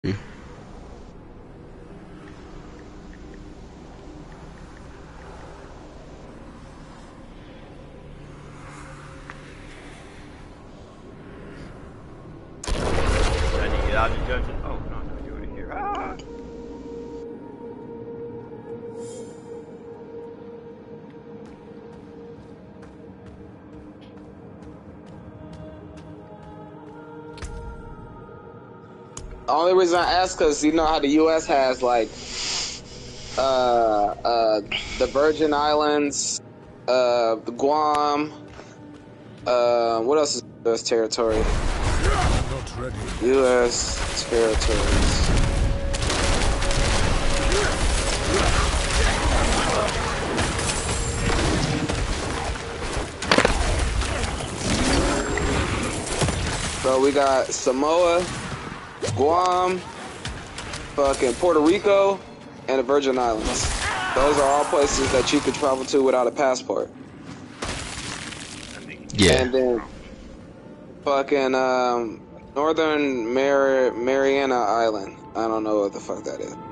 The only reason I ask because you know how the U.S. has like the Virgin Islands, the Guam, what else is U.S. territory? Not ready. U.S. territories. So we got Samoa, Guam, fucking Puerto Rico, and the Virgin Islands. Those are all places that you could travel to without a passport. Yeah. And then fucking Northern Mariana Island. I don't know what the fuck that is.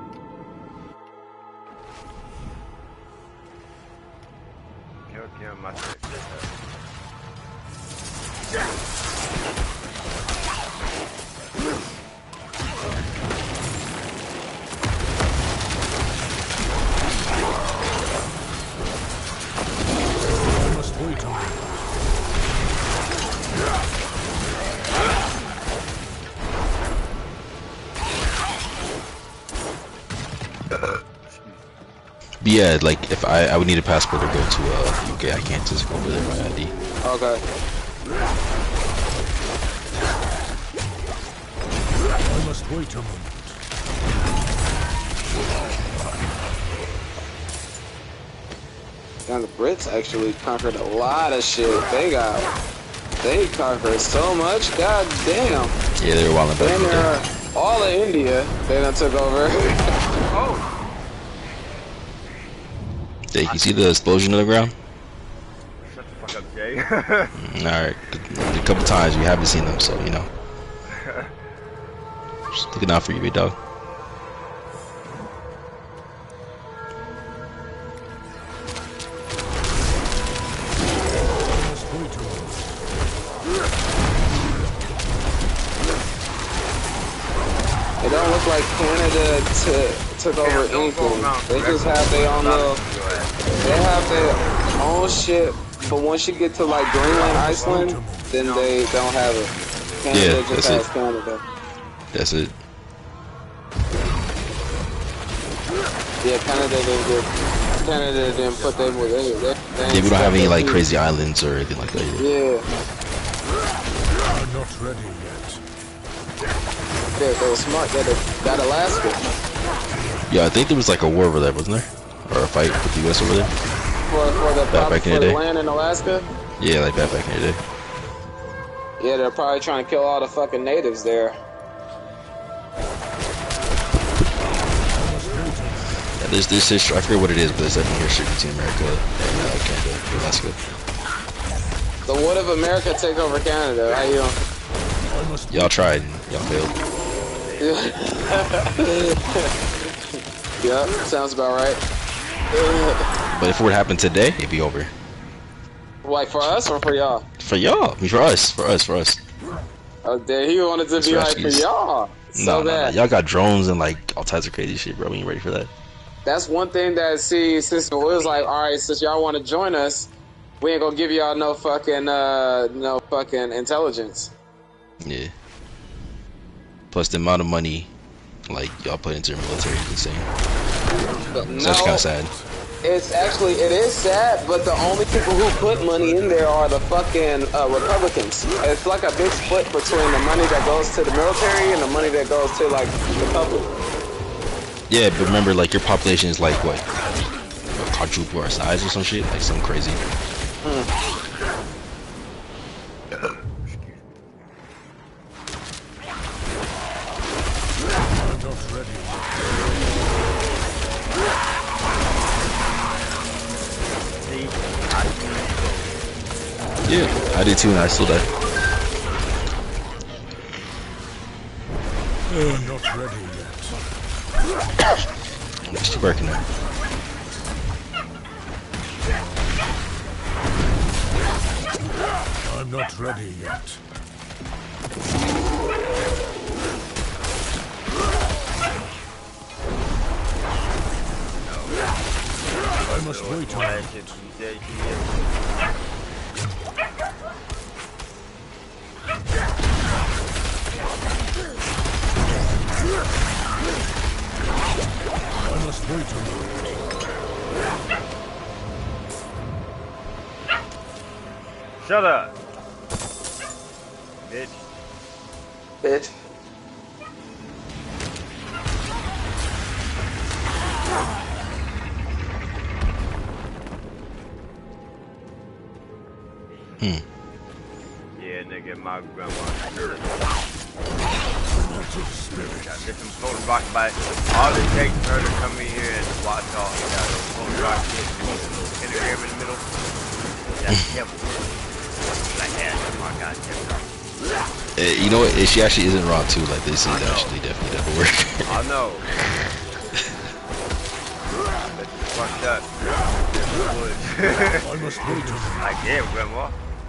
But yeah, like if I would need a passport to go to UK, I can't just go over there by ID. Okay. I must wait a moment. And the Brits actually conquered a lot of shit. They conquered so much. God damn. Yeah, they were wilding back in the day. All of India, they done took over. Oh. Hey, you see the explosion on the ground? Shut the fuck up, Jay. Alright, a couple times we haven't seen them, so you know. Just looking out for you, big dog. It don't look like Canada took over anything. They just have their own little. They have their own shit, but once you get to like Greenland, Iceland, then they don't have it. Canada just has Canada. That's it. Yeah, Canada didn't put them with it. Yeah, we don't have any like crazy islands or anything like that either. Yeah. I'm not ready yet. Yeah, they were smart. They got Alaska. Yeah, I think there was like a war over there, wasn't there? Or a fight with the US over there? For the land in Alaska? Yeah, like back in the day. Yeah, they're probably trying to kill all the fucking natives there. Yeah, there's this history, I forget what it is, but there's definitely history between America and Canada, Alaska. So what if America take over Canada? How you doing? Y'all tried and y'all failed. Yeah, sounds about right. But if it would happen today, it'd be over. Like for us or for y'all? For y'all, I mean, for us. Oh, damn, he wanted to be like for y'all. So No, y'all got drones and like all types of crazy shit, bro. We ain't ready for that. That's one thing that since it was like, all right, since y'all want to join us, we ain't gonna give y'all no fucking intelligence. Yeah. Plus the amount of money like y'all put into your military is insane. So that's kind of sad. It is sad, but the only people who put money in there are the fucking Republicans. It's like a big split between the money that goes to the military and the money that goes to like the public. Yeah, but remember, like your population is like what, quadruple our size or some shit, like something crazy. Yeah, I did too, and I still died. I'm not ready yet. She's working there. I'm not ready yet. I must wait a moment. I must wait a moment. Shut up. Bitch. Bitch. Yeah, nigga, my grandma. Got different phone rock by all it takes for her to come in here and watch all you got those phone rock kids with a little pentagram in the middle. That's devil. Like that, oh my god, devil. You know what? She actually isn't wrong too. Like this is actually definitely devil work. I know. That's fucked up. I must wait a moment. Like damn, grandma.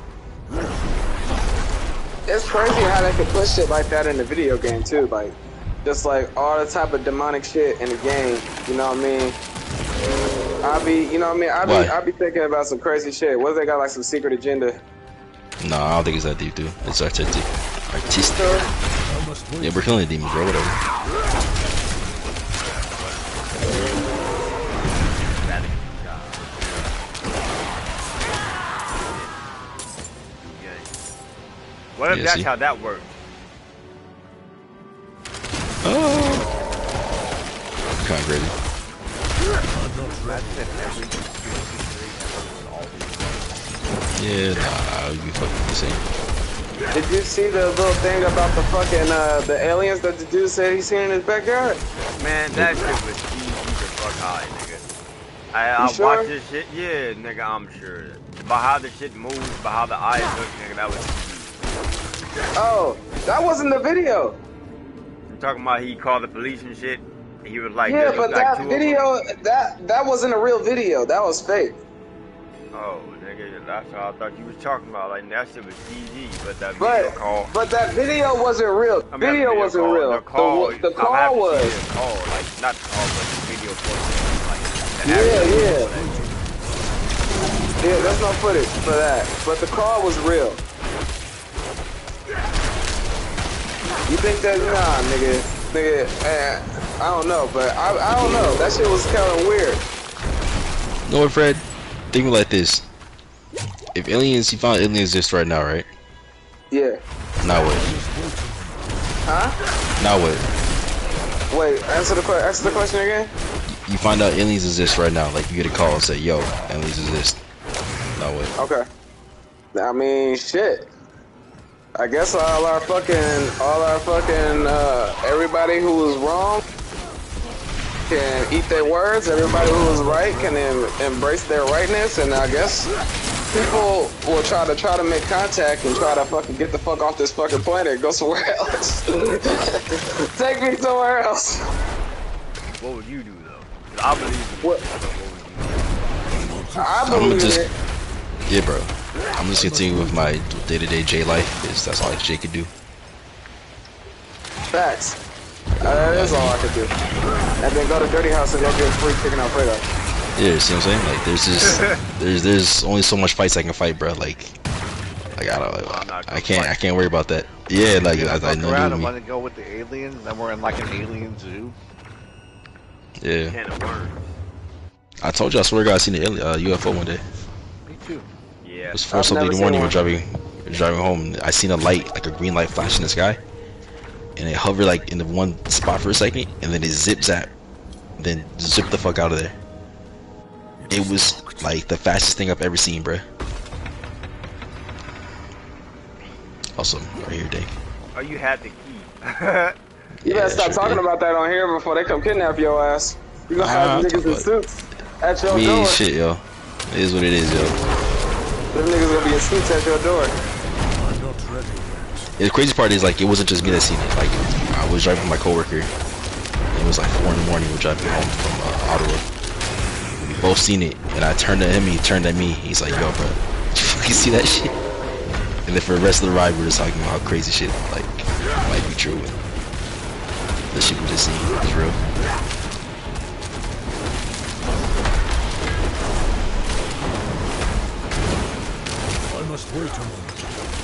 It's crazy how they can put shit like that in the video game too, like just like all the type of demonic shit in the game. You know what I mean? You know what I mean? I be thinking about some crazy shit. What if they got like some secret agenda? No, I don't think it's that deep, dude. It's artistic. Artistic. I must wait. Yeah, we're killing the demons, bro. Whatever. What if Yeah, that's see? how that works? Oh. Kind of crazy. Yeah, nah, we fucking the same. Did you see the little thing about the fucking the aliens that the dude said he seen in his backyard? Man, that shit was easy to fuck high, nigga. I sure? watched this shit, yeah, nigga, I'm sure. By how the shit moves, by how the eyes look, nigga, that was easy. Oh, that wasn't the video. I'm talking about he called the police and shit. And he was like, Yeah, there was but like that two of video, them. that wasn't a real video. That was fake. Oh, nigga, that's what I thought you was talking about. Like, that shit was CG, but that video call. But that video wasn't real. I mean, Video wasn't call, real. The call, The call was. The call, like, not the call, but the video footage. Like, Yeah. Yeah, there's no footage for that. But the call was real. You think that? Nah, nigga, I don't know, but I don't know. That shit was kind of weird. You know what, Fred? Think of it like this. If aliens, you found aliens exist right now, right? Yeah. Now what? Huh? Now what? Wait, answer the question again. You find out aliens exist right now. Like, you get a call and say, yo, aliens exist. Now what? Okay. I mean, shit. I guess all our fucking, everybody who was wrong can eat their words. Everybody who was right can embrace their rightness, and I guess people will try to make contact and try to fucking get the fuck off this fucking planet and go somewhere else. Take me somewhere else. what would you do, though? I believe in What? I I'm believe just, it. yeah, bro. I'm just continuing with my day-to-day J life. That's all J could do. Facts. That is all I could do. And then go to Dirty House and go get free chicken Alfredo. Yeah, see what I'm saying? Like, there's just, there's only so much fights I can fight, bro. Like I can't worry about that. Yeah, like I know around and me. want to go with the aliens, and then we're in like an alien zoo. Yeah. can of worms. I told you, I swear to God, I seen the UFO one day. Me too. Yeah. It was I've 4 something in never the morning. seen We're driving home. I seen a light, like a green light, flash in the sky, and it hovered like in the one spot for a second, and then it zap, then zip the fuck out of there. It was like the fastest thing I've ever seen, bruh. Awesome, right here, Dave. Oh, you had the key. You better stop sure talking did. about that on here before they come kidnap your ass. You gonna have niggas in suits at your Me door. shit, yo. It is what it is, yo. Them niggas gonna be in suits at your door. I'm not ready yet. Yeah, the crazy part is like it wasn't just me that seen it. Like I was driving with my coworker. It was like 4 in the morning. We were driving home from Ottawa. We both seen it, and I turned at him. He turned at me. He's like, "Yo, bro, did you fucking see that shit?" And then for the rest of the ride, we were just talking about how crazy shit like might be true. And the shit we just seen is real. I must wait a moment.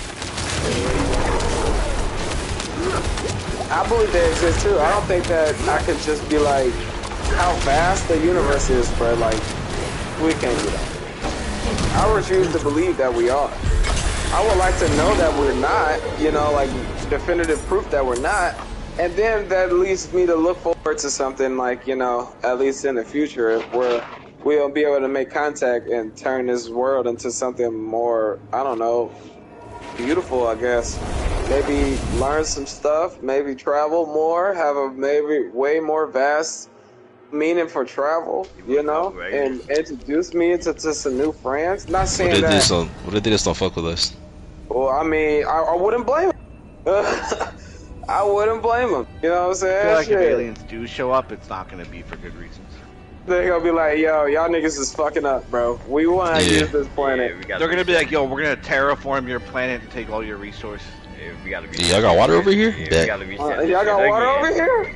I believe they exist too. I don't think that I could just be like, how vast the universe is, bro. Like, we can't do that. I refuse to believe that we are. I would like to know that we're not, you know, like definitive proof that we're not. And then that leads me to look forward to something like, you know, at least in the future, where we'll be able to make contact and turn this world into something more, I don't know, beautiful, I guess. Maybe learn some stuff, maybe travel more, have a maybe way more vast meaning for travel, you know, and introduce me into some new friends. Not saying that. What if they just don't fuck with us? Well, I mean, I wouldn't blame them. I wouldn't blame them. You know what I'm saying? I feel like if aliens do show up, it's not going to be for good reasons. They're gonna be like, yo, y'all niggas is fucking up, bro. We want to use this planet. Yeah, They're going to be like, yo, we're going to terraform your planet and take all your resources. Yeah, we gotta be. Y'all got water over here? Yeah, we gotta be y'all got water over here?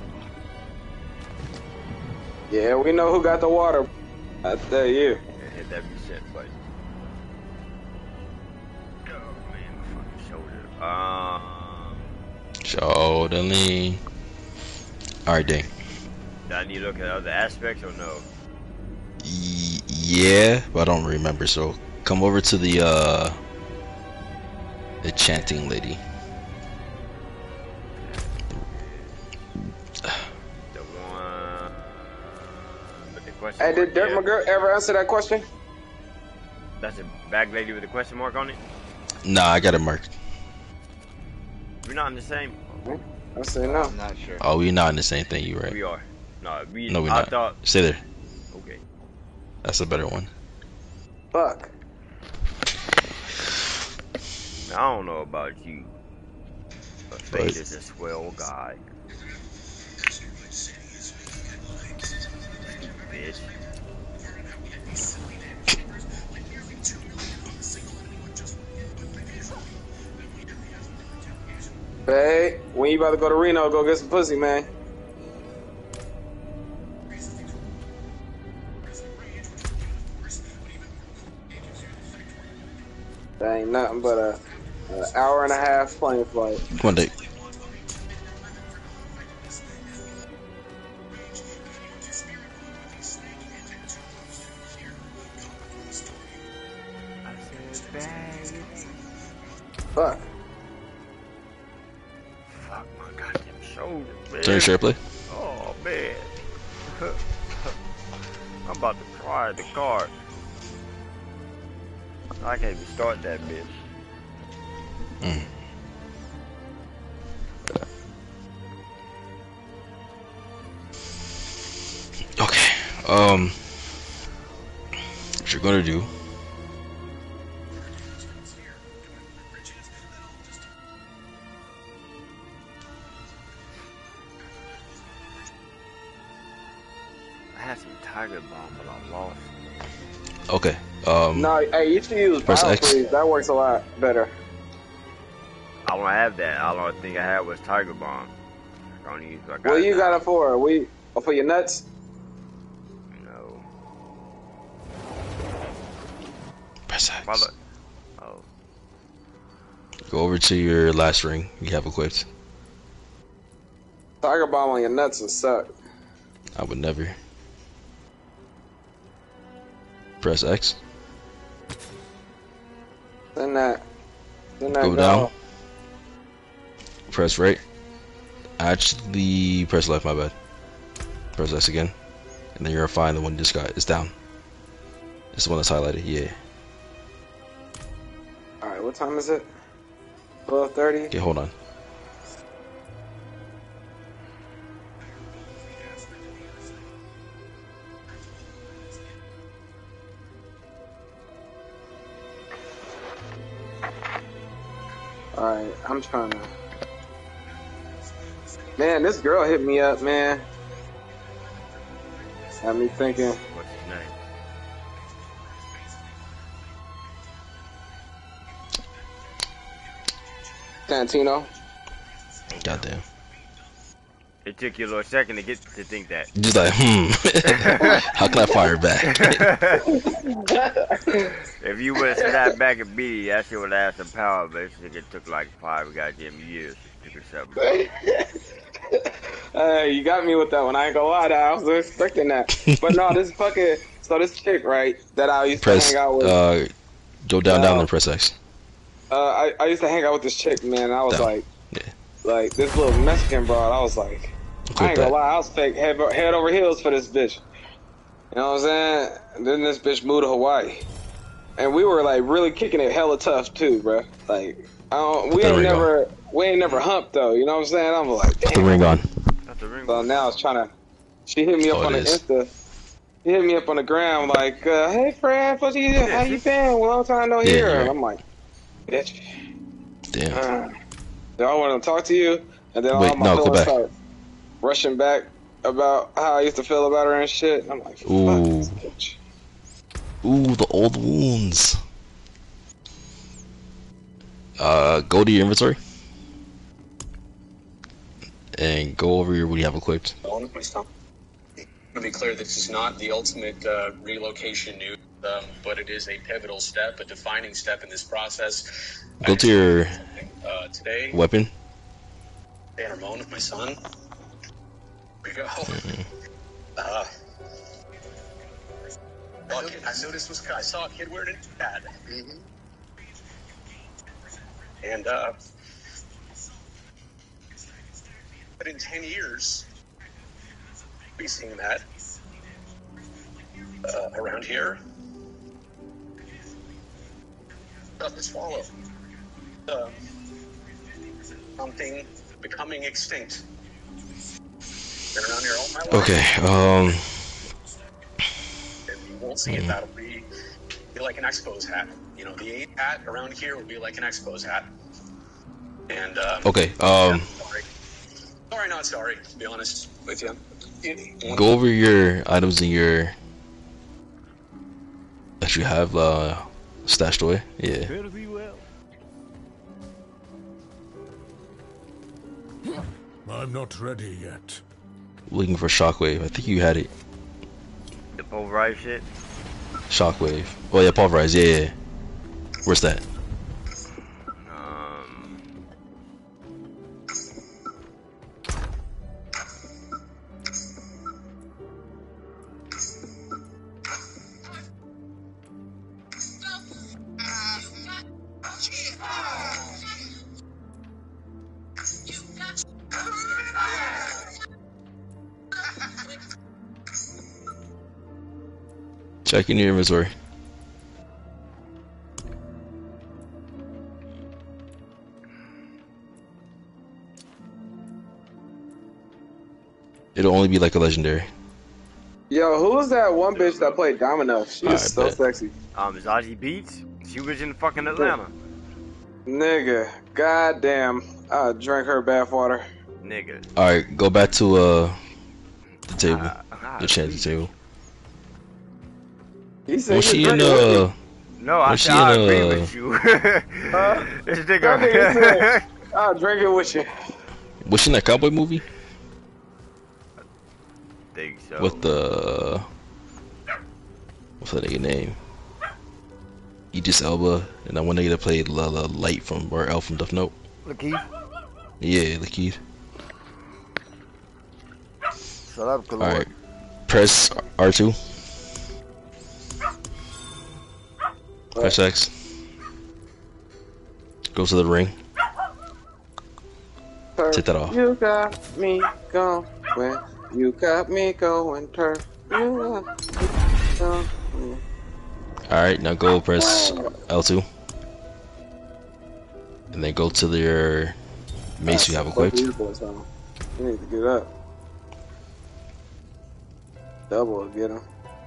Yeah, we know who got the water. I tell you. Yeah, hit that reset button. Oh man, my fucking shoulder. Shoulder lean. Alright, dang. Do I need to look at other aspects or no? Yeah, but I don't remember. So come over to the chanting lady. The one with the question. Hey, did Dirk mark, McGirt ever answer that question? That's a bag lady with a question mark on it? Nah, I got it marked. We're not in the same. I say no. I'm not sure. Oh, we're not in the same thing. You right? We are. No, we're No, we're I not. thought. Stay there. Okay. That's a better one. Fuck. I don't know about you, but Fate is a swell guy. Bitch. Hey, when you about to go to Reno, go get some pussy, man. That ain't nothing but an hour and a half plane flight. Come on, Dick. Fuck. Fuck my goddamn shoulder, man. Turn your share play. Oh man. I'm about to cry in the car. I can't even start that bitch. Okay. What you're gonna do? I had some Tiger Bomb, but I lost. Okay. No, hey, you should use press Power X. Freeze. That works a lot better. I don't have that. All I think I had was Tiger Bomb. I don't use. I got What you now. got it for? For your nuts? No. Press X. Mother. Oh. Go over to your last ring you have equipped. Tiger Bomb on your nuts will suck. I would never. Press X. Send that. Go down. Press right. Actually, press left, my bad. Press X again. And then you're gonna find the one you just got. It's down. It's the one that's highlighted, yeah. Alright, what time is it? 12:30? Okay, hold on. Alright, I'm trying to... Man, this girl hit me up, man. Had me thinking. What's his name? Santino. Goddamn. It took you a little second to get to think that. Just like, how can I fire back? If you would have snapped back and beat it, that shit would have had some power, but this nigga took like 5 goddamn years to figure something. You got me with that one. I ain't gonna lie, I was expecting that. But no, this fucking this chick, right, that I used to hang out with. Go down and press X. I used to hang out with this chick, man. And I was like this little Mexican broad. I was like, I ain't gonna lie, I was fake head over heels for this bitch. You know what I'm saying? And then this bitch moved to Hawaii, and we were like really kicking it hella tough too, bro. Like, we ain't never humped though. You know what I'm saying? I'm like, damn. Put the ring on. So now I was trying to. She hit me up on the Insta. She hit me up on the gram like, hey Fred, how you been? Long time no hear. And I'm like, bitch. Damn. Do I want to talk to you? And then all my feelings start rushing back about how I used to feel about her and shit. And I'm like, fuck this bitch. Ooh, the old wounds. Go to your inventory. And go over here when you have equipped. To be clear, this is not the ultimate relocation news, but it is a pivotal step, a defining step in this process. Go to your today, weapon. Ramon with my son. Here we go. I noticed I saw a kid wearing a pad. And but in 10 years, we've seen that around here. Stuff to swallow. Something becoming extinct. Been around here all my life. Okay. And you won't see it. That'll be like an Expos hat. You know, the 8 hat around here will be like an Expos hat. And okay. Sorry, not sorry, to be honest with you. Go over your items in your that you have stashed away. Yeah. I'm not ready yet. Looking for Shockwave. I think you had it. The pulverized shit? Shockwave. Oh yeah, pulverized. Yeah. Where's that? Check in your inventory. It'll only be like a legendary. Yo, who was that one bitch that played Domino? She was so sexy. Zazie Beats. She was in fucking Atlanta. Nigga, goddamn, I drank her bathwater. Nigga. All right, go back to the table, the chanting table. He said was she in No, I said I agree with you. This nigga. I'll drink it with you. Was she in that cowboy movie? I think so. With the what's that nigga name? Idris Elba and that one nigga that played Light from or Elf from Death Note. Lakeith? Yeah, Lakeith. Shut up, Kalor. Alright. Press R2. Press X. Go to the ring. Take that off. You got me going. You got me going. Turn. You got me going. Alright, now go press L2. And then go to your mace you have equipped. You need to get up. Double get him.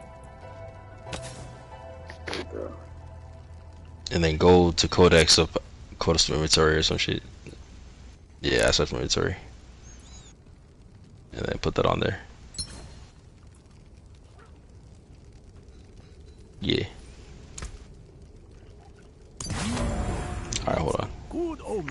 There you go. And then go to Codex of Inventory or some shit. Yeah, that's from inventory. and then put that on there. Yeah. Alright, hold on. Good omen.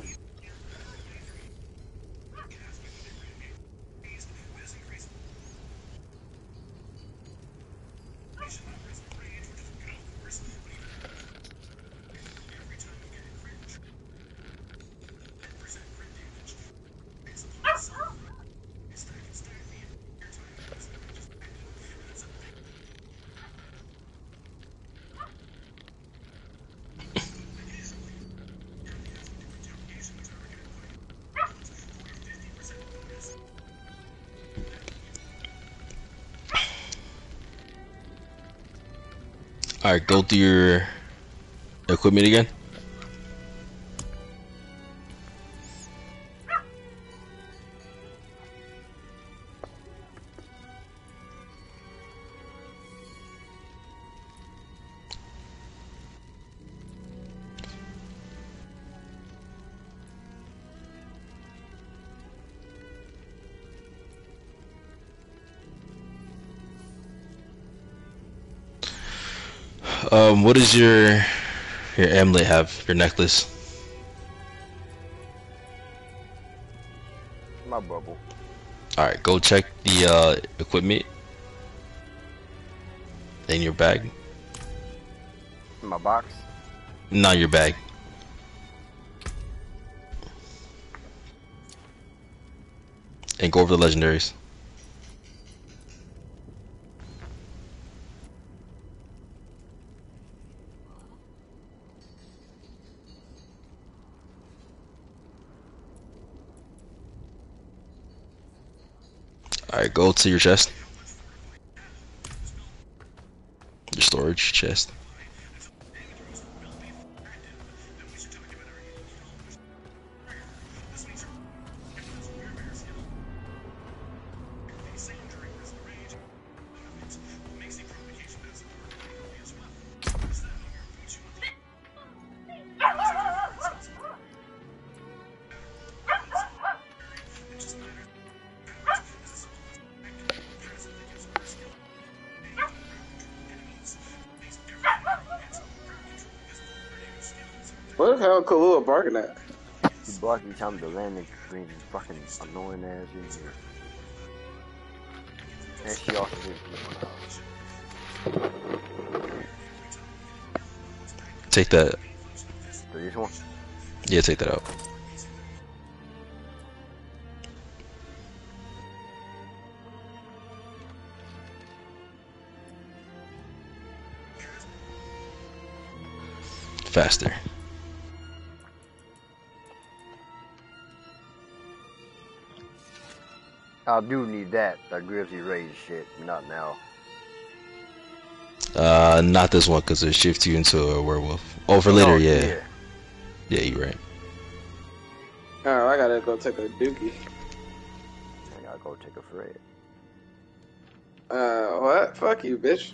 Alright, go through your equipment again. What does your amulet have? Your necklace? My bubble. Alright, go check the equipment in your bag. My box. Not your bag. And go over the legendaries. Alright, go to your chest. Your storage chest. What the hell Kahlua barking at? You block me time to land and bring fucking annoying ass in here. And she also hit people. Take that. So this one? Yeah, take that out. Faster. I do need that Grizzly Rage shit, not now. Not this one, because it shifts you into a werewolf. Oh, for later, yeah. Yeah, you're right. Oh, I gotta go take a dookie. I gotta go take a Fred. What? Fuck you, bitch.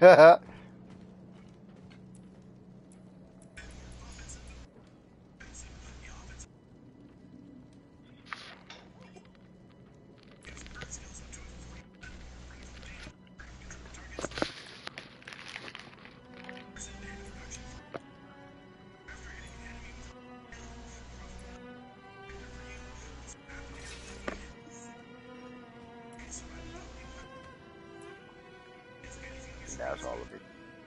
That's all of it.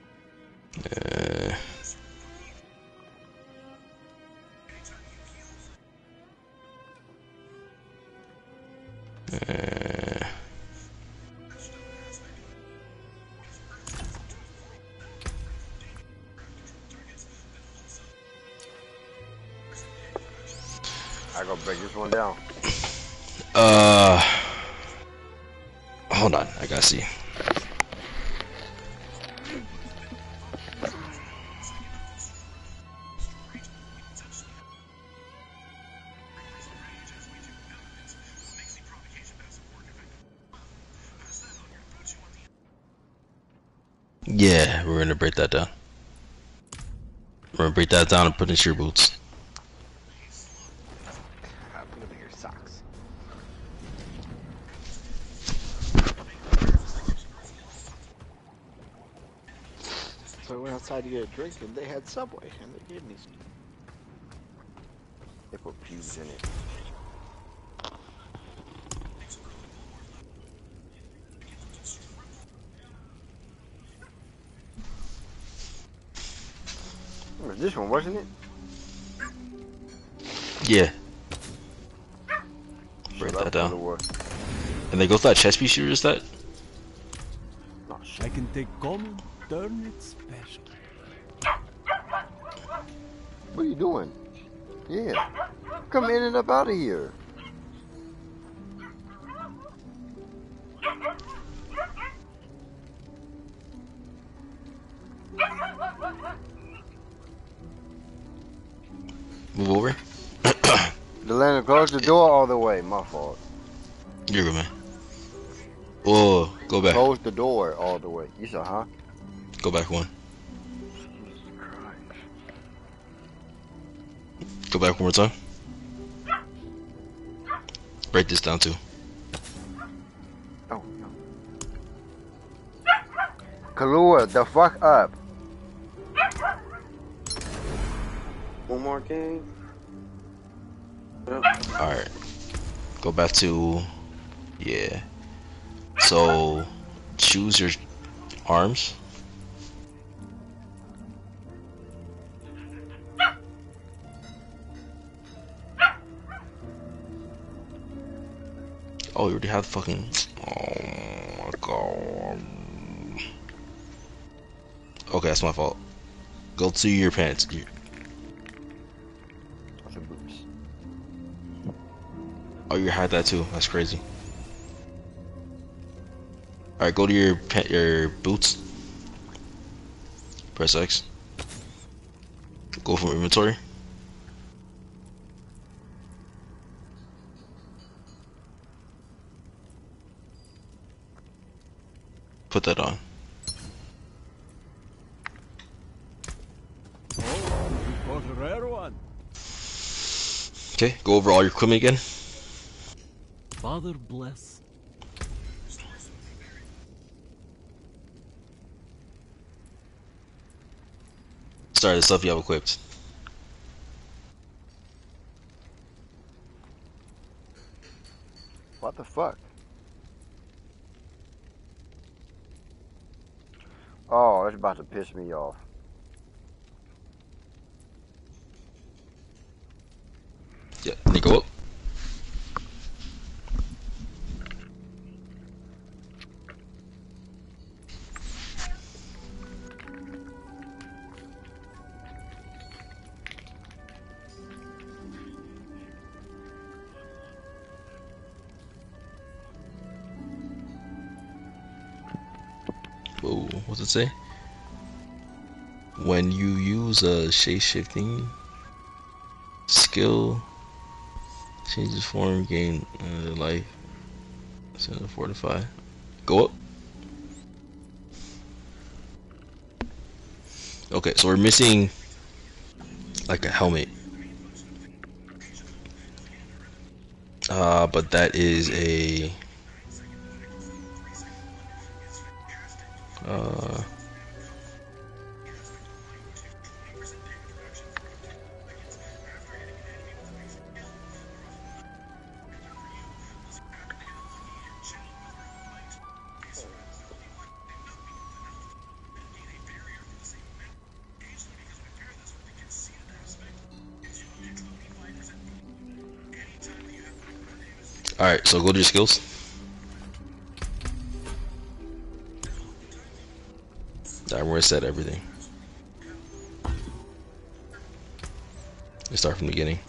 I gotta break this one down. Hold on, I gotta see. Yeah, we're gonna break that down. We're gonna break that down and put in sheer boots. I put them in your socks. So I went outside to get a drink, and they had Subway, and they gave me some. They put pubes in it. It was this one, wasn't it? Yeah. Shut Break up, that down. Lure. And they go through that chess piece you were just at? Oh, shit. I can take common, turn it special. What are you doing? Yeah. Come in and up out of here. Move over. Delana, close the door all the way. My fault. You're good, man. Oh, go back. Close the door all the way. You said, huh? Go back one. Jesus Christ. Go back one more time. Break this down too. Oh, no. Kahlua, the fuck up. One more game. Yep. Alright. Go back to... Yeah. So, choose your arms. Oh, you already have fucking... Oh my god. Okay, that's my fault. Go to your pants. Some boots. Oh, you had that too. That's crazy. Alright, go to your boots. Press X. Go from inventory. Put that on. Oh, it was a rare one. Okay, go over all your equipment again. Father bless. Start the stuff you have equipped. What the fuck? Oh, it's about to piss me off. Yeah, then you go up. Whoa, what's it say? When you use a shape-shifting skill, changes form, gain life, fortify. Go up. Okay, so we're missing like a helmet. But that is a Alright, so go to your skills. Alright, we're gonna set everything. Let's start from the beginning.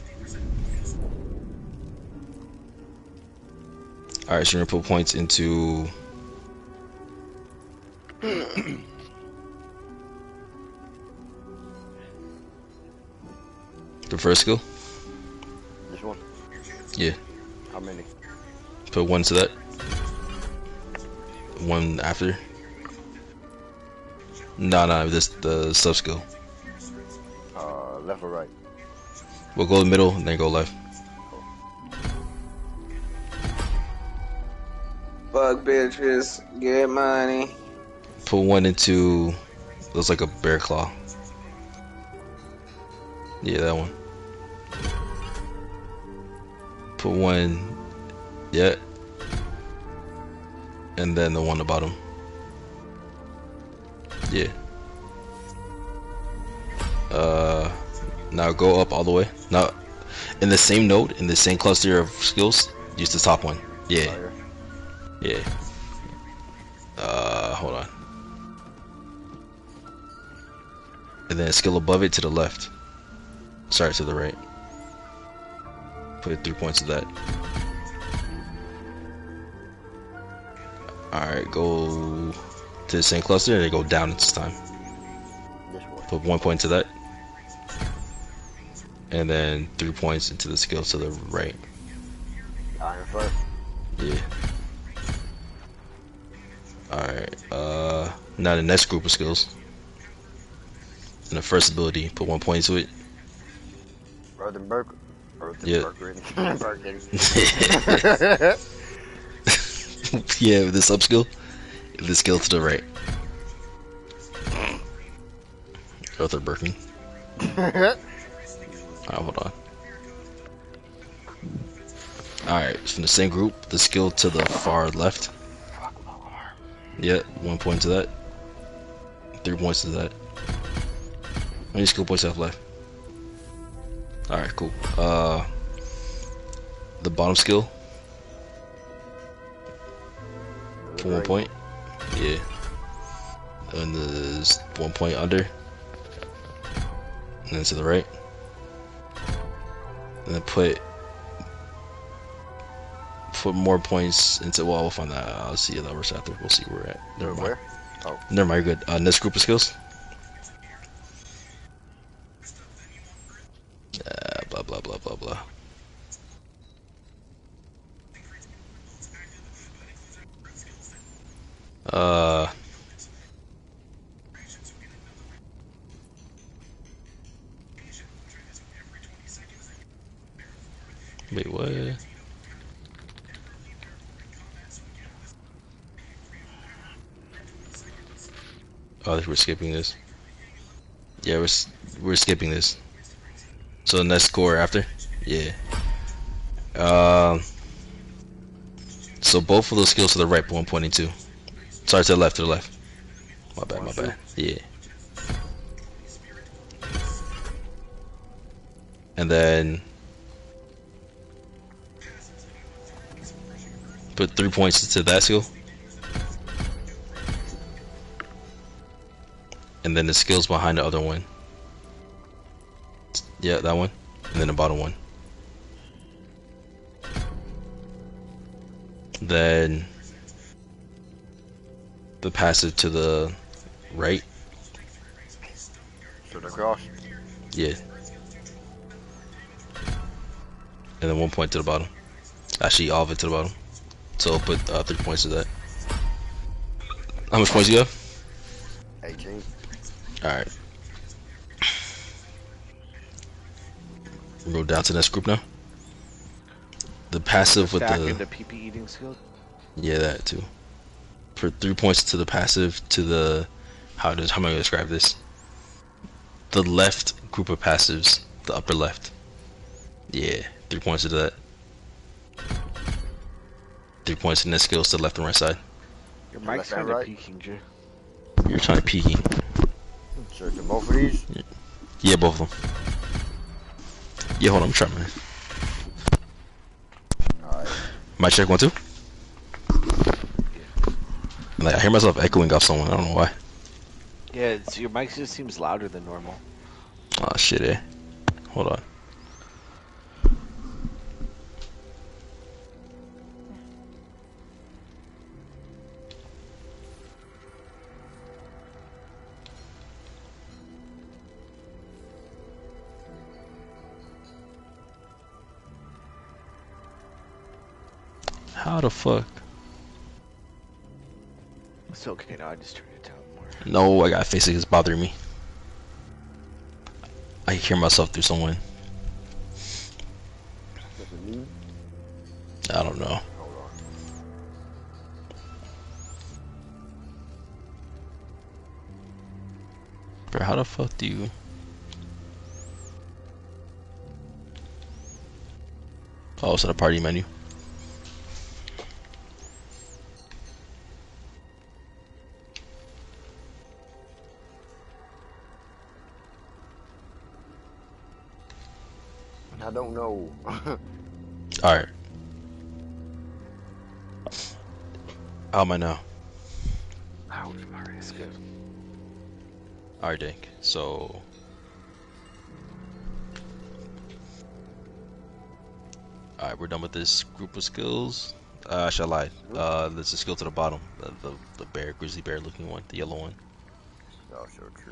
Alright, so you're gonna put points into the first skill. This one? Yeah. How many? Put one to that. One after. No, this the sub skill. Left or right? We'll go in the middle and then go left. Fuck bitches, get money. Put one into Looks like a bear claw. Yeah, that one. Put one. Yeah. And then the one above him. Yeah. Now go up all the way. Now, in the same node, in the same cluster of skills, use the top one. Yeah. Yeah. Hold on. And then a skill above it to the left. Sorry, to the right. Put 3 points of that. Alright, go to the same cluster and then go down this time. Put 1 point to that. And then 3 points into the skill to the right. Iron first. Yeah. Alright, now the next group of skills. And the first ability, put 1 point to it. Yeah. Yeah, with this up skill. The skill to the right. Arthur Birkin. Alright, hold on. Alright, from the same group, the skill to the far left. Yeah, 1 point to that. 3 points to that. How many skill points have left? Alright, cool. The bottom skill. For 1 point. Yeah. And there's 1 point under. And then to the right. And then put more points into, well, we'll find that. I'll see you that verse after. We'll see where we're at. Never mind. Oh. Never mind, you're good. Next group of skills. Blah blah blah blah blah. Wait, what? Oh, I think we're skipping this. Yeah, we're skipping this. So the next score after? Yeah. So both of those skills to the right, 1.2. Sorry, to the left, My bad. Yeah. And then put 3 points into that skill. And then the skills behind the other one. Yeah, that one. And then the bottom one. Then the passive to the right. To the cross. Yeah. And then 1 point to the bottom. Actually, all of it to the bottom. So I'll put 3 points to that. How much points you have? 18. Alright. We'll go down to the next group now. The passive with Stacking the... the PP eating skill? Yeah, that too. For 3 points to the passive to the... How am I going to describe this? The left group of passives. The upper left. Yeah, 3 points to that. 3 points in the skills to the left and right side. Your mic's kind of peaking, Jay. You're trying to peeking. Search both of these? Yeah, both of them. Yeah, hold on, I'm trying, man. Alright. Might check 1, 2? Like, I hear myself echoing off someone, I don't know why. Yeah, your mic just seems louder than normal. Oh shit, eh? Hold on. How the fuck? It's okay now, I just turned it down more. No, I got facing it's bothering me. I hear myself through someone. I don't know. Bro, how the fuck do you... Oh, it's in the party menu. I don't know. Alright. How am I now? Ouch, it's good. Alright, Dink. So... Alright, we're done with this group of skills. I shall lie. There's a skill to the bottom. The bear, grizzly bear looking one. The yellow one. Also true.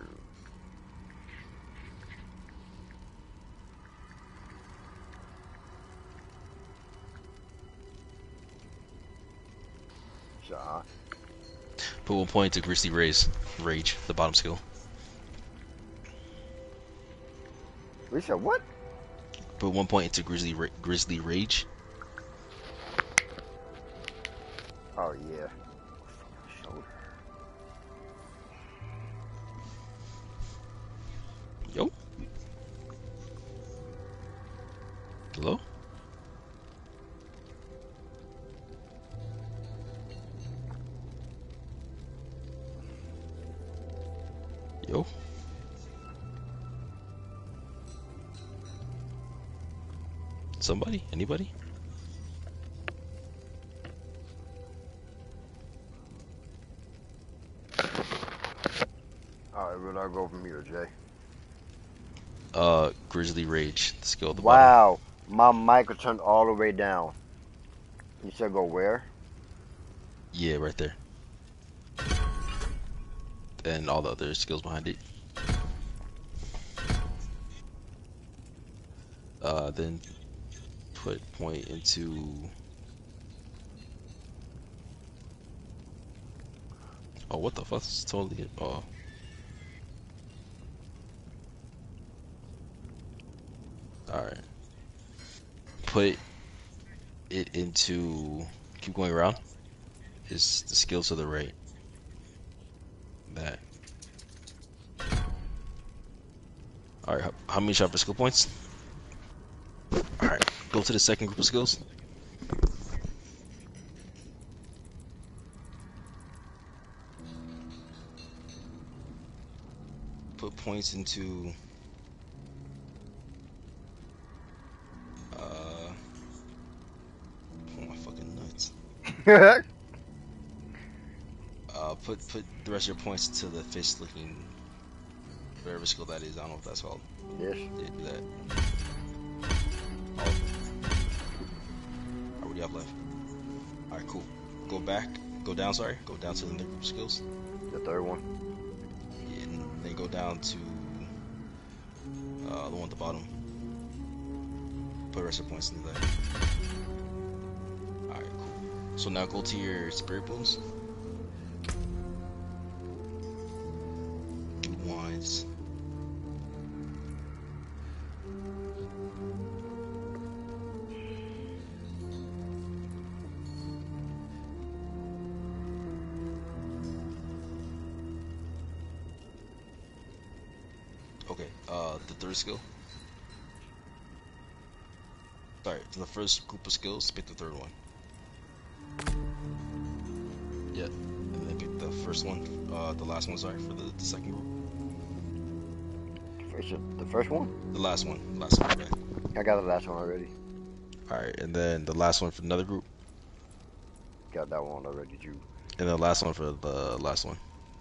Shaw. Put 1 point to grizzly rage, the bottom skill. We said what? Put 1 point into grizzly rage. Oh yeah. Shoulder. Yo. Hello? Yo. Somebody? Anybody? Alright, where'd I go from here, Jay? Grizzly rage, the skill at the wow, my mic was turned all the way down. You said go where? Yeah, right there. And all the other skills behind it. Then put point into... Oh, what the fuck? It's totally it. Oh. Alright. Put it into... Keep going around. Is the skill to the right. That. Alright, how many sharper skill points? Alright, go to the second group of skills. Put points into... oh my fucking nuts. Put the rest of your points into the fist looking... whatever skill that is, I don't know if that's called. Yes. Yeah, do that. Alright, what do you have left? Alright, cool. Go down to the new group of skills. The third one. Yeah, and then go down to the one at the bottom. Put rest of your points into that. Alright, cool. So now go to your spirit bones. Wines. Okay, the third skill. Sorry, for the first group of skills, pick the third one. Yeah, and then pick the first one, the last one, sorry, for the second group. The first one? The last one, man. I got the last one already. Alright, and then the last one for another group. Got that one already, too. And the last one for the last one.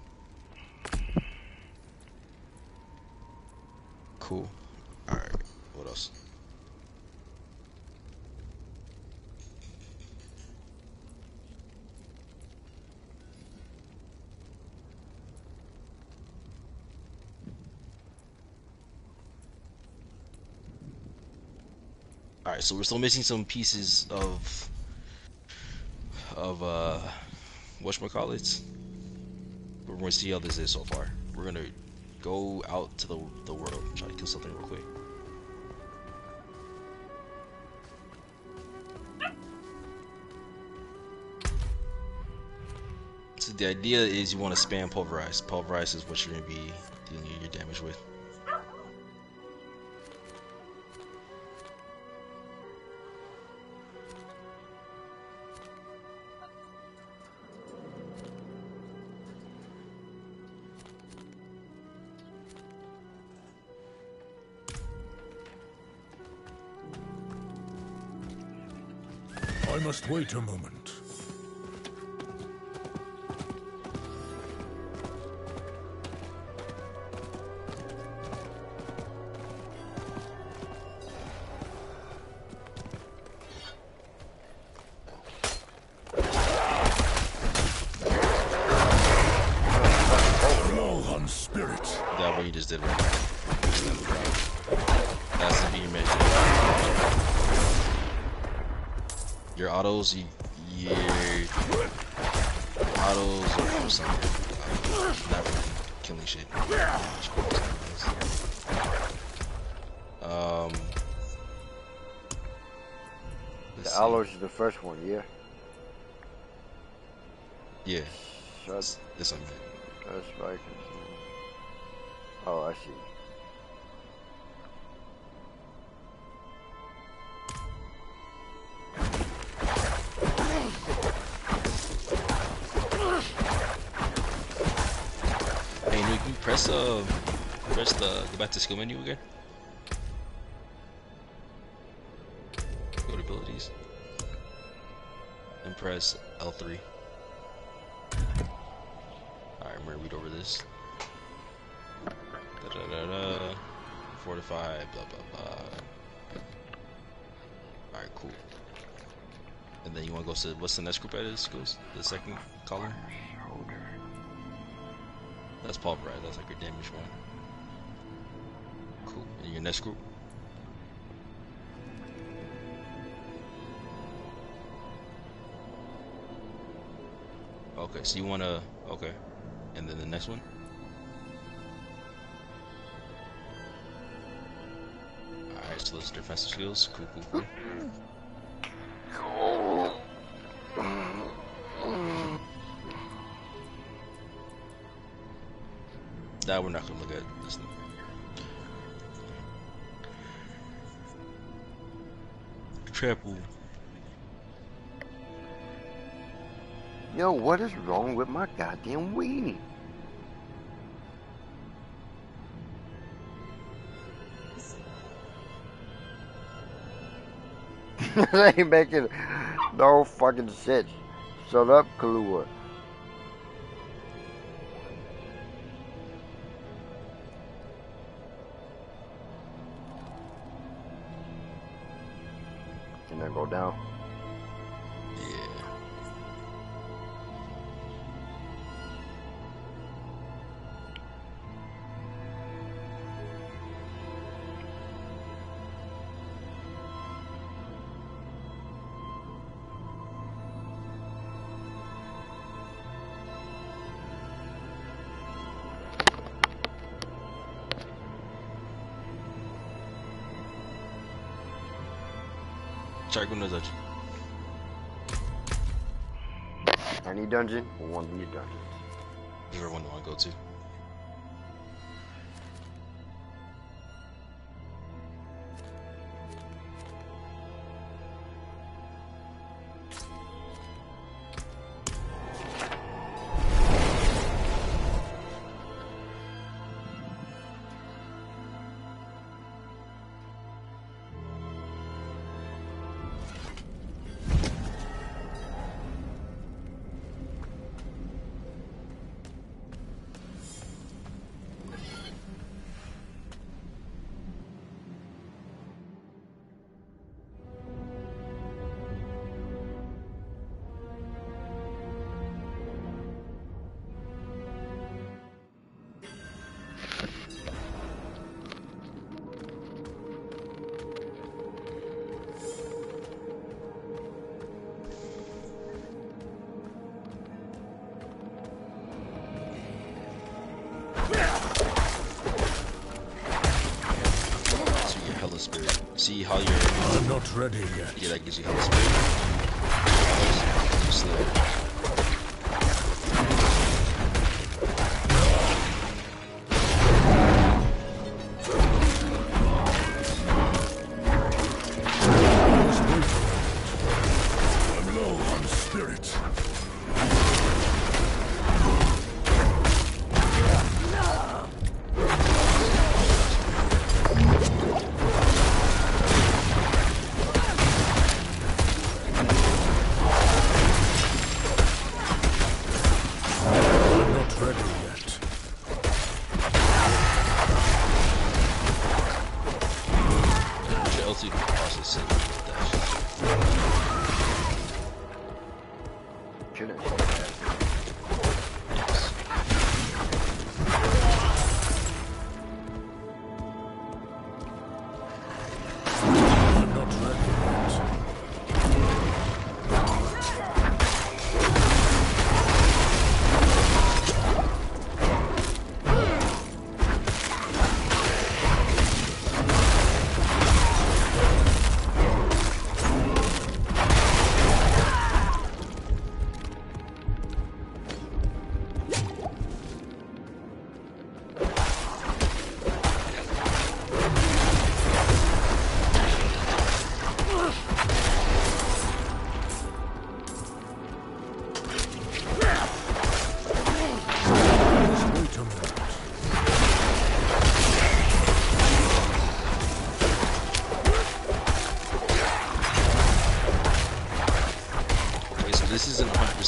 Cool. Alright, what else? Alright, so we're still missing some pieces of whatchamacallits. We're gonna see how this is so far. We're gonna go out to the world and try to kill something real quick. So the idea is you want to spam pulverize. Pulverize is what you're gonna be your damage with. I must wait a moment. Lowland spirit. That what you just did right there. That's the beam magic. Your autos, your autos or something. Not really killing shit. The aloes is the first one, yeah. Yeah. Shut. This one. That's right. Oh, I see. Hey, Nuke, can you press the go back to skill menu again? Go to abilities and press L3. Alright, I'm gonna read over this. Da da da da. Fortify, blah blah blah. Alright, cool. And then you wanna go to what's the next group at is? Goes the second column. That's pulverized, that's like your damage one. Cool. And your next group? Okay, so you wanna, okay. And then the next one? Alright, so those defensive skills. Cool, cool, cool. That we're not gonna look at this thing. Triple. Yo, what is wrong with my goddamn weenie? That ain't making no fucking sense. Shut up, Kahlua. Can I go down? Yeah. Try going to the dungeon. Any dungeon or one of these dungeons? Either one you want to go to. Spirit. See how you're. I'm not ready yet. Yeah, that gives you Hella Spirit.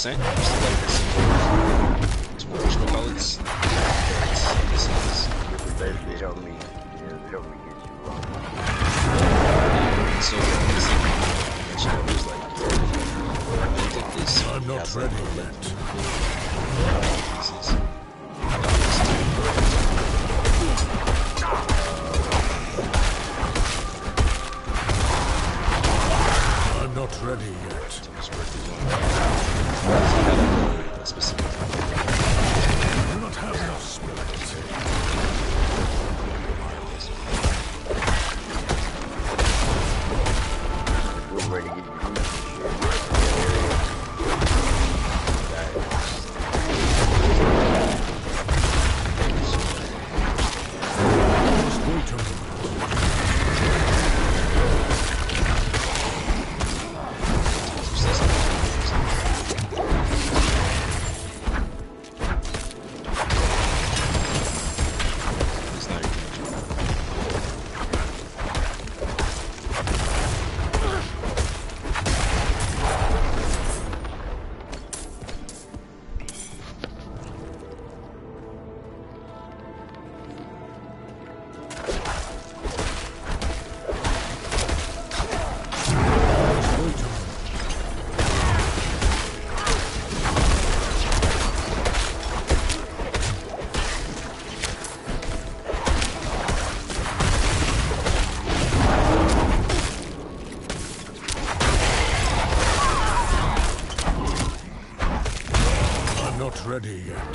100%. It's more what call it. This is Basically, help me get you wrong. so there's like look at this. I'm not ready yet. I'm not ready yet. Specific. I do not have enough spirit. We're ready to get you Just wait a minute. Not ready yet.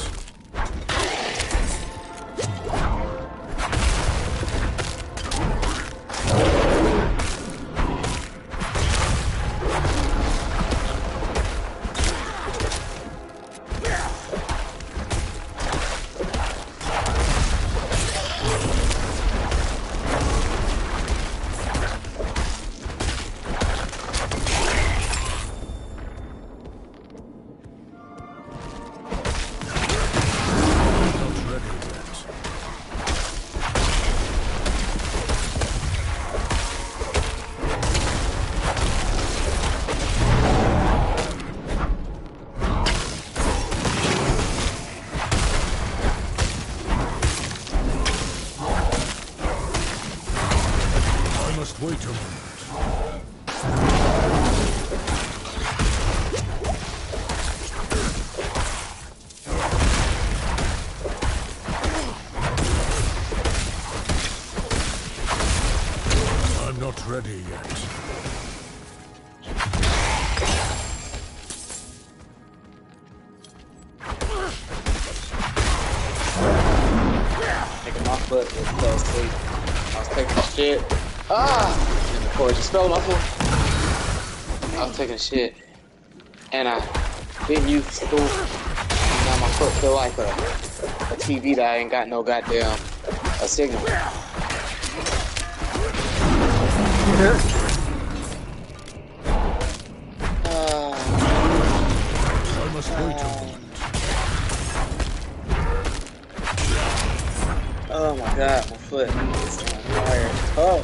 Wait a moment. I'm not ready yet. Taking my foot and fell asleep. I was taking a shit. And the cord just fell off. I was taking a shit. And I didn't use the stool. Now my foot feel like a TV that I ain't got no goddamn a signal. I must wait a moment. Oh my god, my foot is on fire. Oh.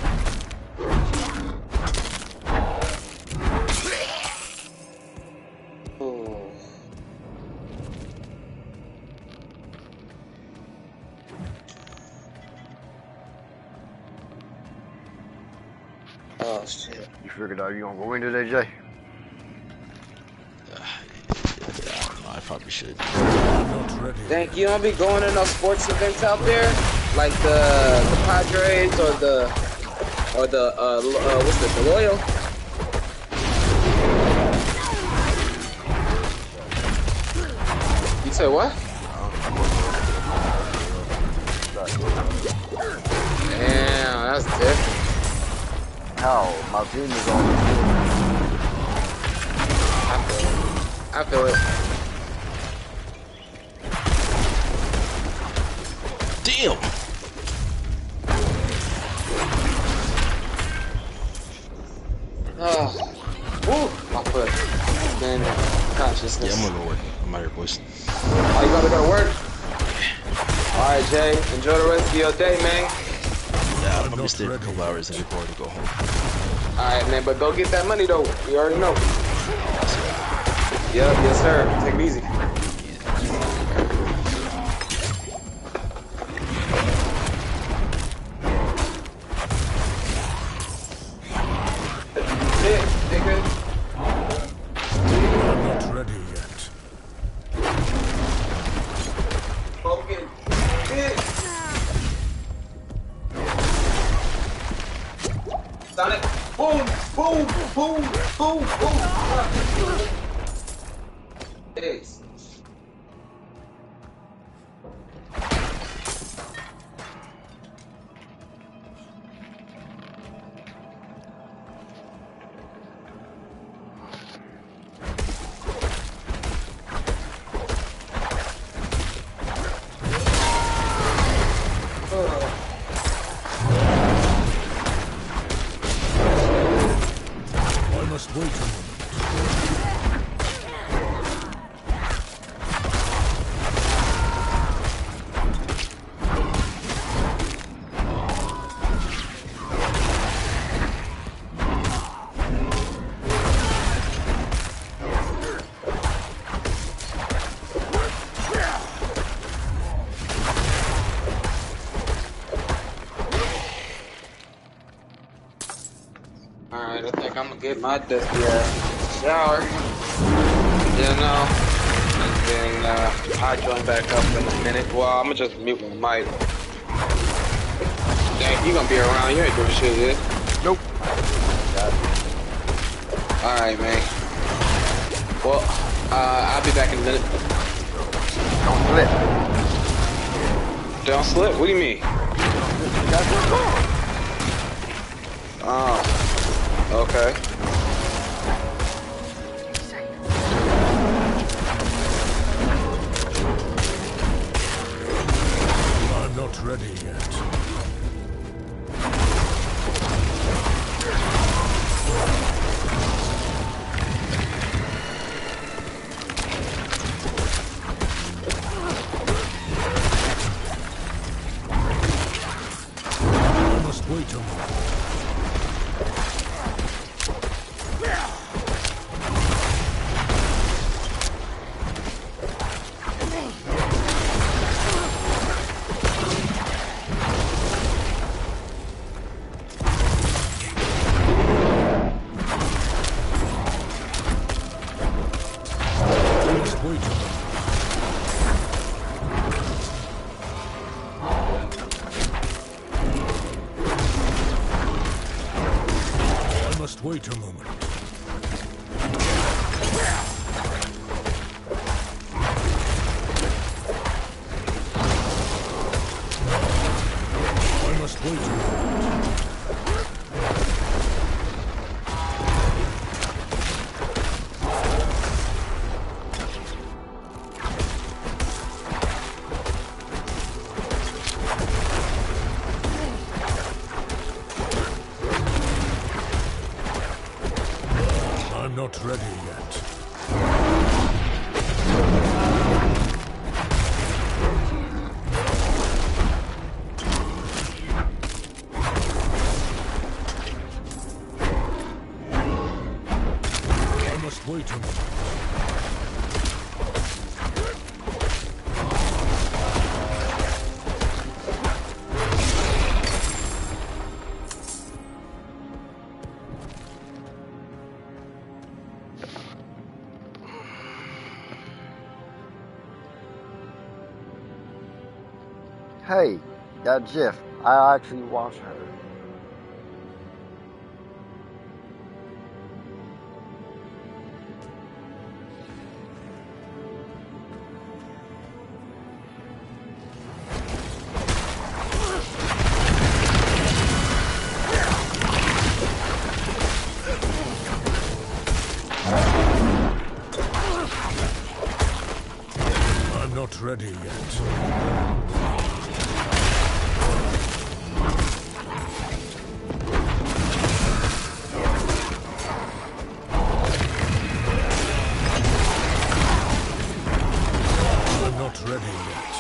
Oh shit. You figured out you gonna go in today, Jay? I probably should. Thank you. I'll be going to no sports events out there, like the Padres or the what's the Loyal. You said what? Damn, that's different. How? My team is on the field. I feel it. Damn! Oh, woo, my foot. Man, consciousness. Yeah, I'm gonna go work. I'm out here, boys. Oh, you gotta go to work? Alright, Jay. Enjoy the rest of your day, man. Yeah, I'm gonna stay for a couple hours and before to go home. Alright, man, but go get that money, though. You already know. Yep, yes sir. Take it easy. Shit, nigga. I'm not ready yet. Broken. Shit. Done it. Boom, boom, boom, boom, boom. Eggs. I must wait a moment. Alright, I think I'm gonna get my dusty ass shower. You know, and then I'll join back up in a minute. Well, I'm gonna just mute my mic. Dang, you gonna be around? You ain't doing shit, is it? Nope. Alright, man. Well, I'll be back in a minute. Don't slip. Don't slip? What do you mean? Oh, okay. I'm not ready yet. I must wait a moment. I must wait a moment. I must wait a moment. I must wait a moment. I'm not ready yet. I must wait a moment. Hey, that Jiff, I actually watched her. I'm not ready yet. I'm not ready yet.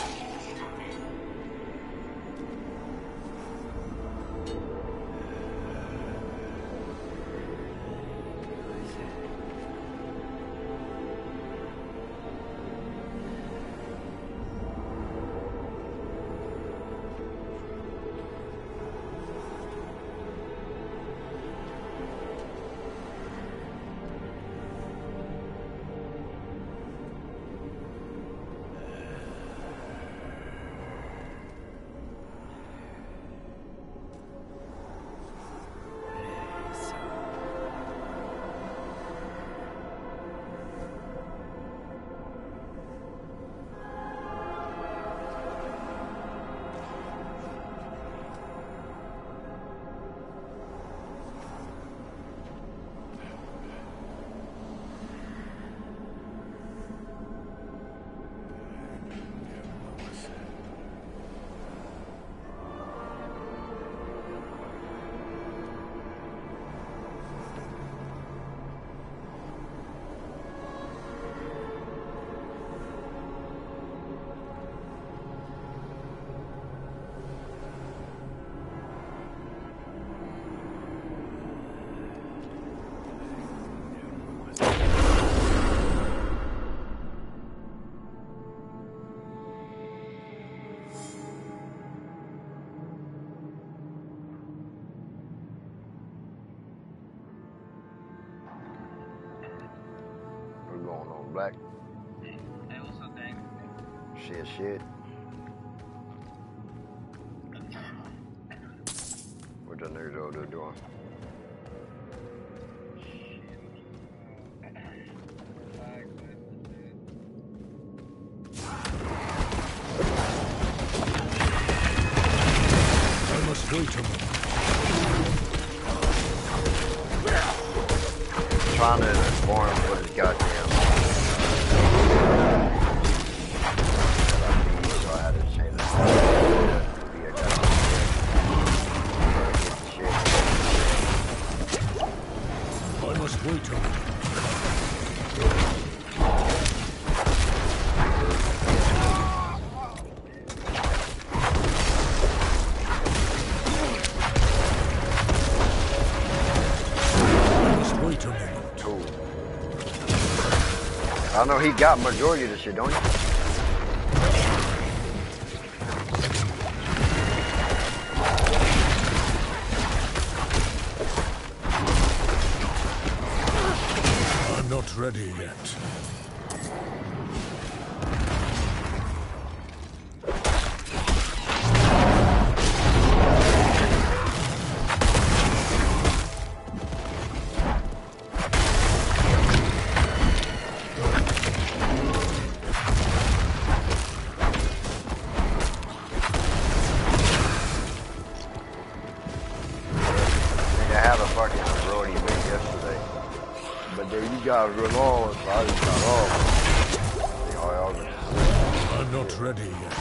black. Shit. What the niggas over there doing? I must wait a moment. Trying to inform what his goddamn. So I had to change it. Be a goddamn I must wait a moment. I know he got majority of the shit, don't he? I'm not ready yet. I'm not ready yet.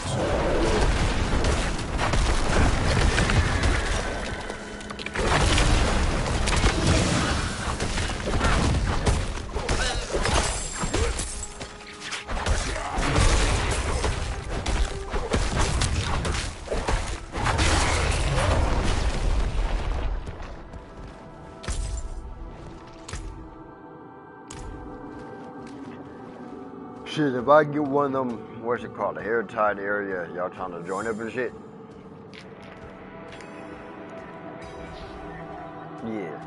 Shit, if I get one of them, what's it called, the airtight area, y'all trying to join up and shit? Yeah.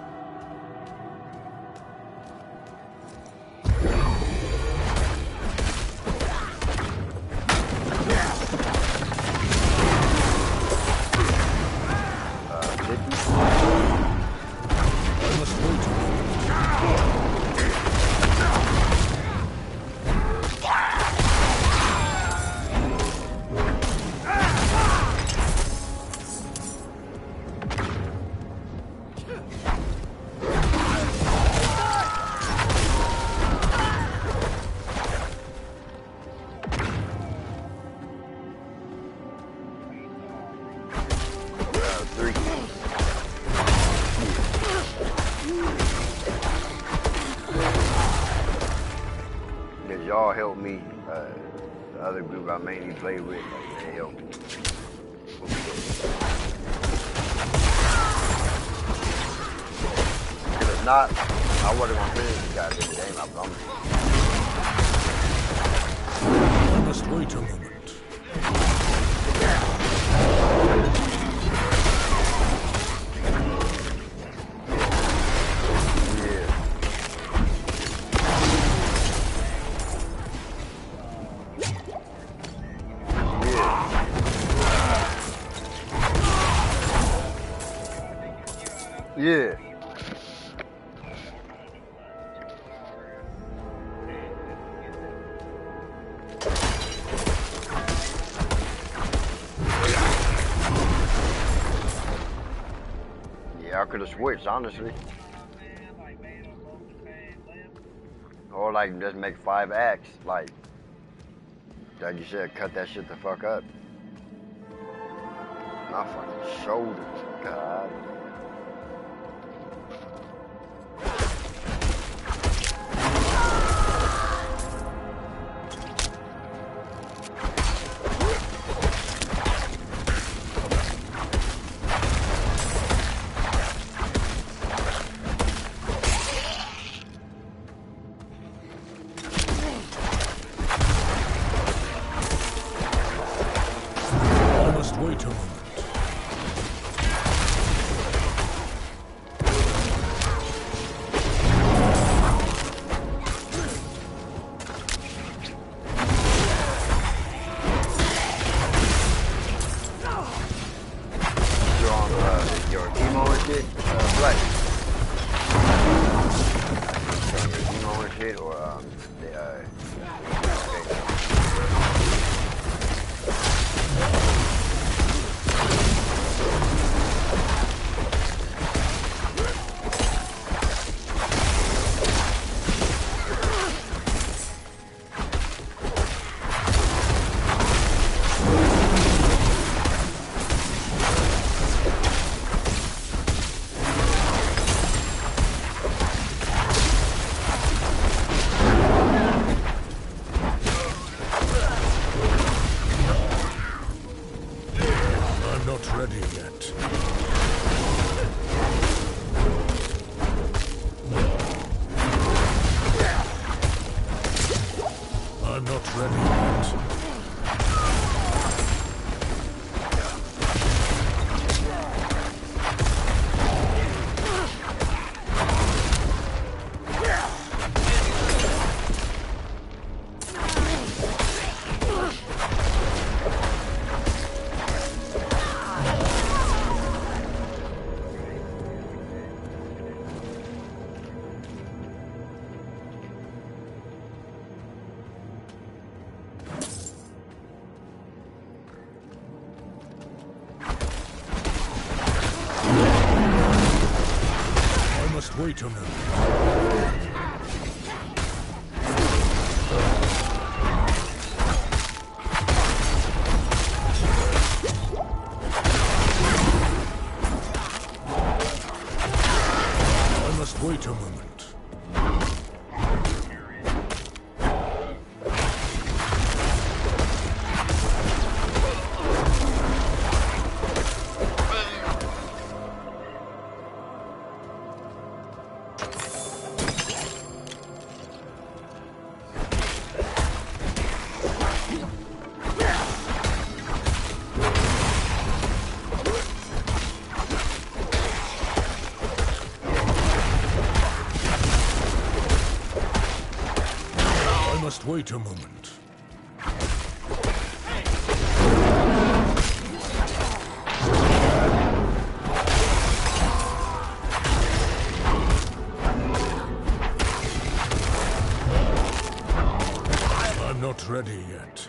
Y'all help me. The other group I mainly play with, they help me. If not, I wasn't gonna finish this goddamn game. I promise. I must wait a moment. Yeah. Yeah, I could have switched, honestly. Or like just make 5 acts, like you said, cut that shit the fuck up. My fucking shoulders, God. Wait a moment. ready yet. I'm not ready yet. Wait a minute. I must wait a moment. Wait a moment. I'm not ready yet.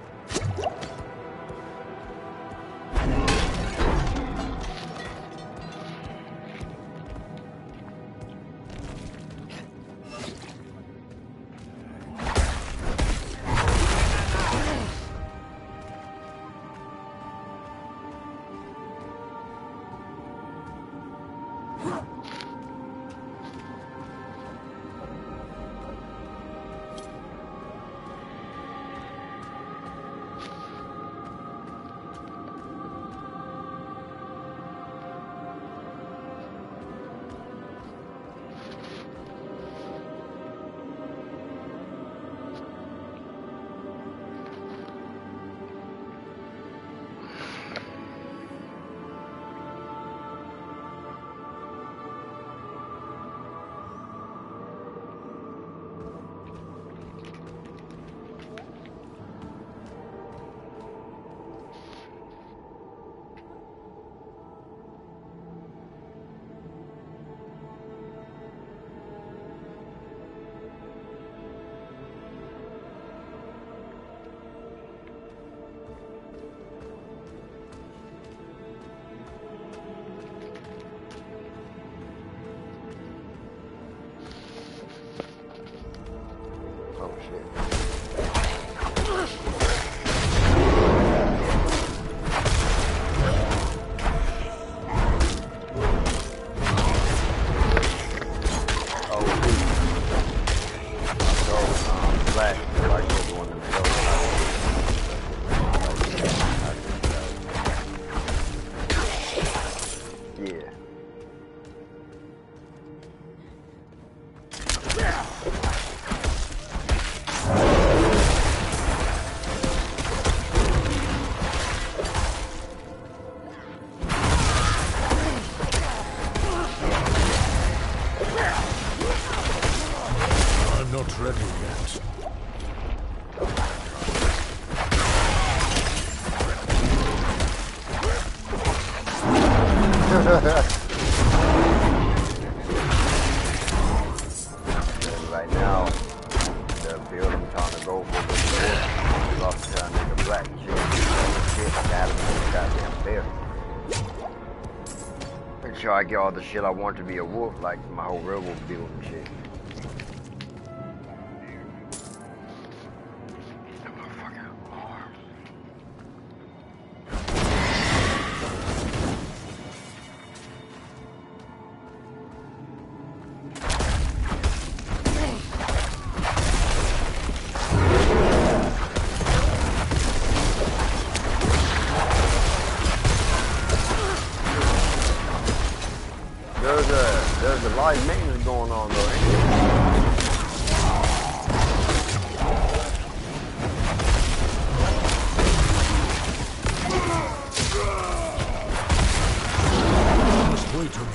Not ready yet. Right now, the build I'm trying to go for is off to make a black shit. Got him in the goddamn bear. Make sure I get all the shit I want to be a wolf, like my whole werewolf build and shit. lot of maintenance going on though. Just wait a moment.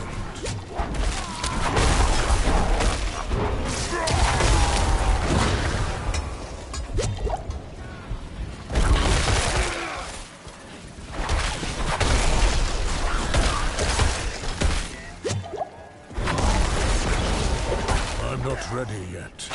I'm not ready yet.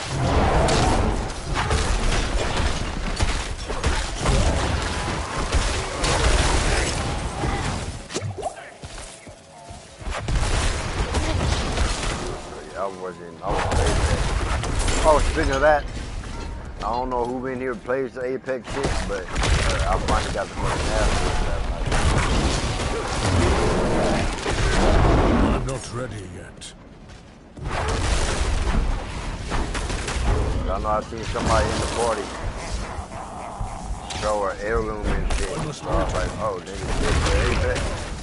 Oh, speaking of that, I don't know who in here plays the Apex shit, but I finally got the fucking ass. I'm not ready yet. I know I seen somebody in the party throw an heirloom and shit. So I was like, oh, nigga, shit, Apex.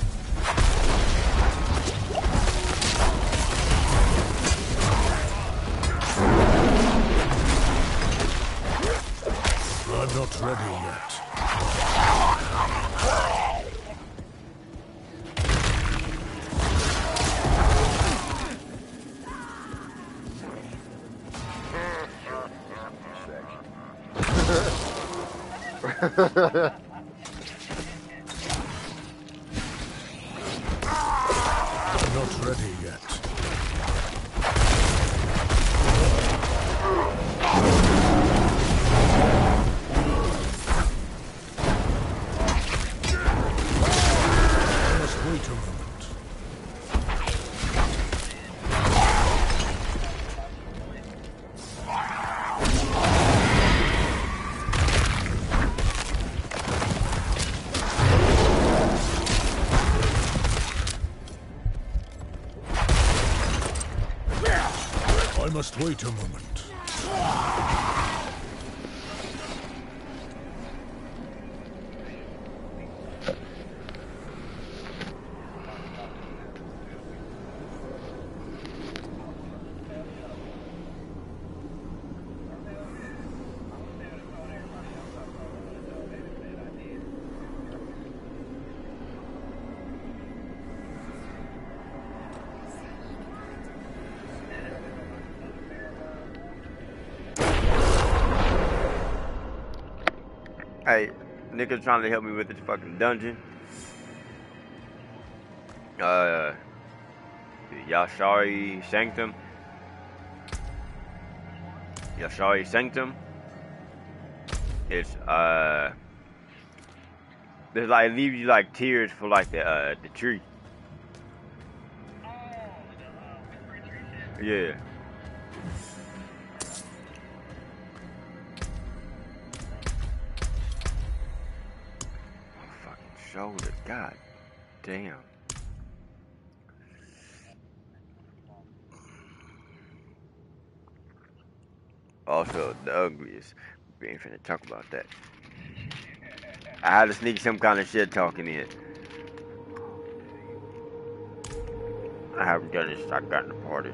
I'm not ready yet. I'm not ready yet. Wait a moment. I must wait a moment. Hey, niggas trying to help me with this fucking dungeon. Yashari Sanctum. Yashari Sanctum. It's there's like leave you like tears for like the tree. Yeah. Shoulder, god damn. Also, the ugliest. We ain't finna talk about that. I had to sneak some kind of shit talking in. I haven't done this. I got in the party.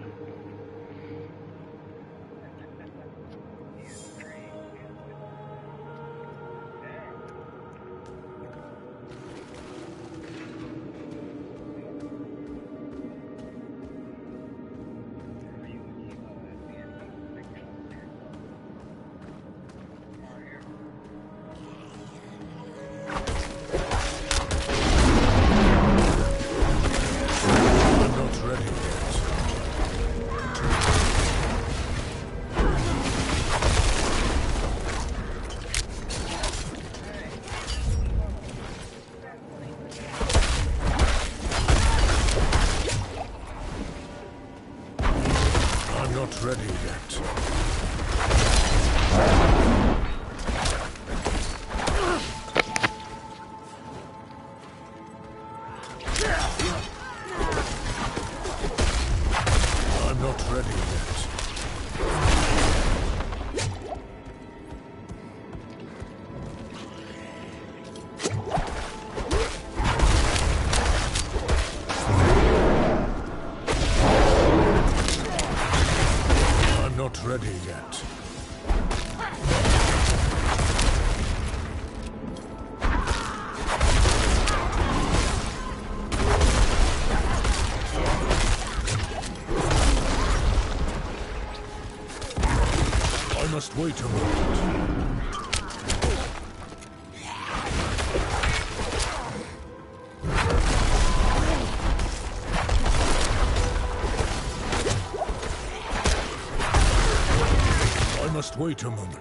wait a moment. I must wait a moment.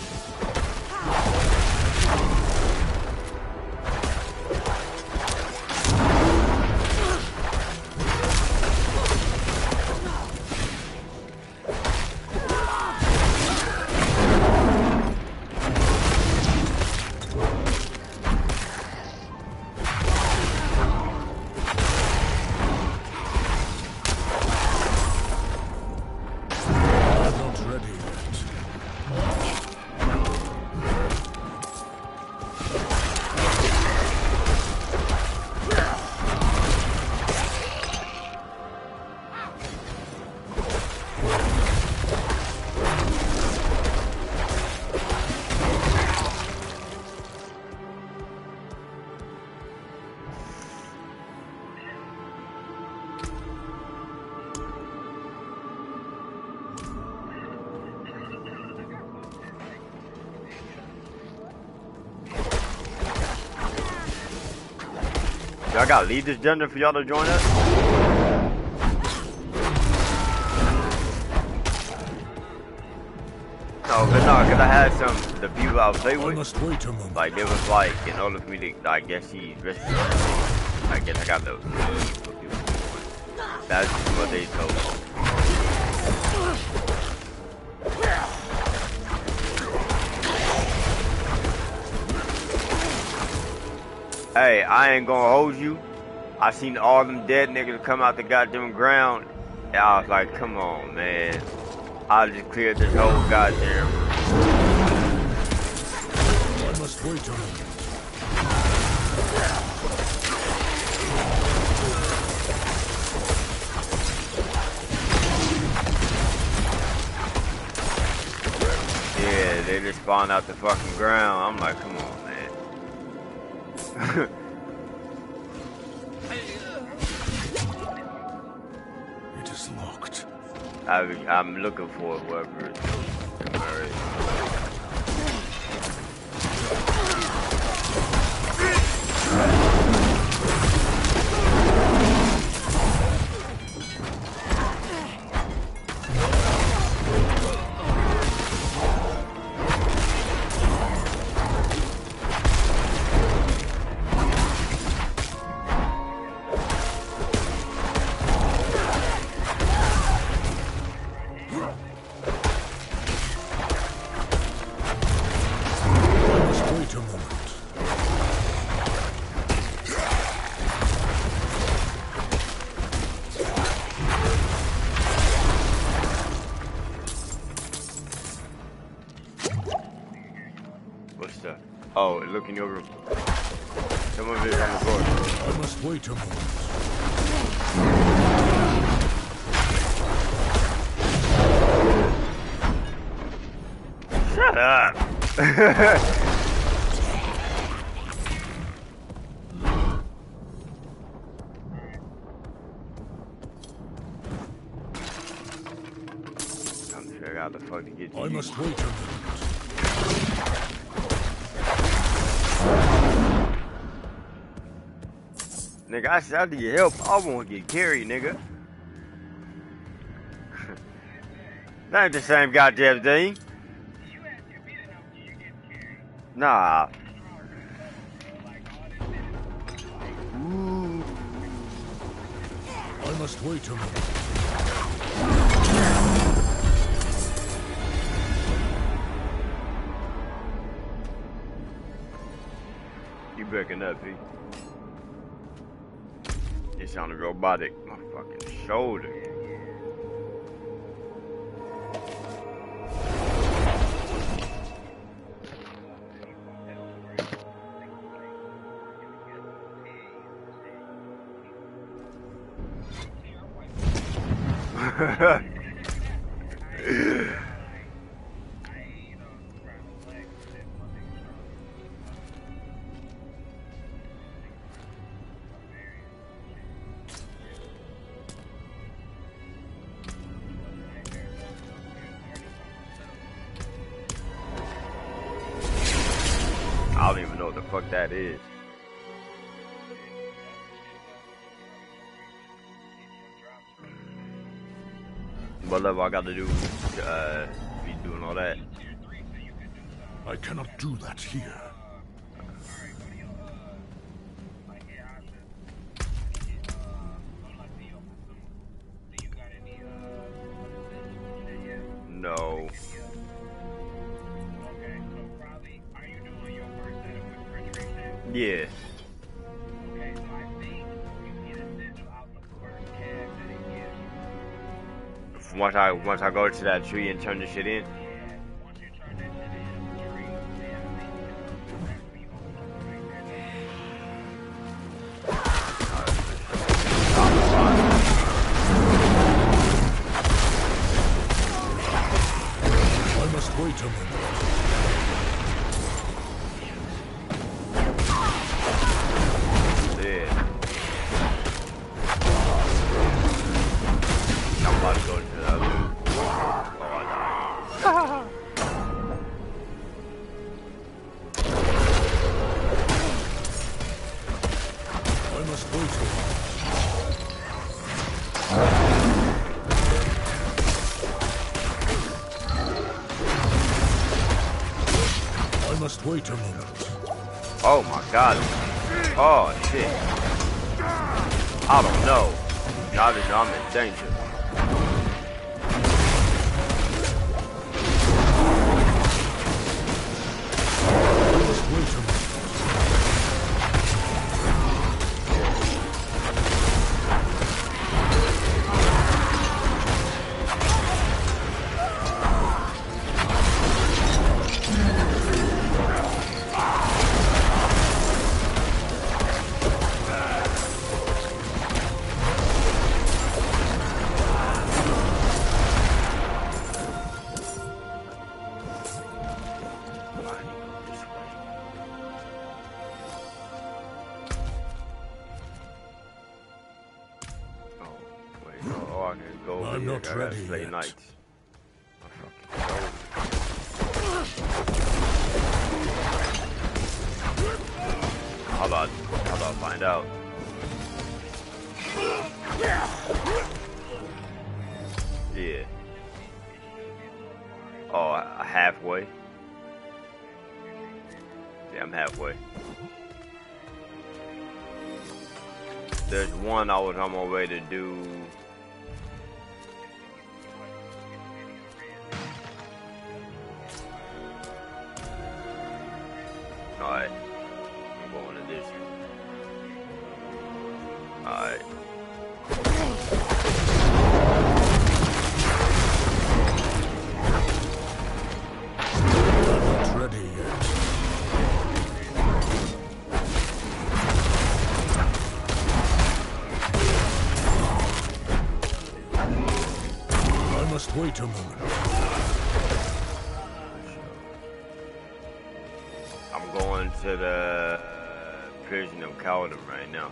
Y'all gotta leave this dungeon for y'all to join us? No, cause I had the people I was playing with. Must wait a moment. Like, it was like, in order for me to, I guess he's registered. I guess I got those. That's what they told me. Hey, I ain't gonna hold you. I seen all them dead niggas come out the goddamn ground. And I was like, come on, man. I just cleared this whole goddamn. I must wait a moment. Yeah, they just spawned out the fucking ground. I'm like, come on, man. It is locked. I'm looking for whoever it is. Oh, look in your room. Some of it is on the floor. I must wait a moment. Shut up. I'm figuring out the fuck to get to I you. must wait a moment. Nigga, I said I need your help. I won't get carried, nigga. That ain't the same goddamn thing. Nah. Ooh. I must wait a moment. You breaking up, P. It sounded robotic. My fucking shoulder. even know what the fuck that is. What level I got to do be doing all that? I cannot do that here. No. Yeah. Once I go to that tree and turn the shit in. I must wait a minute. Yeah. I'm about to go to the other. Oh, I died. I must wait a minute. I must wait a moment. Oh my god. Oh shit. I don't know. Now that I'm in danger. I must wait a moment. I'm not ready yet. Nights. How about find out? Yeah. Oh, halfway. Yeah, I'm halfway. There's one I was on my way to do. Alright. I'm going to this. Alright. I'm not ready yet. I must wait a moment. I'm going to the prison of Caldum right now.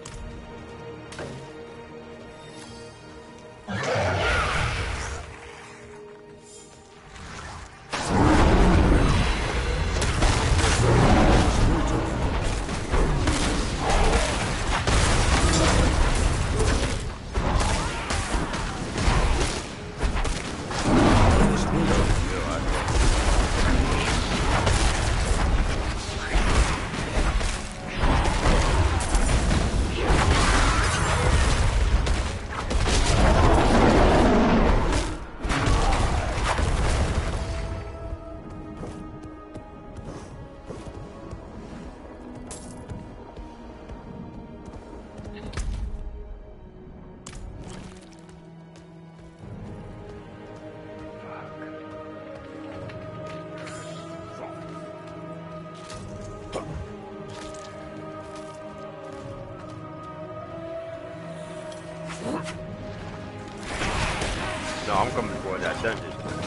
No, I'm coming for that dungeon.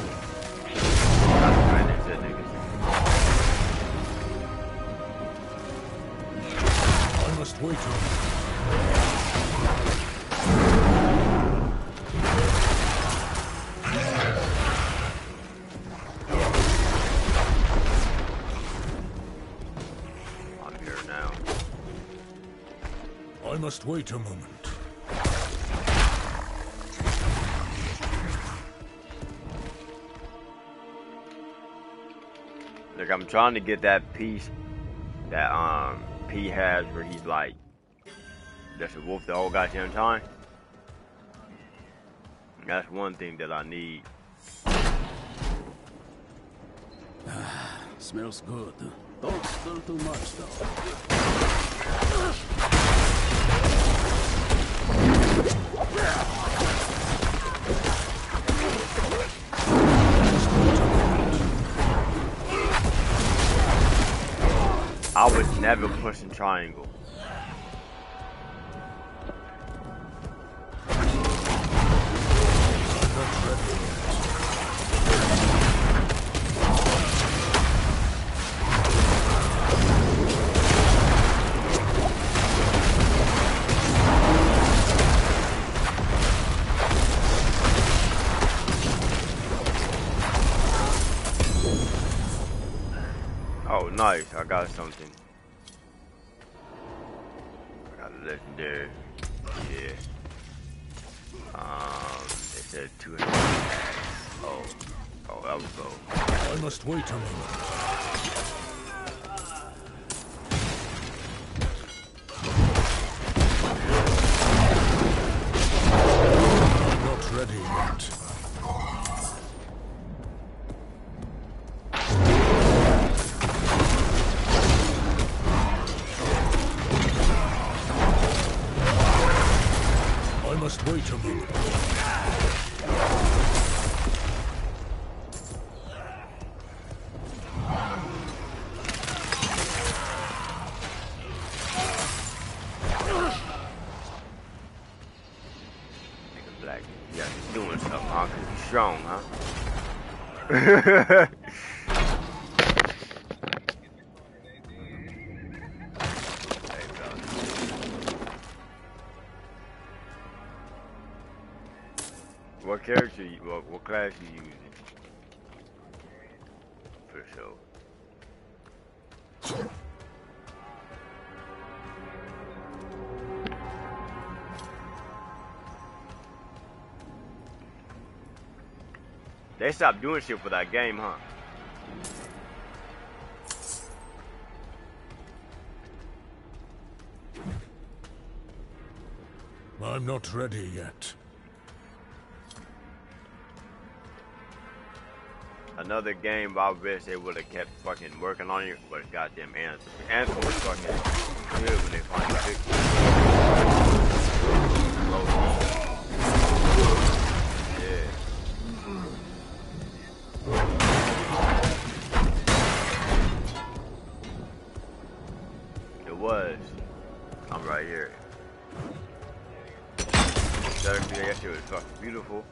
I must wait a minute. I must wait a moment. Look, I'm trying to get that piece that P has where he's like just a wolf the whole goddamn time. That's one thing that I need. Smells good. Don't stir too much, though. I was never pushing triangle. Oh, nice. I got something. I got a legendary. Yeah. They said 200. Oh, that was low. I must wait a moment. Not ready yet. I must wait a moment. Nigga black. Yeah, he's doing something, huh? 'Cause he's strong, huh? What character you, what class you using? For sure. They stopped doing shit for that game, huh? I'm not ready yet. Another game I wish they would have kept fucking working on it, but goddamn Anthem. Anthem was fucking good when they finally fixed it. Yeah. It was. I'm right here. That shit was fucking beautiful.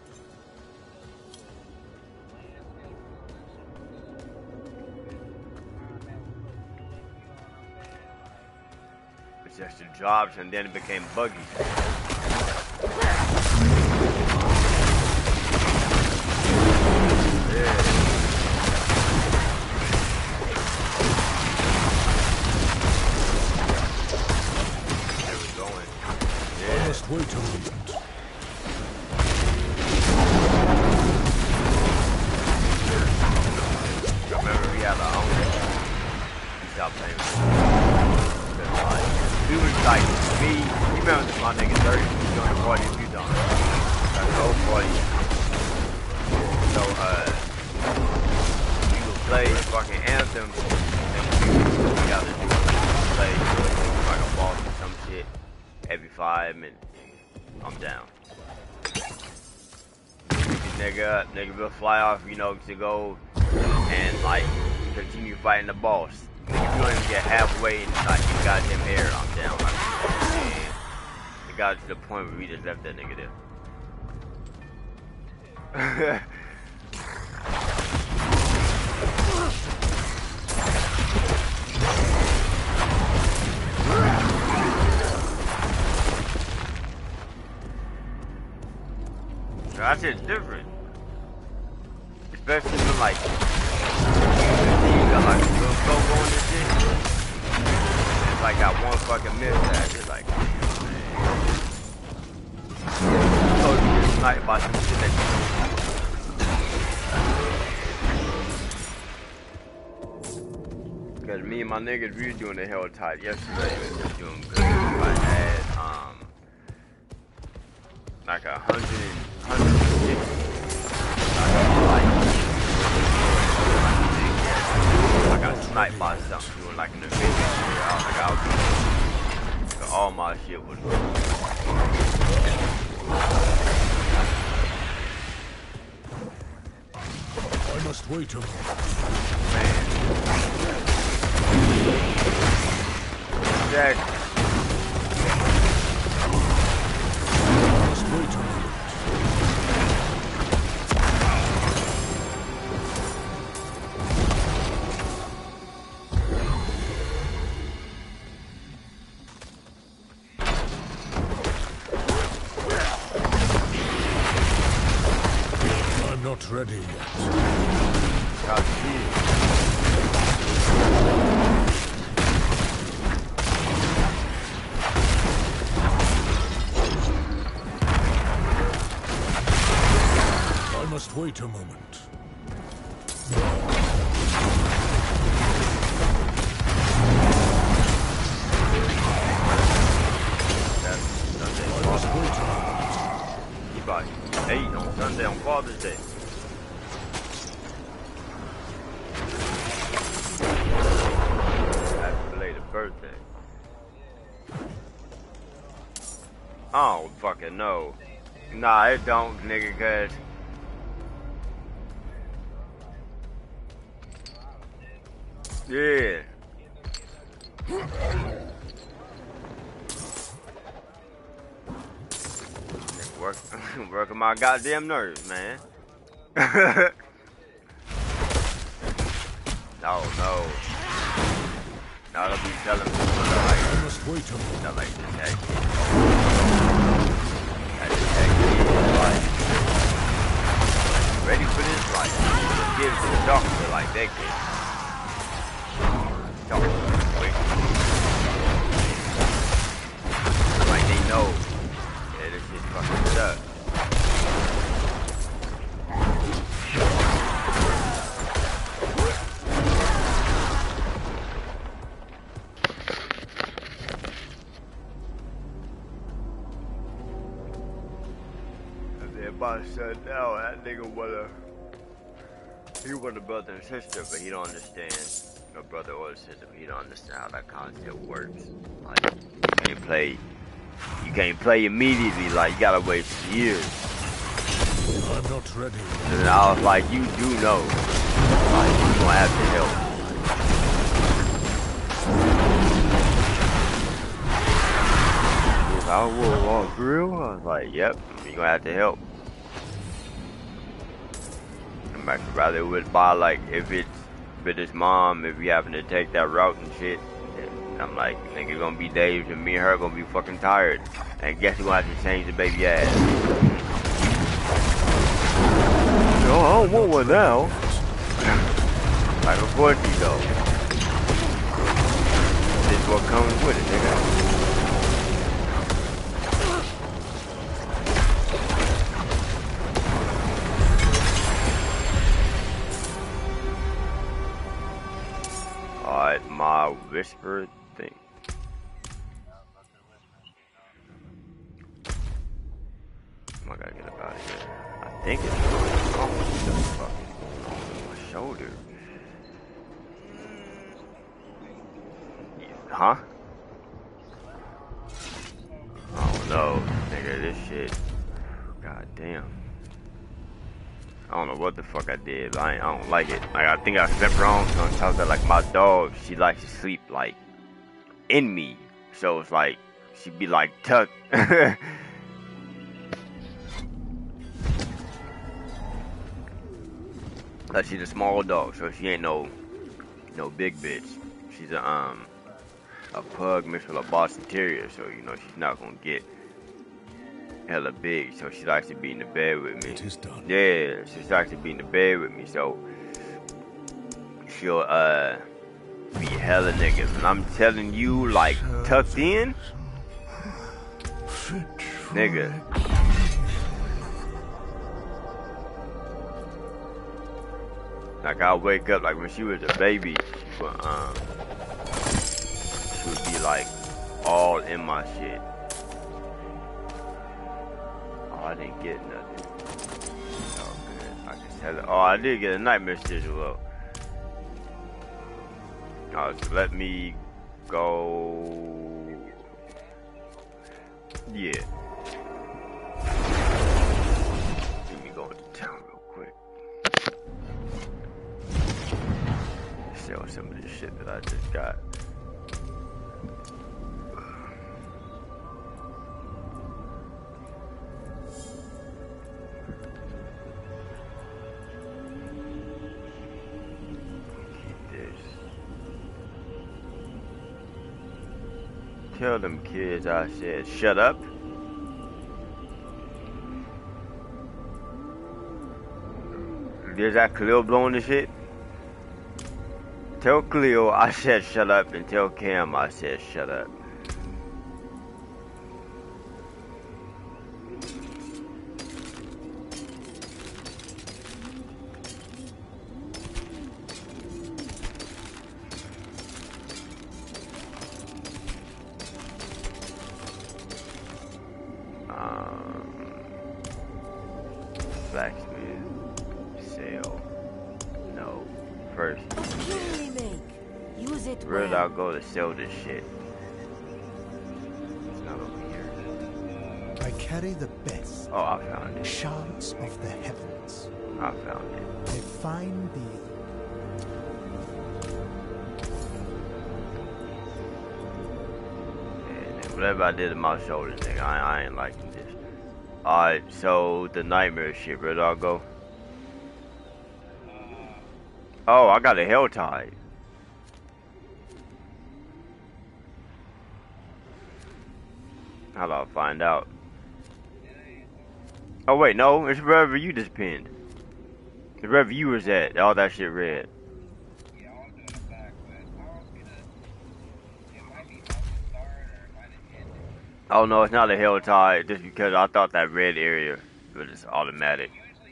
Just the jobs, and then it became buggy. Yeah. There we going. Yeah. I must wait a moment. Remember, we had our own. We stopped playing. He was like, me, you remember my nigga 30, he's doing the party a few times. That's the whole party. So, we would play fucking Anthem, and we got to do play like a boss or some shit every 5 minutes. I'm down. Nigga up, nigga will fly off, you know, to go and like continue fighting the boss. If you don't even get halfway in like your goddamn air, I'm down. Like, man, it got to the point where we just left that nigga there. That shit's different. Especially when like you got like a little go going and shit. It's like got one fucking miss that it's like, man. told you this night about some shit that you. Cause me and my niggas, we were doing the hell tight yesterday. We were doing good. I had like 150. I got sniped by something doing like an event. I was like, so all my shit was. I must wait a moment. Man. Jack. I must wait a moment. I'm not ready yet. I must wait a moment. I must wait a moment. You buy 8 on Sunday on Father's Day. Birthday. I don't fucking know. Nah, it don't, nigga, cause yeah. Working my goddamn nerves, man. Oh no. Now they'll be telling me that like this heck. Like, ready for this? Like, give the doctor like that kid. Doctor, quick. Like they know. Yeah, this shit fucking sucks. My son now, that nigga he want a brother and sister, but he don't understand a brother or a sister, but he don't understand how that concept works. Like, you can't play immediately, like, you gotta wait years. I'm not ready. And I was like, you do know, like, you gonna have to help. I was grill. I was like, yep, you gonna have to help. I'd rather would buy like if it's with his mom, if we happen to take that route and shit. I'm like, nigga, gonna be days and me and her gonna be fucking tired. And guess who gonna have to change the baby ass? No, I don't want one now. Like, of course you don't. This is what comes with it, nigga. Alright, my whisper thing. I gotta get up out of here. I think it's fucking my shoulder. Huh? I don't know, nigga, this shit. God damn. I don't know what the fuck I did, but I don't like it. Like, I think I slept wrong sometimes. That, like, my dog, she likes to sleep, like, in me. So it's like, she'd be, like, tucked. Like, she's a small dog, so she ain't no big bitch. She's a pug mixed with a Boston Terrier, so, you know, she's not gonna get hella big, so she likes to be in the bed with me. It is done. Yeah, she likes to be in the bed with me, so she'll be hella niggas. And I'm telling you, like, tucked in, Nigga. Like I wake up like when she was a baby, she would be like all in my shit. Oh, I didn't get nothing. Oh man, I can tell it. Oh, I did get a nightmare sigil though. Oh, so let me go. Yeah. Let me go into town real quick. Sell some of this shit that I just got. Tell them kids I said shut up. There's that Khalil blowing the shit. Tell Khalil I said shut up, and tell Cam I said shut up. Blacksmith, sale, no, first, where did I go to sell this shit? It's not over here. I carry the best. Oh, I found it. Shards of the heavens. I found it. A fine deal. And whatever I did to my shoulders, nigga, I ain't liking this. Alright, so the nightmare shit, where do I go? Oh, I got a hell tide. How do I find out? Oh wait, no, it's wherever you just pinned. It's wherever you was at, all that shit red. Oh no, it's not a hell tide, just because I thought that red area was just automatic.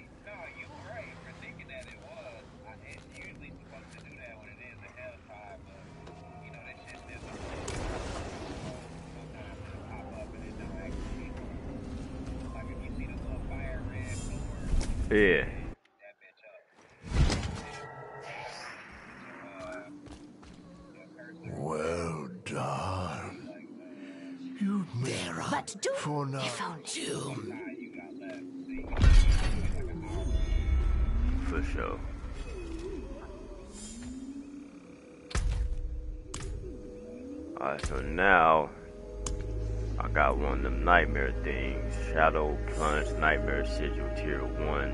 Yeah. Well done. You made But do for now. if only. For sure. Alright, so now I got one of them nightmare things. Shadow Plunge Nightmare Sigil Tier 1.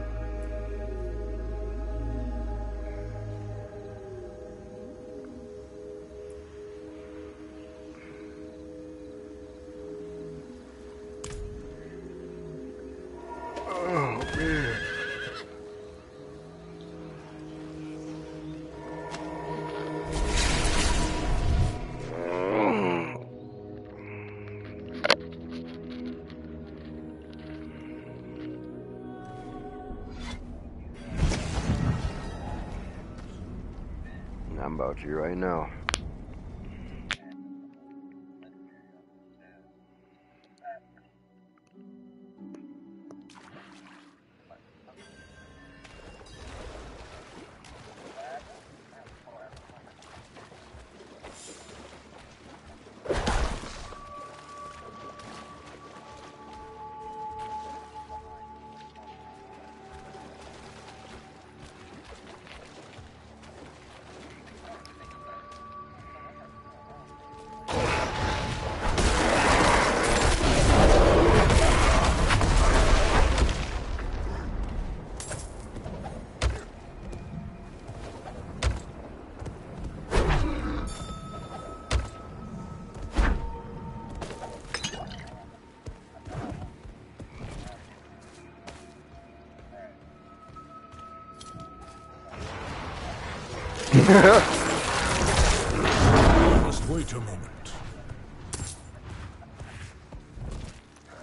Oh man. I'm about you right now. Must wait a moment.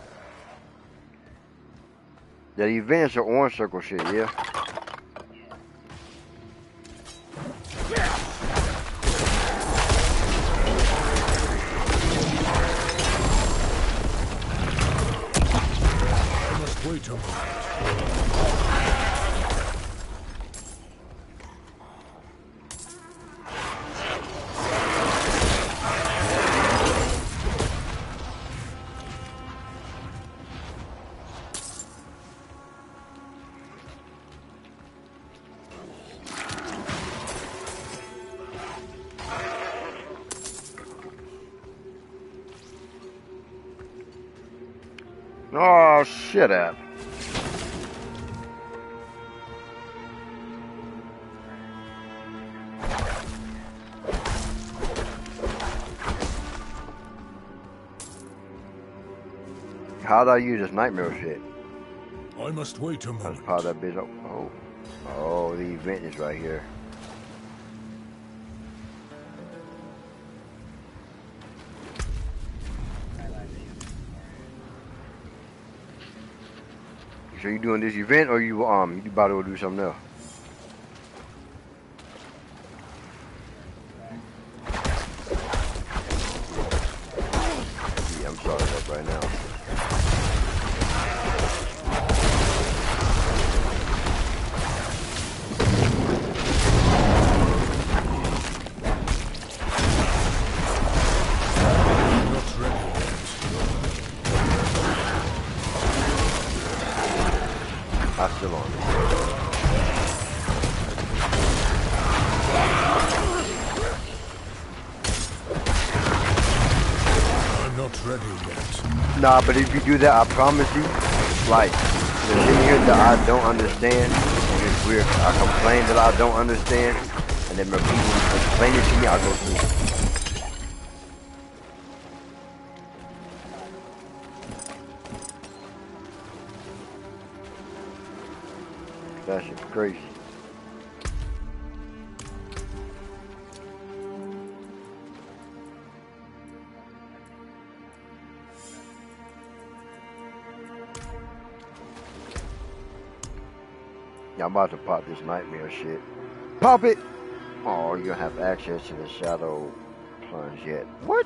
The events are orange circle shit, yeah. I must wait a moment. Oh, shut up. How'd I use this nightmare shit? I must wait a moment. That's part of that bitch. Oh, the event is right here. So you doing this event, or you about to go do something else? Yeah, I'm sorry about right now. I'm still on it. I'm not ready yet. Nah, but if you do that, I promise you, like, the shit here that I don't understand, and it's weird. I complain that I don't understand, and then when people explain it to me, I go through it. That shit's crazy. Yeah, I'm about to pop this nightmare shit. Pop it! Oh, you don't have access to the shadow plunge yet. What?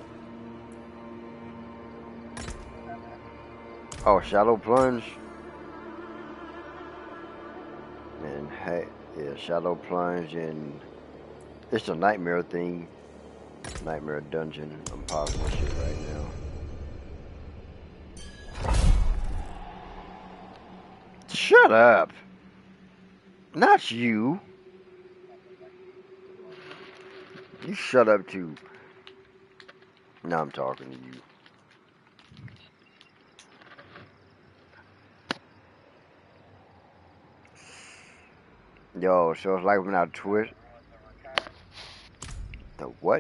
Oh, shadow plunge? And hey, yeah, shadow plunge, and it's a nightmare thing. Nightmare dungeon. I'm popping this shit right now. Shut up! Not you. You shut up too. Now I'm talking to you. Yo, so it's like when I twist. The what?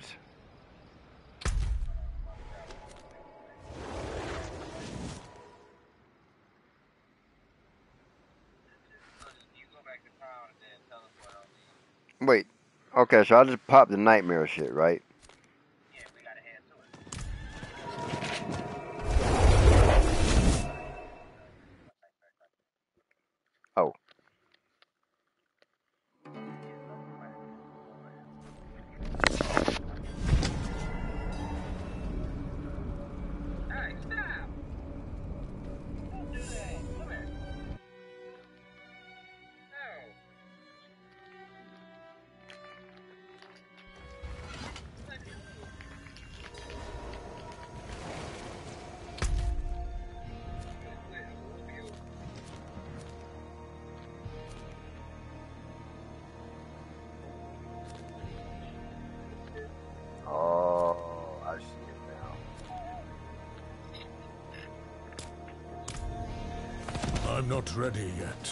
Wait. Okay, so I just popped the nightmare shit, right? Oh. I'm not ready yet.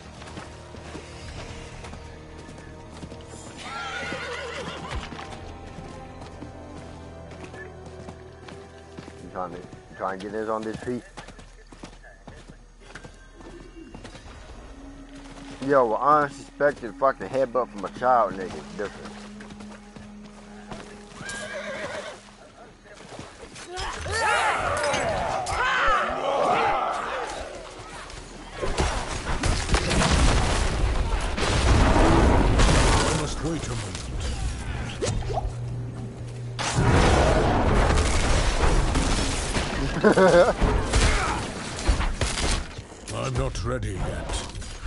You trying to get this on this feet? Yo, unsuspected fucking headbutt from a child nigga is different. I'm not ready yet.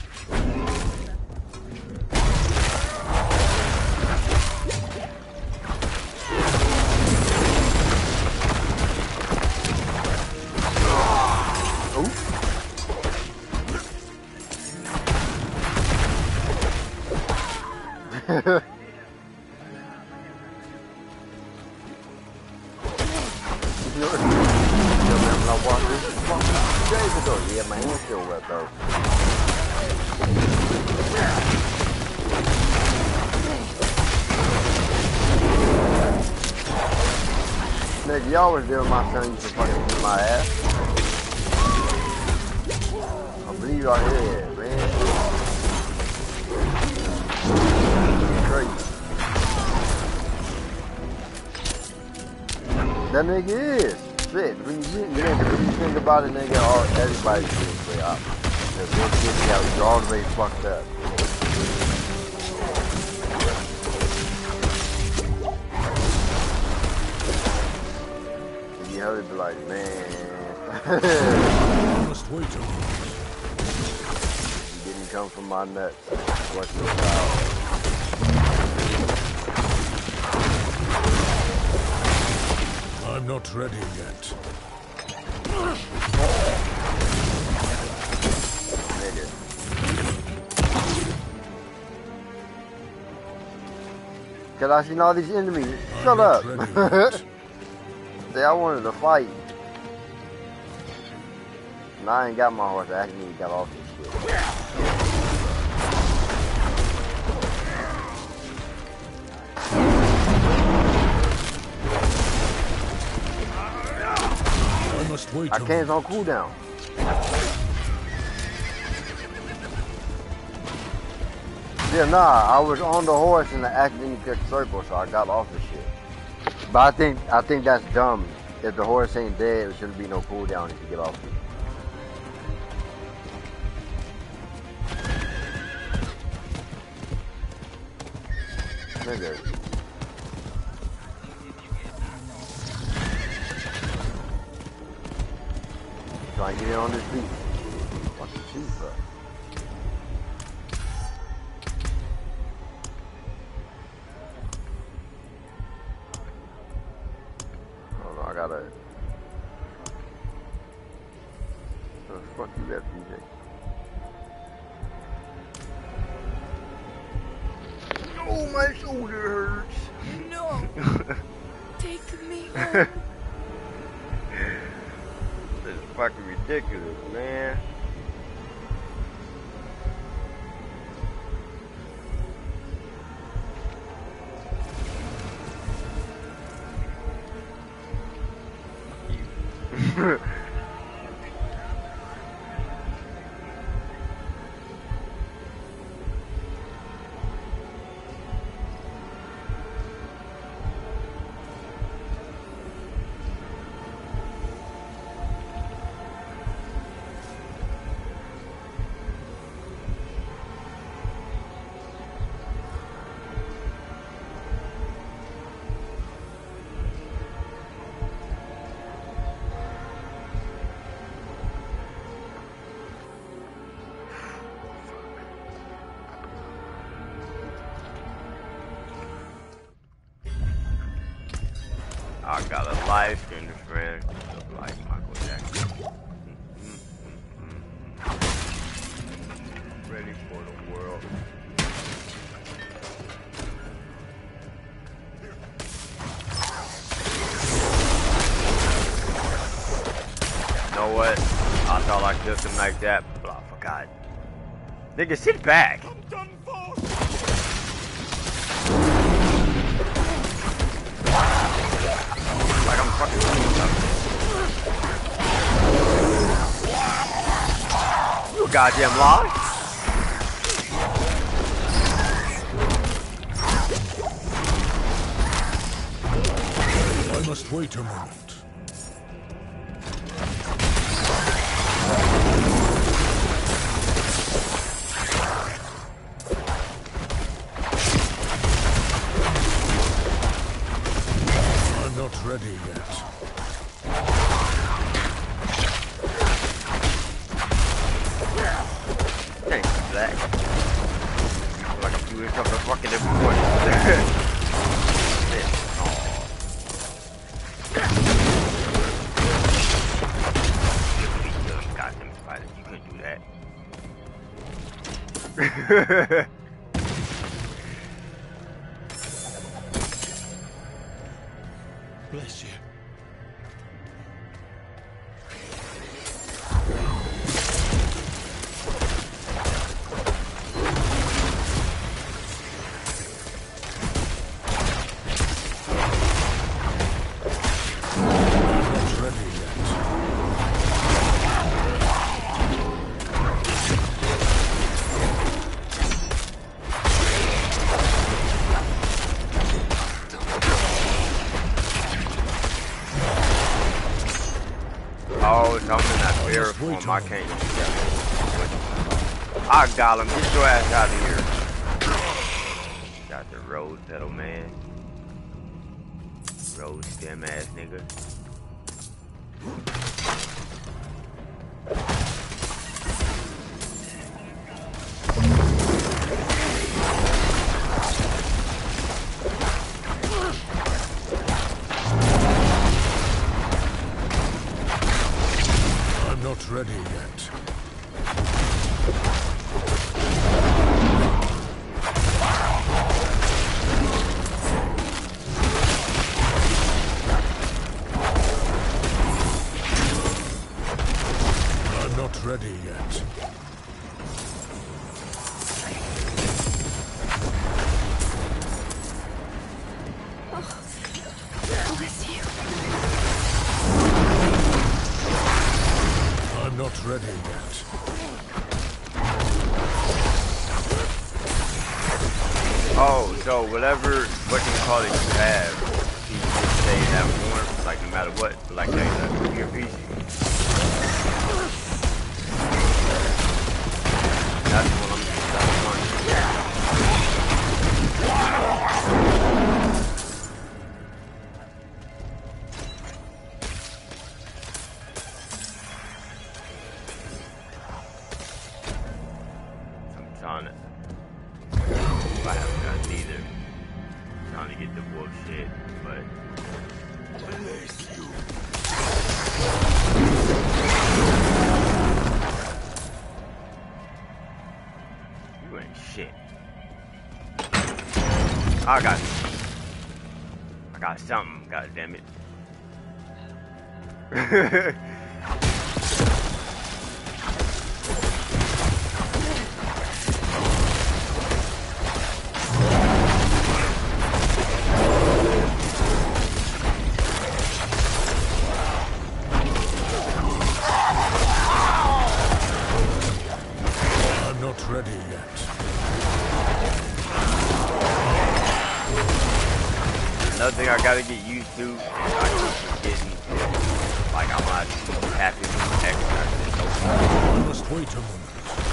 Yeah, my hand's still wet though. Nigga, y'all was there with my son used to fucking beat my ass. I believe y'all here, man. Crazy. That nigga is. Shit, when you think about it, nigga, everybody's getting way up. This shit got all the way fucked up. You heard it be like, man. Must wait a moment. You didn't come from my nuts. What's your power? I'm not ready yet. Nigga. Cause I seen all these enemies. Shut up. Say I wanted to fight. And I ain't got my horse. I actually got off this shit. I can't on cooldown. Yeah, nah, I was on the horse and I accidentally clicked circle, so I got off the shit. But I think that's dumb. If the horse ain't dead, it shouldn't be no cooldown if you get off it. Nigga. Trying to get in on this beat. Fucking cheap, bro. Oh no, I gotta. Oh, fuck you, that PJ. Oh, my shoulder hurts. No. Take me home. This is fucking ridiculous, man. I got a live stream, friend. Just like Michael Jackson. Ready for the world. You know what? I thought I killed him like that, but I forgot. Nigga, sit back. I'm done for. Like I'm fucking you goddamn lie. I must wait a moment. I'm not ready yet. fucking important. Goddamn spiders, you couldn't do that. Bless you. Oh, it's something that's fair form. I can't use that. I got him. Get your ass out of here. Got the rose petal, man. Rose stem ass nigga. Not ready yet. I'm not ready yet. Bless you. I'm not ready yet. Oh, so whatever, what you call it, you have, you just stay in that form, like no matter what, like your PC. That's what I'm trying to, I haven't done either. Trying to get the wolf shit, but you ain't shit. I got something, god damn it. Not ready yet. Another thing I gotta get used to is I keep forgetting, like I'm not happy with X. I must wait a moment.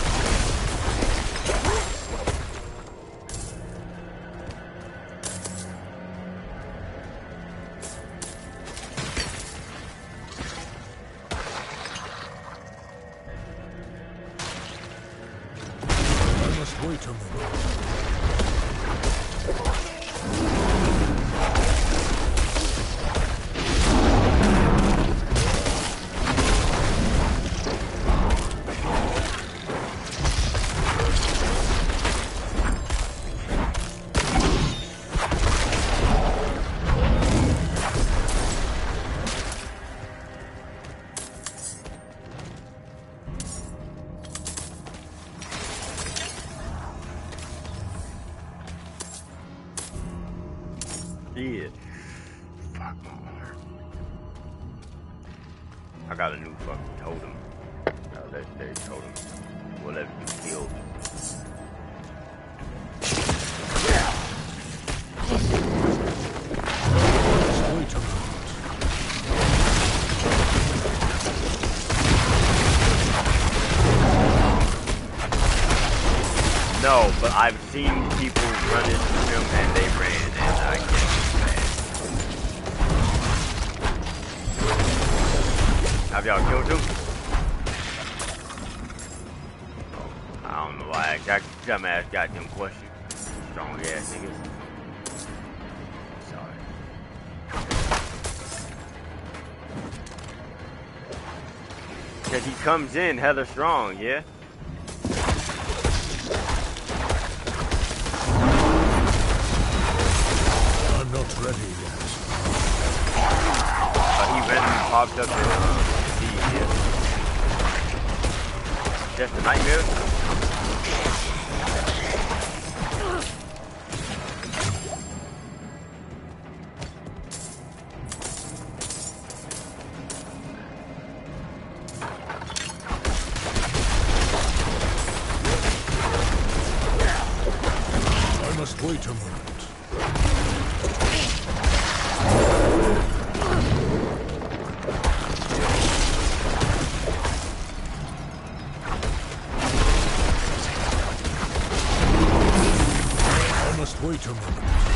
Wait a moment. Yeah. Fuck my heart. I got a new fucking totem. Legendary totem. Whatever you kill. No, but I've seen people run into him and they ran, and I can't be mad. Have y'all killed him? I don't know why I got dumbass goddamn question. strong ass niggas. Sorry. Cause he comes in hella strong, yeah? I'm not ready yet. He randomly popped up in D, yeah. Just the nightmare? I must wait a moment. Wait a moment.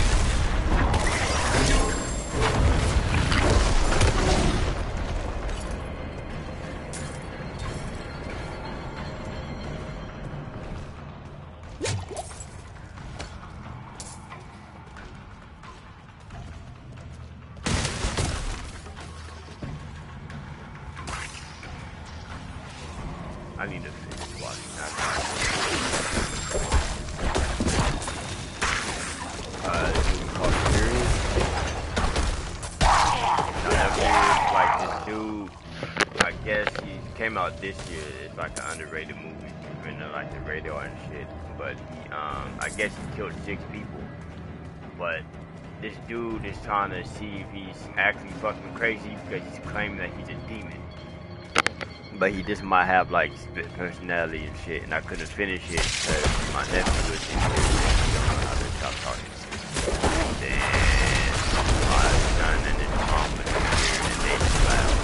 I need to finish watching that. Came out this year. It's like an underrated movie, even though like the radio and shit. But he, I guess he killed 6 people. But this dude is trying to see if he's actually fucking crazy because he's claiming that he's a demon. But he just might have like split personality and shit. And I couldn't finish it because my nephew was in here. I just stopped talking. Then my son and his mom was in here and they just laughed.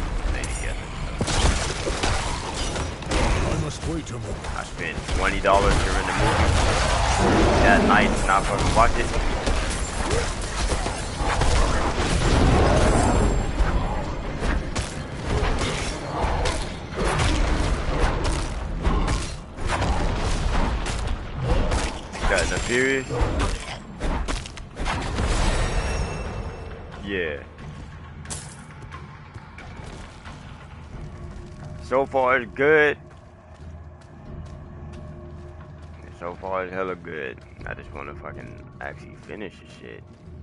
Wait a moment. I spent $20 during the movie that night and I fucking watched it. Got the Furious. Yeah. So far it's good. So far it's hella good. I just wanna fucking actually finish the shit.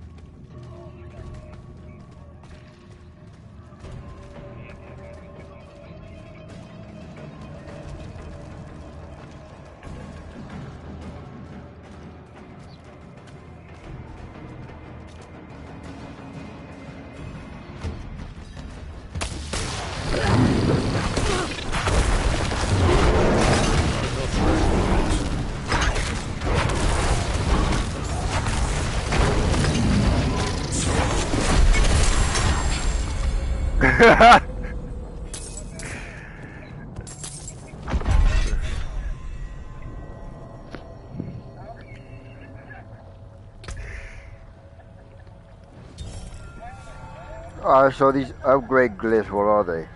Alright, so these upgrade glyphs, what are they?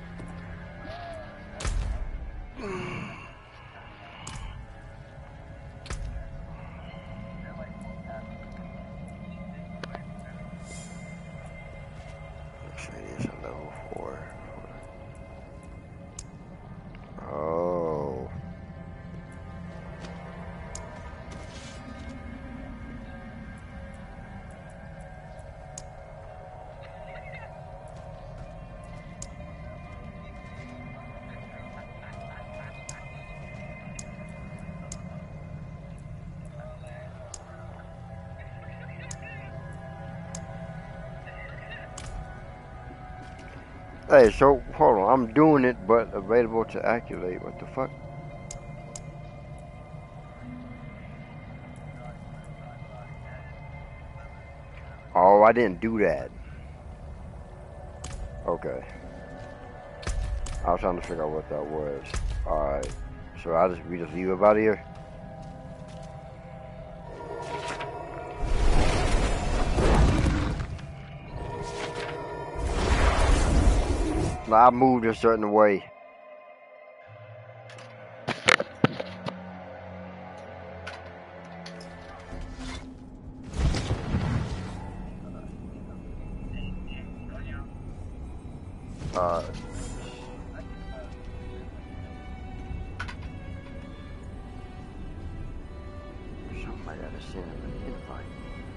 Hey, so hold on, I'm doing it, but available to activate. What the fuck? Oh, I didn't do that. Okay. I was trying to figure out what that was. Alright. So we just leave about here? I moved a certain way. Somebody gotta send him an invite.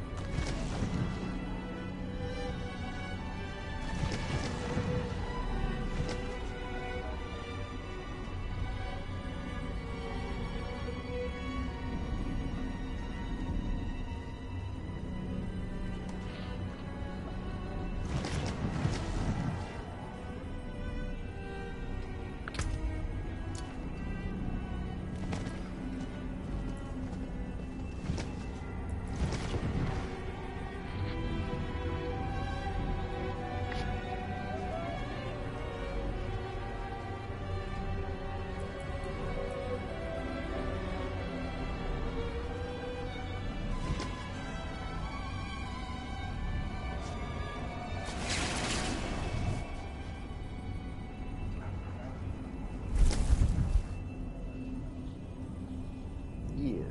Yeah.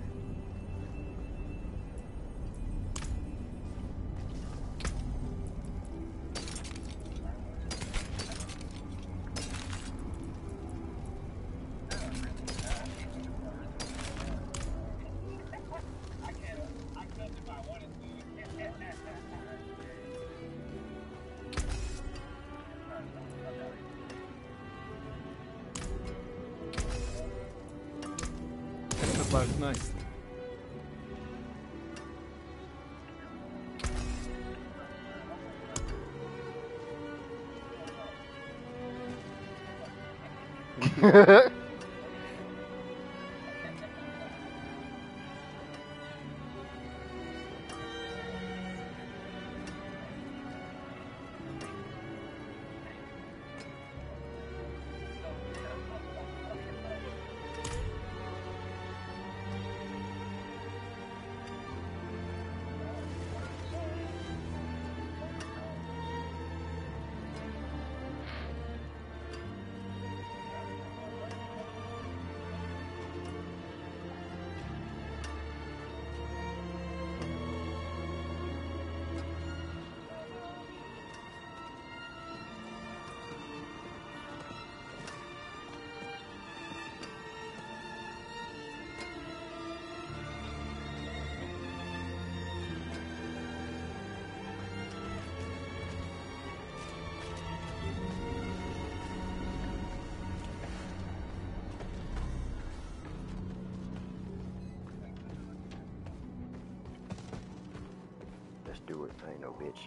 That was nice. Let's do it. I ain't no bitch.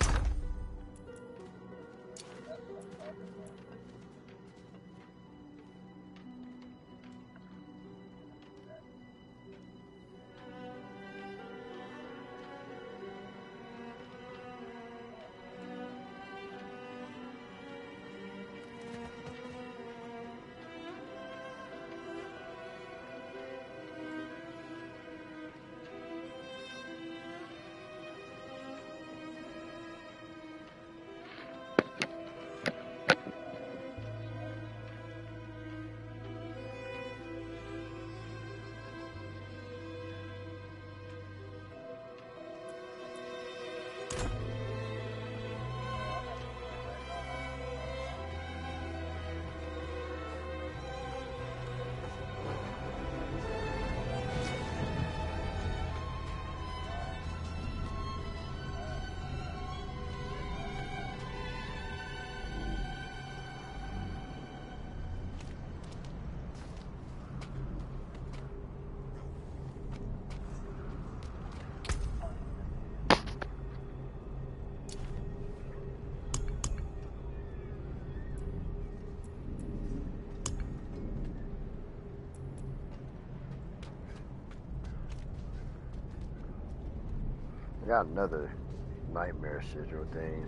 I got another nightmare sigil thing.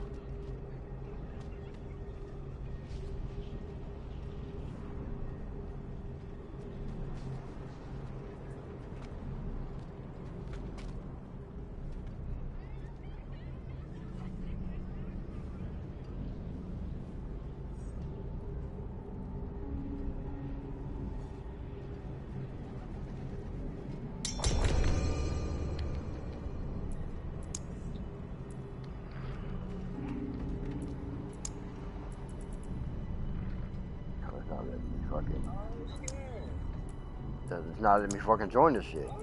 fucking. It's not letting me fucking join this shit.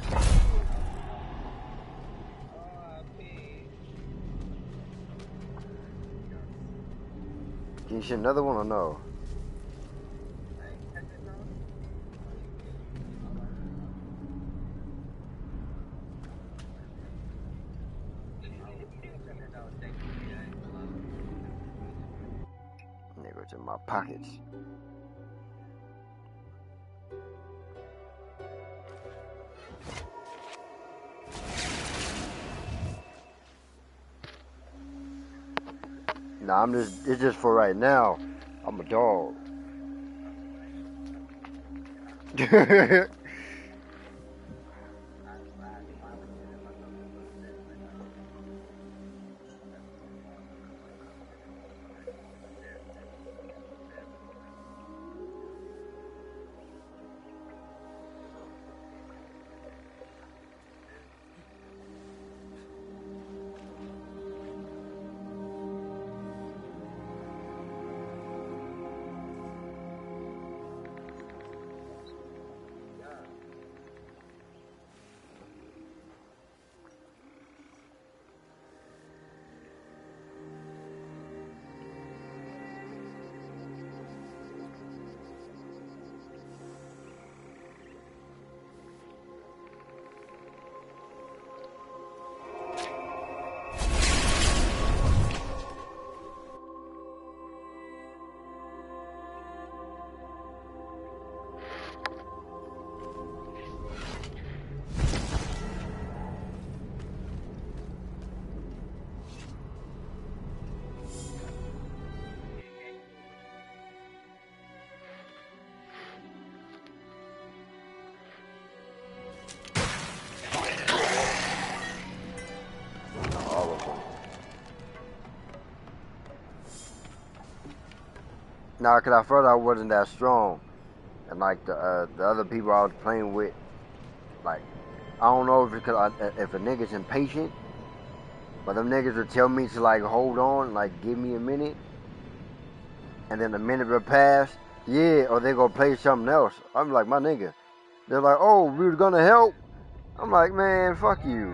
Can you shit another one or no? Niggas in my pockets. Nah, it's just for right now. I'm a dog. Nah, cause I felt I wasn't that strong, and like the other people I was playing with, like I don't know if it's cause if a nigga's impatient, but them niggas would tell me to like hold on, like give me a minute, and then a minute will pass, yeah, or they gonna play something else. I'm like, my nigga, they're like, oh, we were gonna help. I'm like, man, fuck you.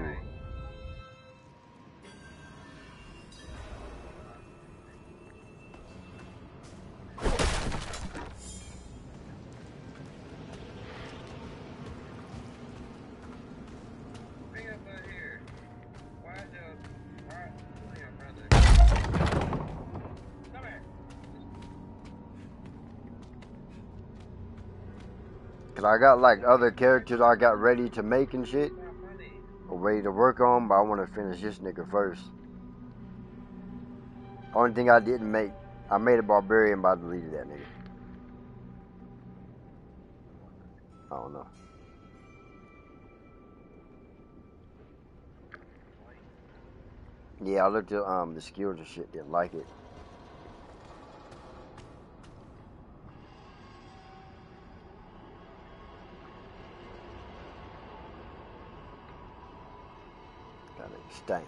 Cause I got like other characters I got ready to make and shit, or ready to work on, but I want to finish this nigga first. Only thing I didn't make, I made a barbarian, but I deleted that nigga. I don't know. Yeah, I looked at the skills and shit, didn't like it. That nigga stank.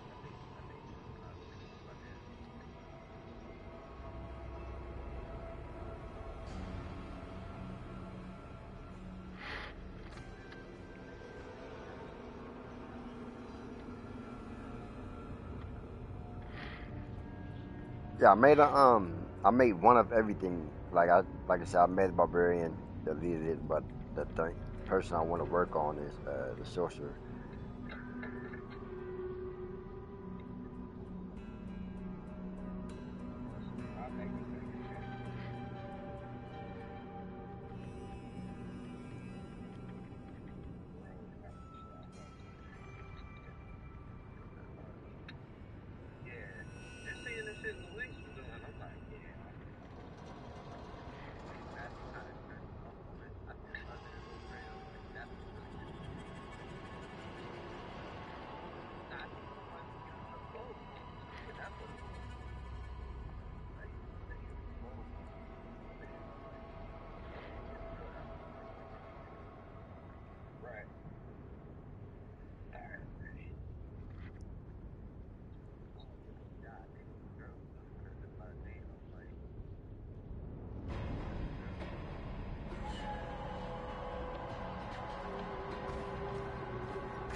Yeah, I made one of everything. Like I said, I made the barbarian, deleted it, but the person I want to work on is the sorcerer.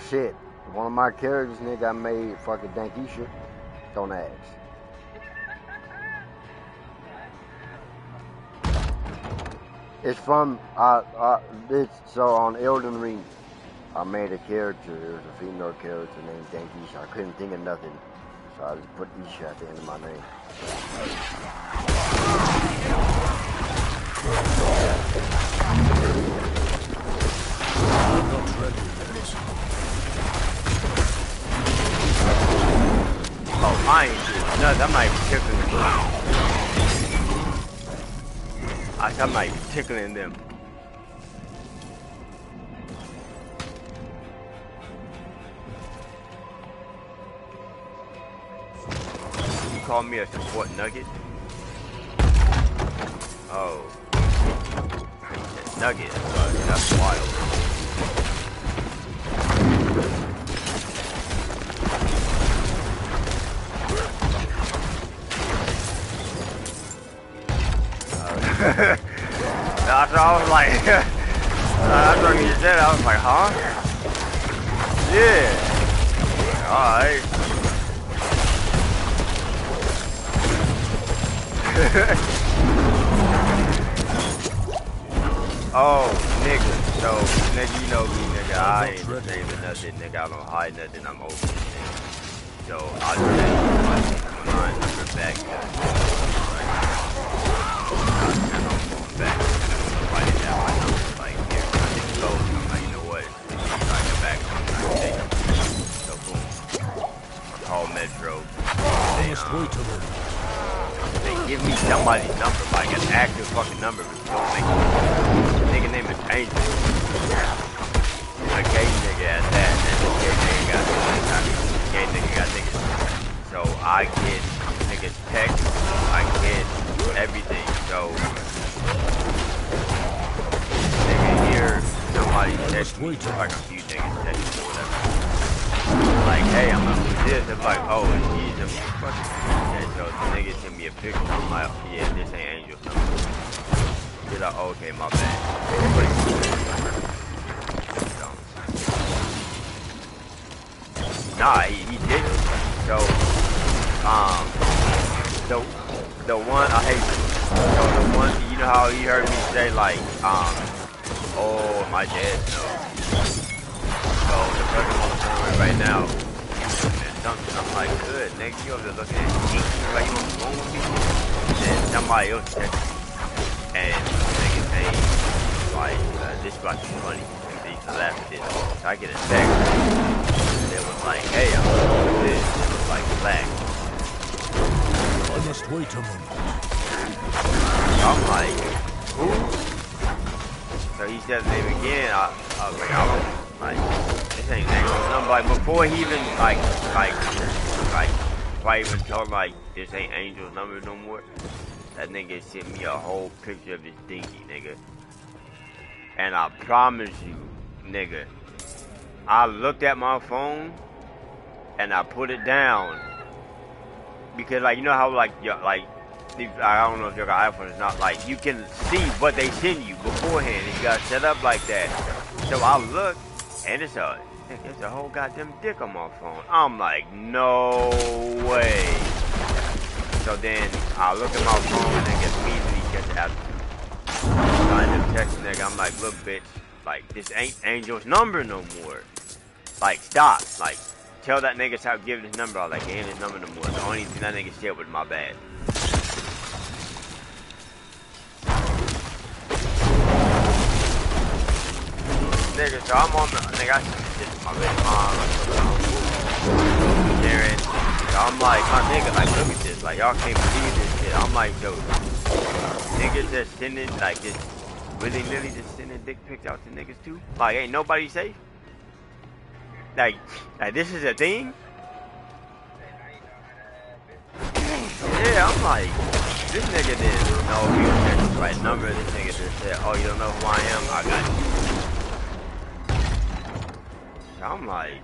Shit, one of my characters, nigga, I made fucking Dankisha. Don't ask. It's from, so on Elden Ring, I made a character, it was a female character named Dankisha. I couldn't think of nothing, so I just put Isha at the end of my name. I'm not ready yet. Oh, I ain't doing nothing. I'm not even tickling them. I'm not even tickling them. You call me a support nugget? Oh. Nugget, that's wild. That's what I was like, that's what you said, I was like, huh? Yeah. Alright. Oh, nigga. So, nigga, you know me, nigga. I ain't saving nothing, nigga. I don't hide nothing. I'm open, nigga. So, I'll just say, my line number back. Metro. They give me somebody's number, like an active fucking number, but don't make it. Nigga name is Angel. A gay nigga at that, and the gay nigga got niggas. So I get niggas text, I get everything. So nigga hear somebody text me, like a few niggas text me or whatever. Like, hey, I'm gonna do this. They're like, oh, it's easy. And so the nigga sent me a picture. I'm like, yeah, this ain't Angel something. He's like, oh, okay, my bad. Nah, he didn't. So, the one, I hate it. So the one, you know how he heard me say, like, oh, my dad, no. So the person right now, something I'm like, good, nigga, you over there looking at me, like you on the phone with me, and then somebody else texted me, and nigga saying, like, this about to be funny, and they laugh at this, so I get a text, and it was like, hey, I'm doing this, it was like black. I must wait a moment. I'm like, who? So he said the name again, I was like, I don't, like, this ain't Angel's number. Like, before he even, like, if I even told, like, this ain't Angel's number no more, that nigga sent me a whole picture of his dinky, nigga. And I promise you, nigga, I looked at my phone, and I put it down, because, like, you know how, like, I don't know if you got iPhone, it's not, like, you can see what they send you beforehand, and you got set up like that. So I looked, and it's a whole goddamn dick on my phone. I'm like, no way. So then I look at my phone and it immediately gets out. I end up texting nigga. I'm like, look, bitch, like this ain't Angel's number no more. Like, stop. Like, tell that nigga stop giving his number out. Like, he ain't his number no more. The only thing that nigga said was my bad. Nigga, so I'm on the nigga. I see this my baby mom, Darren. So I'm like, my nigga, like, look at this. Like, y'all can't believe this shit. I'm like, yo, niggas just sending, like, just willy-nilly just sending dick pics out to niggas too. Like, ain't nobody safe. Like this is a thing. Yeah, I'm like, this nigga didn't know if he was getting the right number. This nigga just said, oh, you don't know who I am? I got you. I'm like,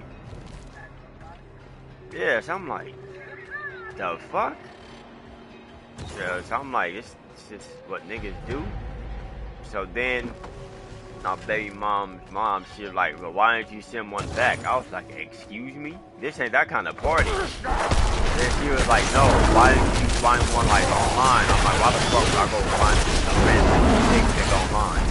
yeah, so I'm like, the fuck? So I'm like, this is what niggas do. So then, my baby mom's mom, she was like, well, why didn't you send one back? I was like, excuse me? This ain't that kind of party. Then she was like, no, why didn't you find one like online? I'm like, why the fuck would I go find a random dick pic online?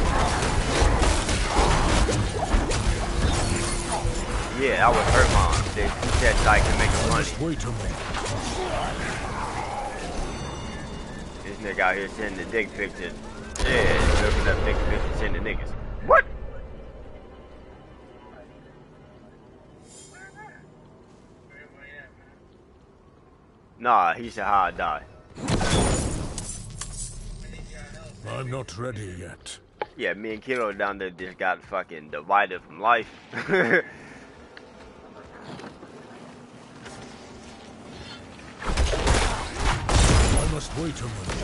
Yeah, that was her mom. She said I can make money. This nigga out here sending the dick pictures. Yeah, looking up dick pictures, sending niggas. What? Nah, he said how I die. I'm not ready yet. Yeah, me and Kilo down there just got fucking divided from life. I must wait a minute.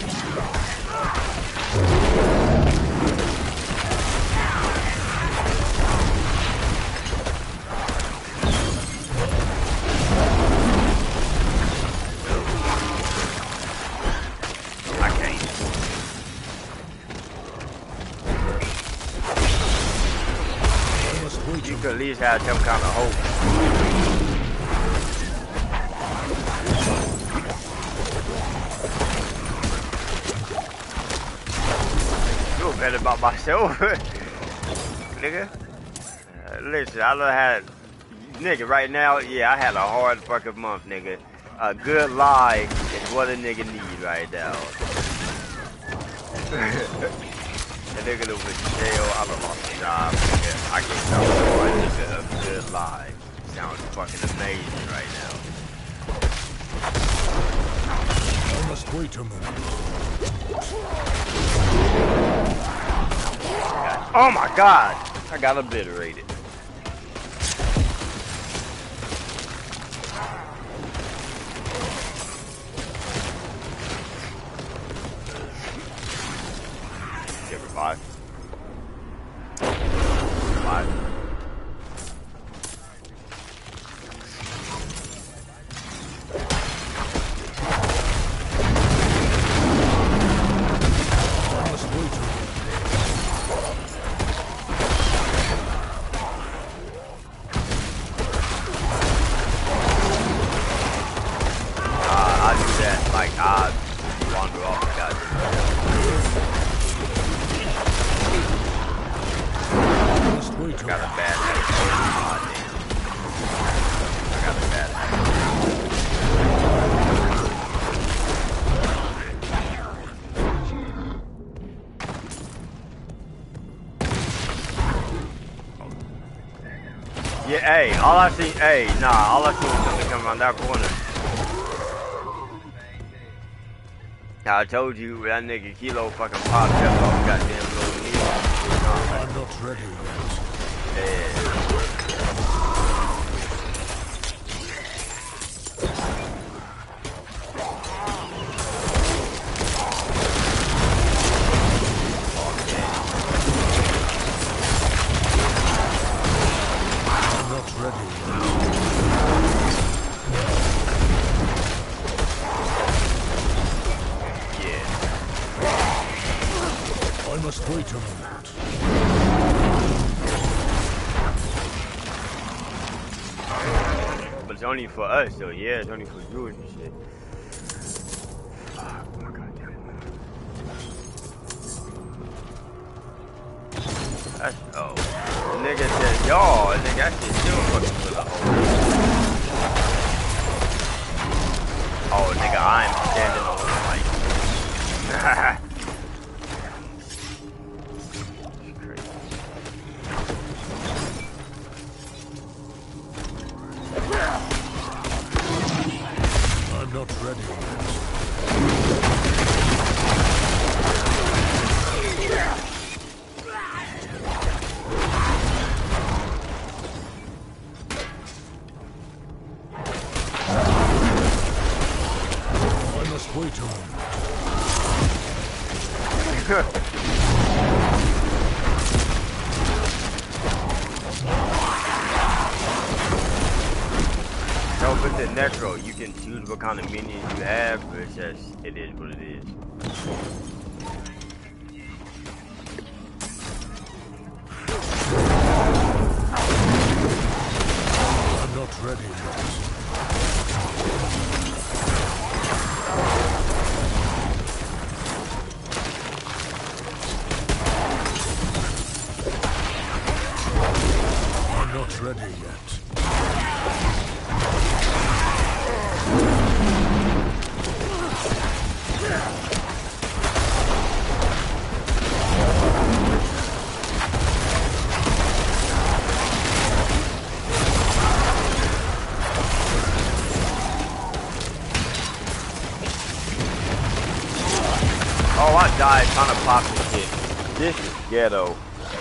You could at least have some kind of hope. I feel better about myself. Nigga. Listen, I done had... Nigga, right now, yeah, I had a hard fucking month, nigga. A good lie is what a nigga need right now. The nigga that was in jail, I done lost a job, nigga. I can't tell you a nigga a good lie. Sounds fucking amazing right now. I must wait a minute. Oh my god! I got obliterated. Five. I do that, like, I wander off the goddamn. I got a bad habit. Oh, damn. I got a bad habit. Yeah, hey, all I see, all I see was something come around that corner. I told you that nigga Kilo fucking popped up off goddamn little knee. I'm not ready yet. I'm not ready yet. I must wait a minute. But it's only for us, though. Yeah, it's only for viewers and shit. Oh my goddamn. That's the nigga said y'all, nigga, that shit still fucking for the whole. Oh, nigga, I'm standing on the mic. I'm not ready yet. I must wait a moment. No, with the Necro, you can choose what kind of minions you have, but it's just, it is what it is. SWAT died trying to pop this shit. This is ghetto.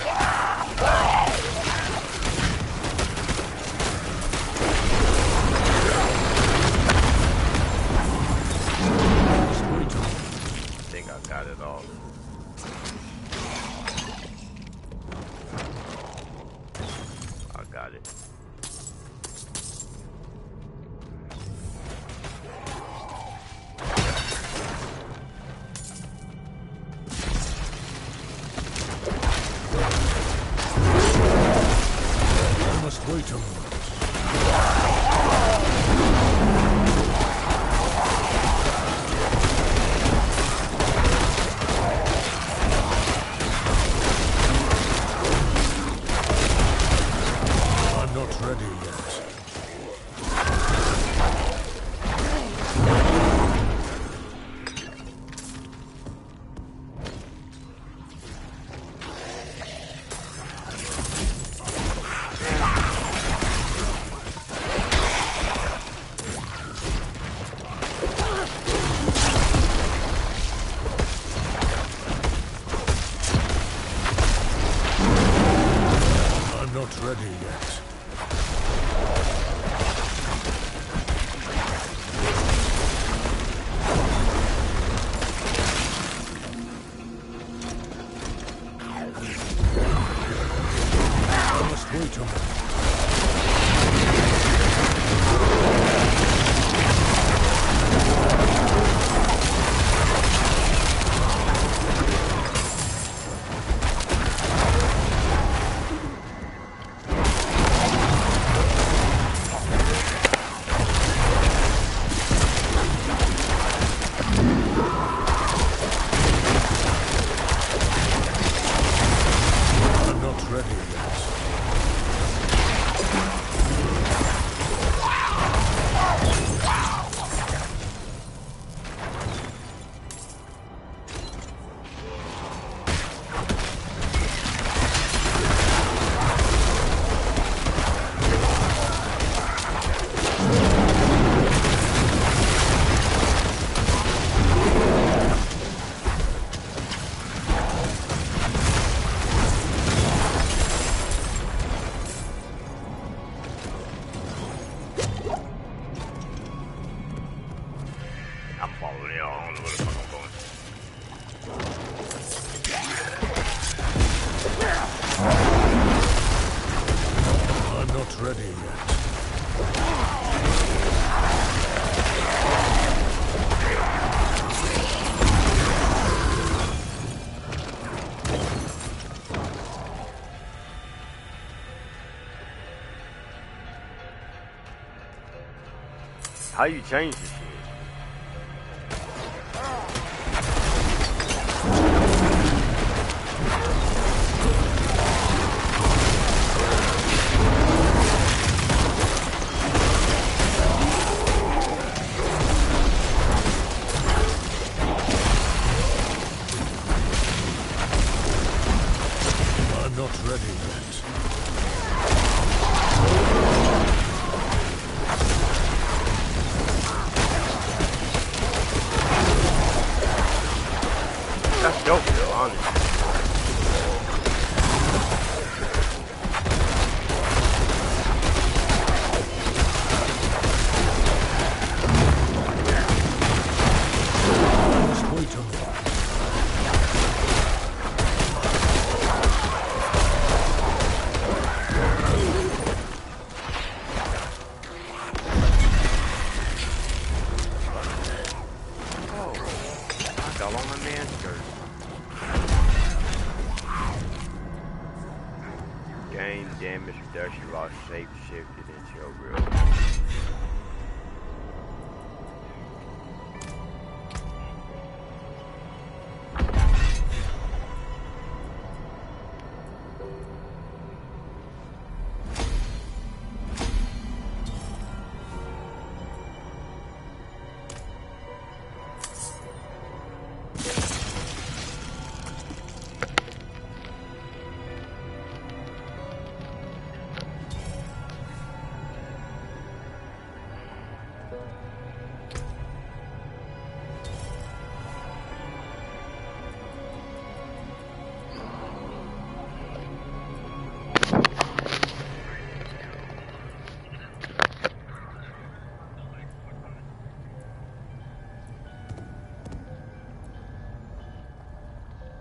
I think I got it all. I got it. Wait a moment. I'm not ready yet. Not ready yet. I must wait a moment. I'm following you. I don't know where the fuck I'm going. I'm not ready yet. How you change this shit? I'm not ready yet. That's dope, though, honestly. Just wait a minute. Fell on my man's skirt. Gain damage reduction while shape shifted into your real.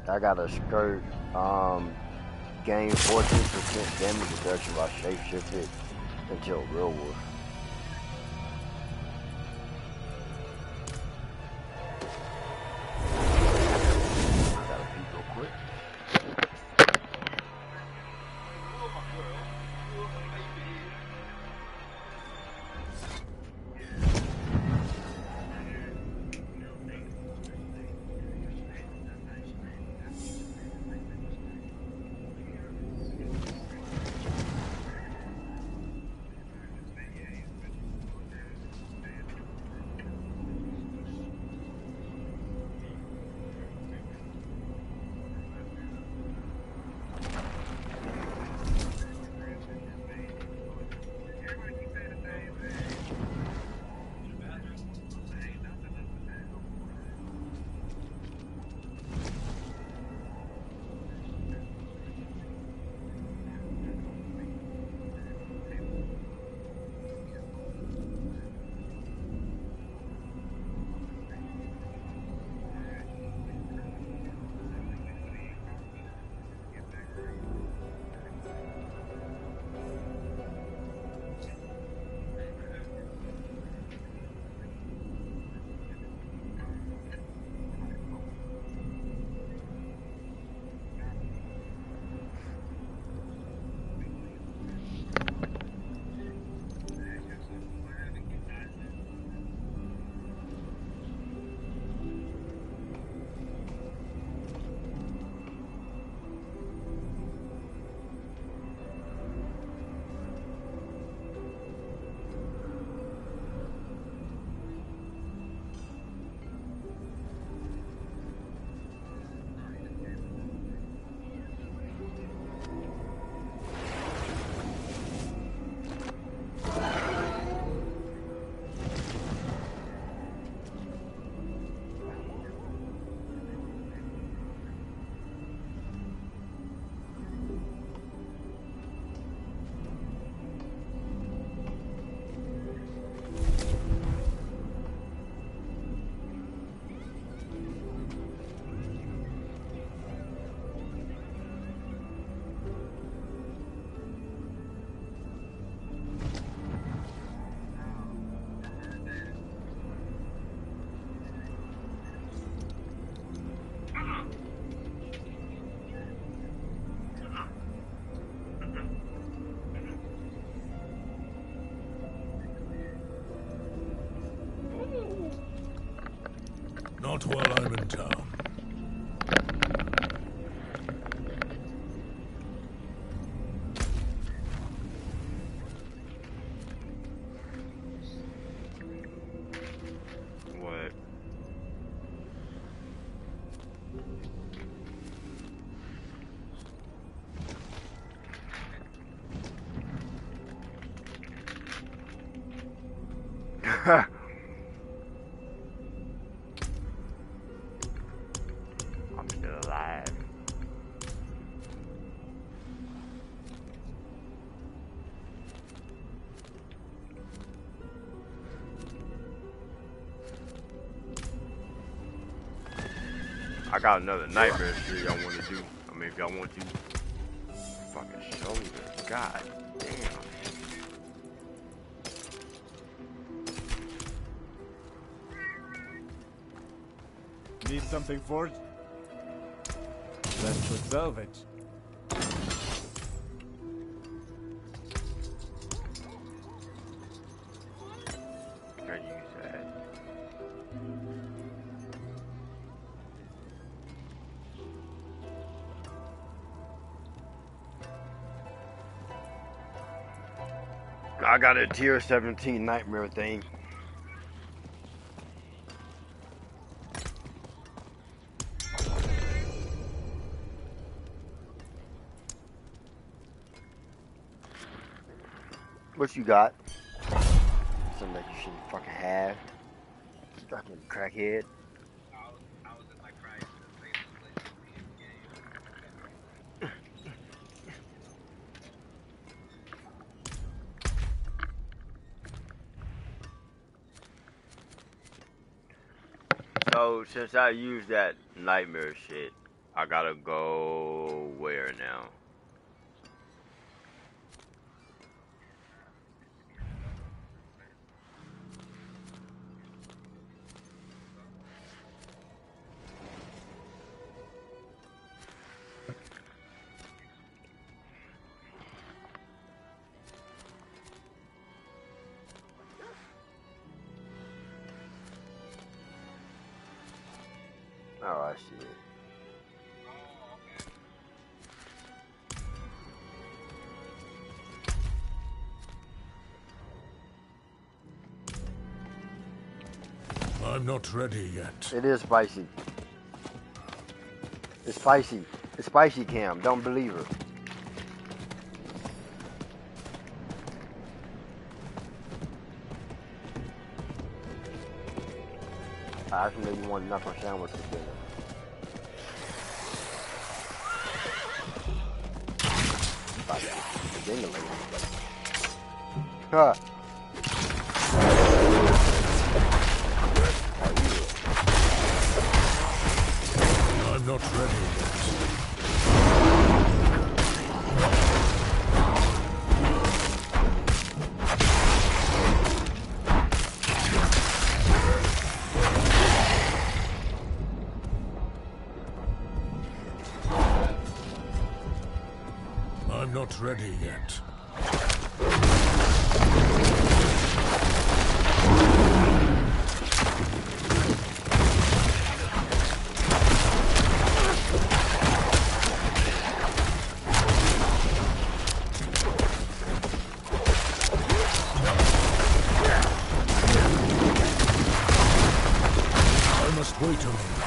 I got a skirt. Gain 14% damage reduction by shapeshifted until real wolf. Not while I'm in town. What? I'm still alive. I got another nightmare streak I want to do. I mean, if y'all want to. Fucking shoulder. God damn. Need something forged? That should salvage. Can use that? I got a tier 17 nightmare thing. What you got? Something that you shouldn't fucking have. Fucking crackhead. So since I used that nightmare shit, I gotta go where now? Oh, I see it. I'm not ready yet. It is spicy. It's spicy. It's spicy, Cam. Don't believe her. I actually know you want knuckle sandwich for dinner. About to get the ding-a-ling. Huh. I'm not ready yet. I'm not ready yet. I must wait a minute.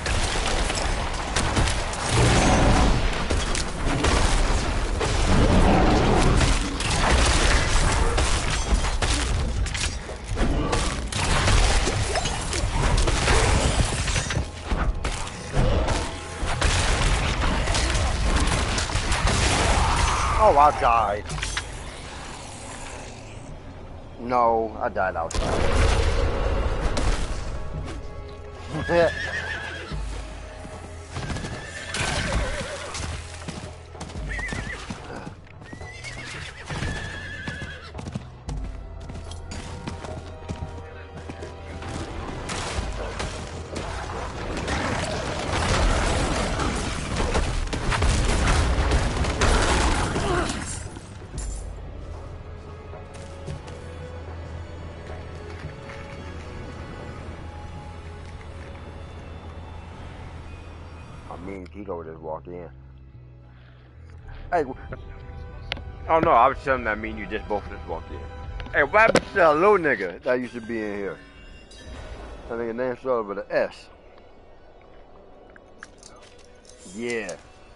Oh, I died. No, I died outside. Me and Kiko just walked in. Hey, Oh no, I was telling that mean you just both just walked in. Hey, what happened to that little nigga? that used to be in here. That nigga name started with an S. Yeah.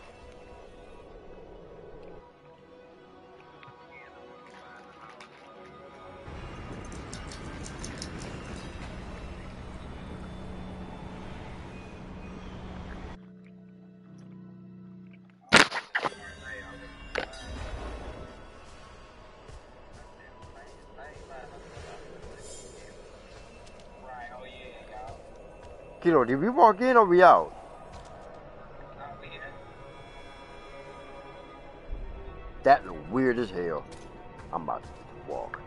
Kilo, did we walk in or we out? That look weird as hell. I'm about to walk.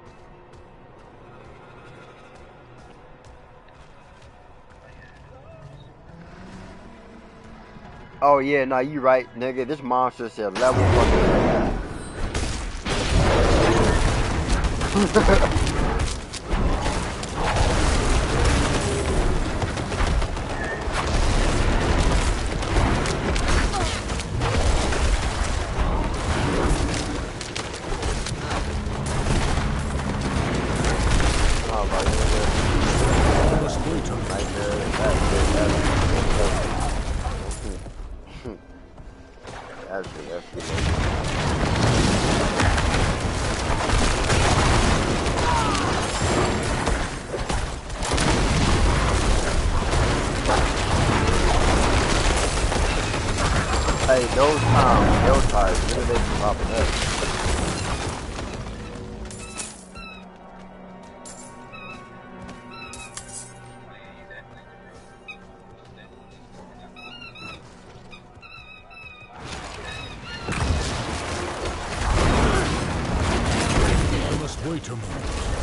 Oh yeah, nah, you right, nigga. This monster said level fucking. Hey, those tires, when are they popping up? wait a moment.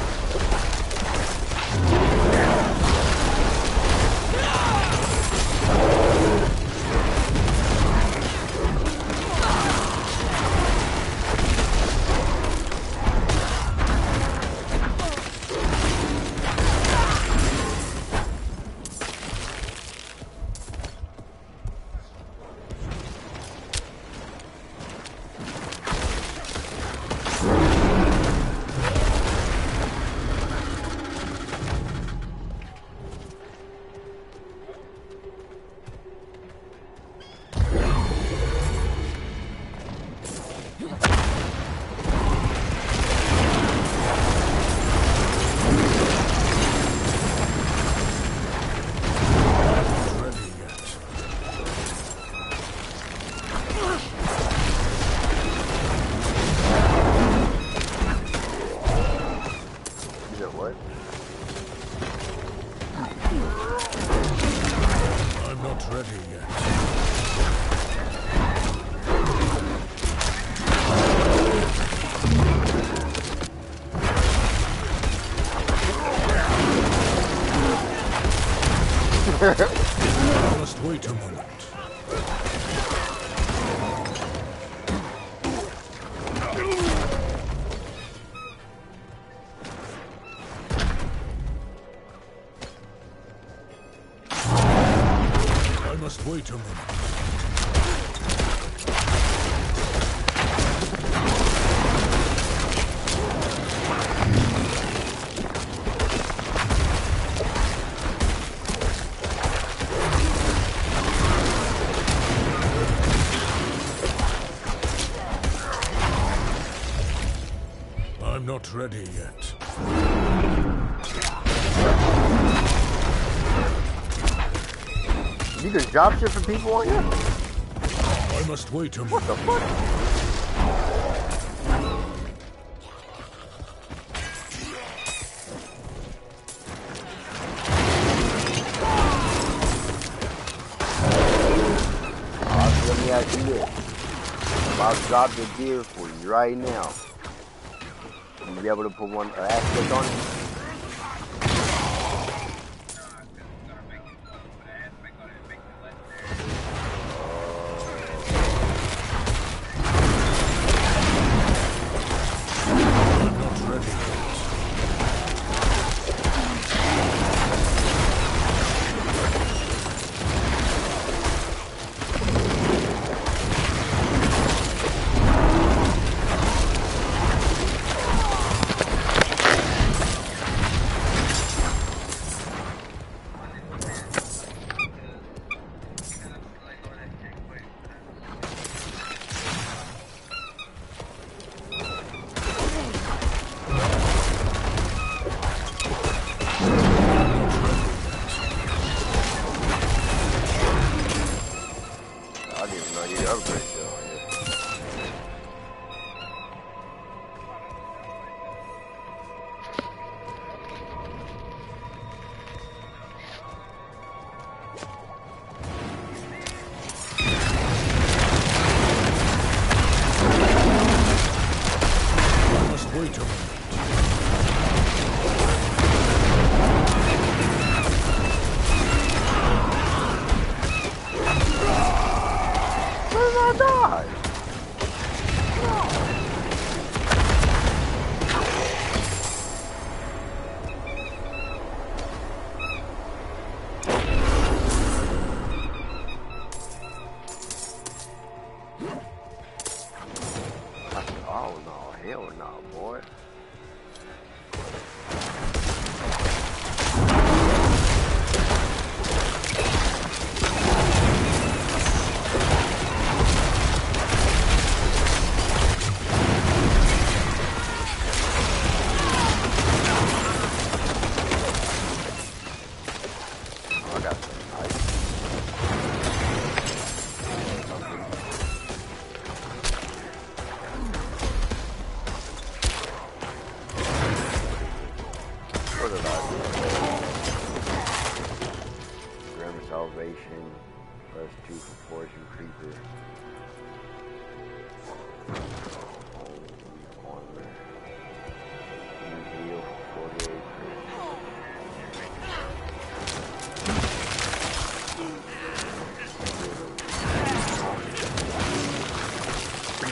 Just wait a moment. I must wait a moment. I'm not ready yet. You can drop shit for people on you? I must wait a moment. What the fuck? Let me ask you this. If I drop the gear for you right now, will you be able to put one aspect on it?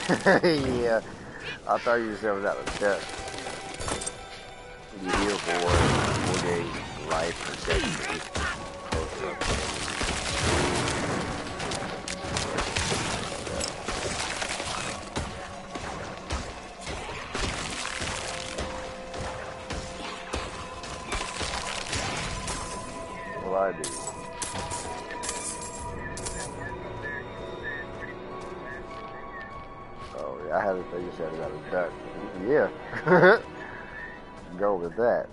Yeah, I thought you said it was out of death. You heal for 4 days, life protection. Well, I do. Oh, yeah, I had to think you said it was out of death. Yeah. Go with that.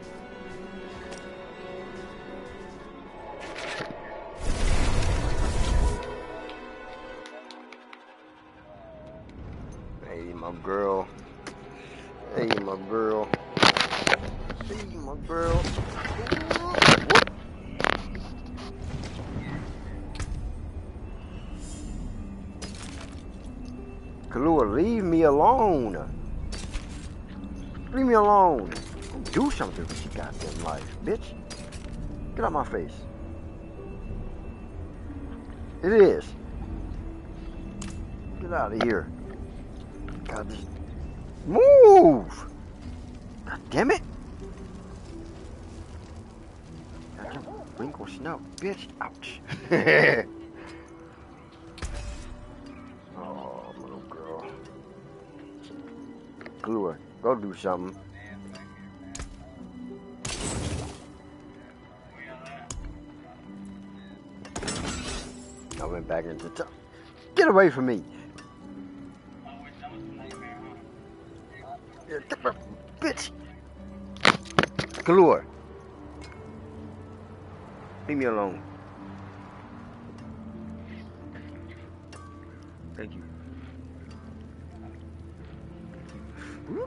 Hey, my girl. Hey, my girl. Hey, my girl. Kahlua, leave me alone. Leave me alone. Do something with your goddamn life, bitch. Get out my face. It is. Get out of here. God, just move. God damn it. Goddamn wrinkle snout, bitch. Ouch. Oh, my little girl. Kahlua, go do something. I went back into the top. Get away from me. Bitch. Kahlua. Leave me alone. Thank you. Whoop.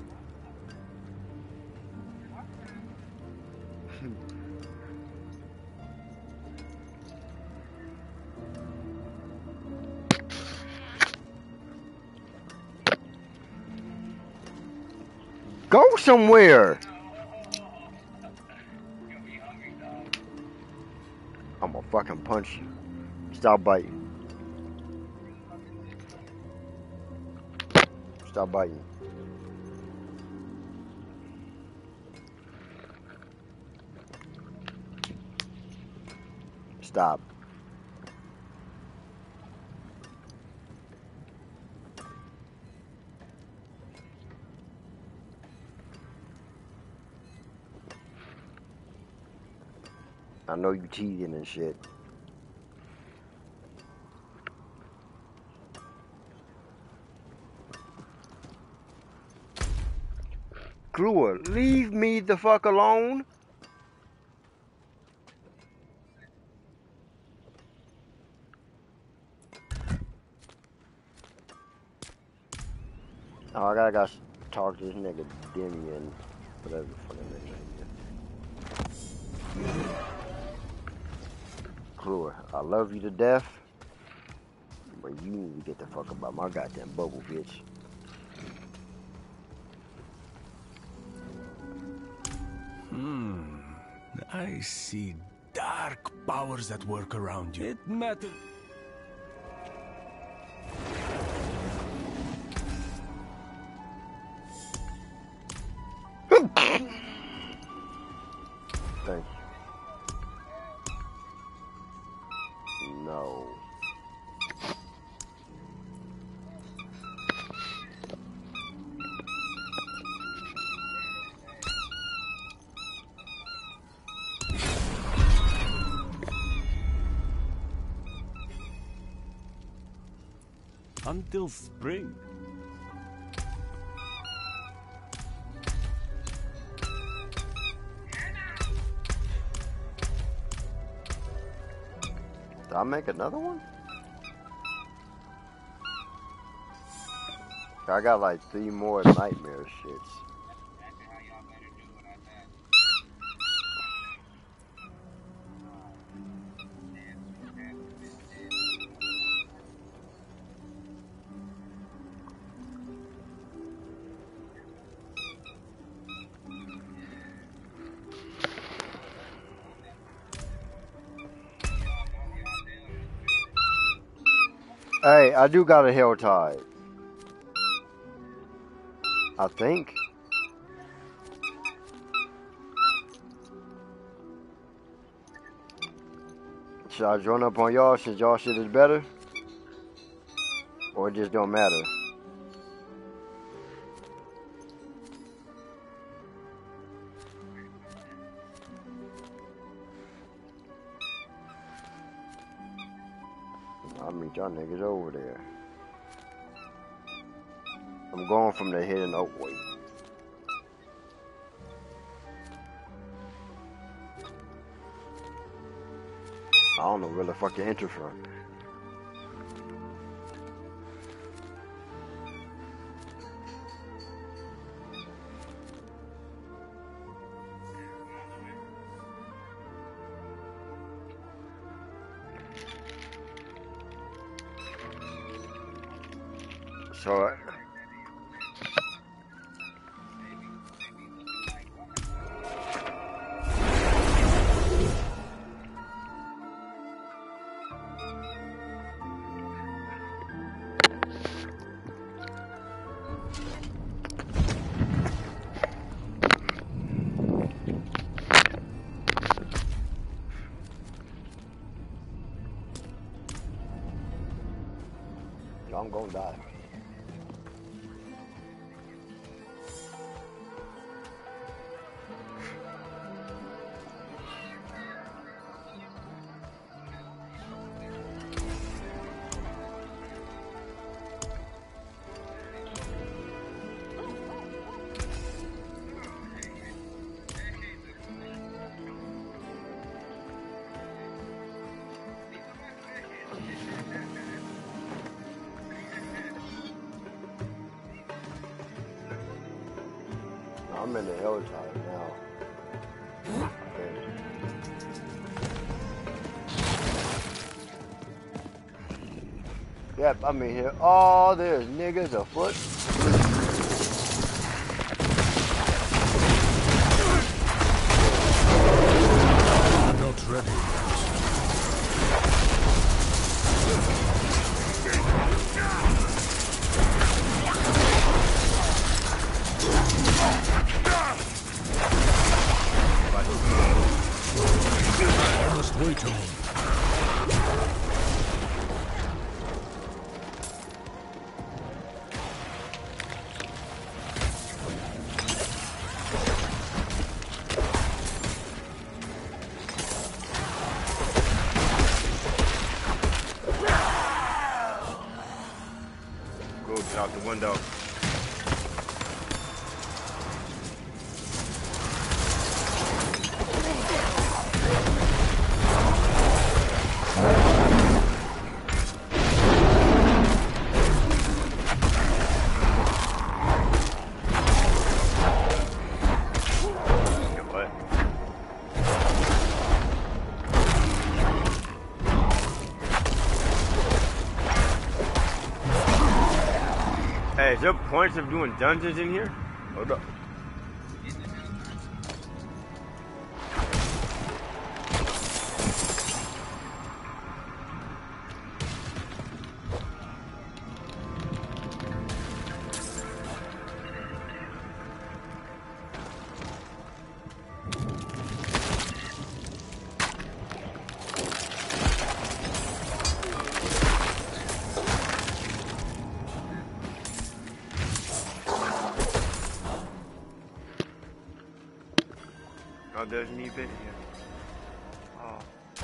Go somewhere. I'm gonna fucking punch you. Stop biting. Stop biting. Stop. I know you teething and shit. Kahlua, leave me the fuck alone. Oh, I gotta talk to this nigga Demian, whatever the fuck his name is. Kahlua, I love you to death, but you need to get the fuck about my goddamn bubble, bitch. I see dark powers at work around you. It matters. Thank you. No. Until spring. Did I make another one? I got like 3 more nightmare shits. Hey, I do got a hell tide. I think. Should I join up on y'all since y'all shit is better? Or it just don't matter? I'll meet y'all niggas over there. I'm going from the Hidden Oak way. I don't know where the fuck you enter from. So I'm gonna die. I'm in the hillside now. Okay. Yep, I'm in here. Oh, there's niggas afoot. I'm not ready. I must wait a moment. Go out the window. Hey, is there points of doing dungeons in here? Hold up. Oh, there's an event here. Oh.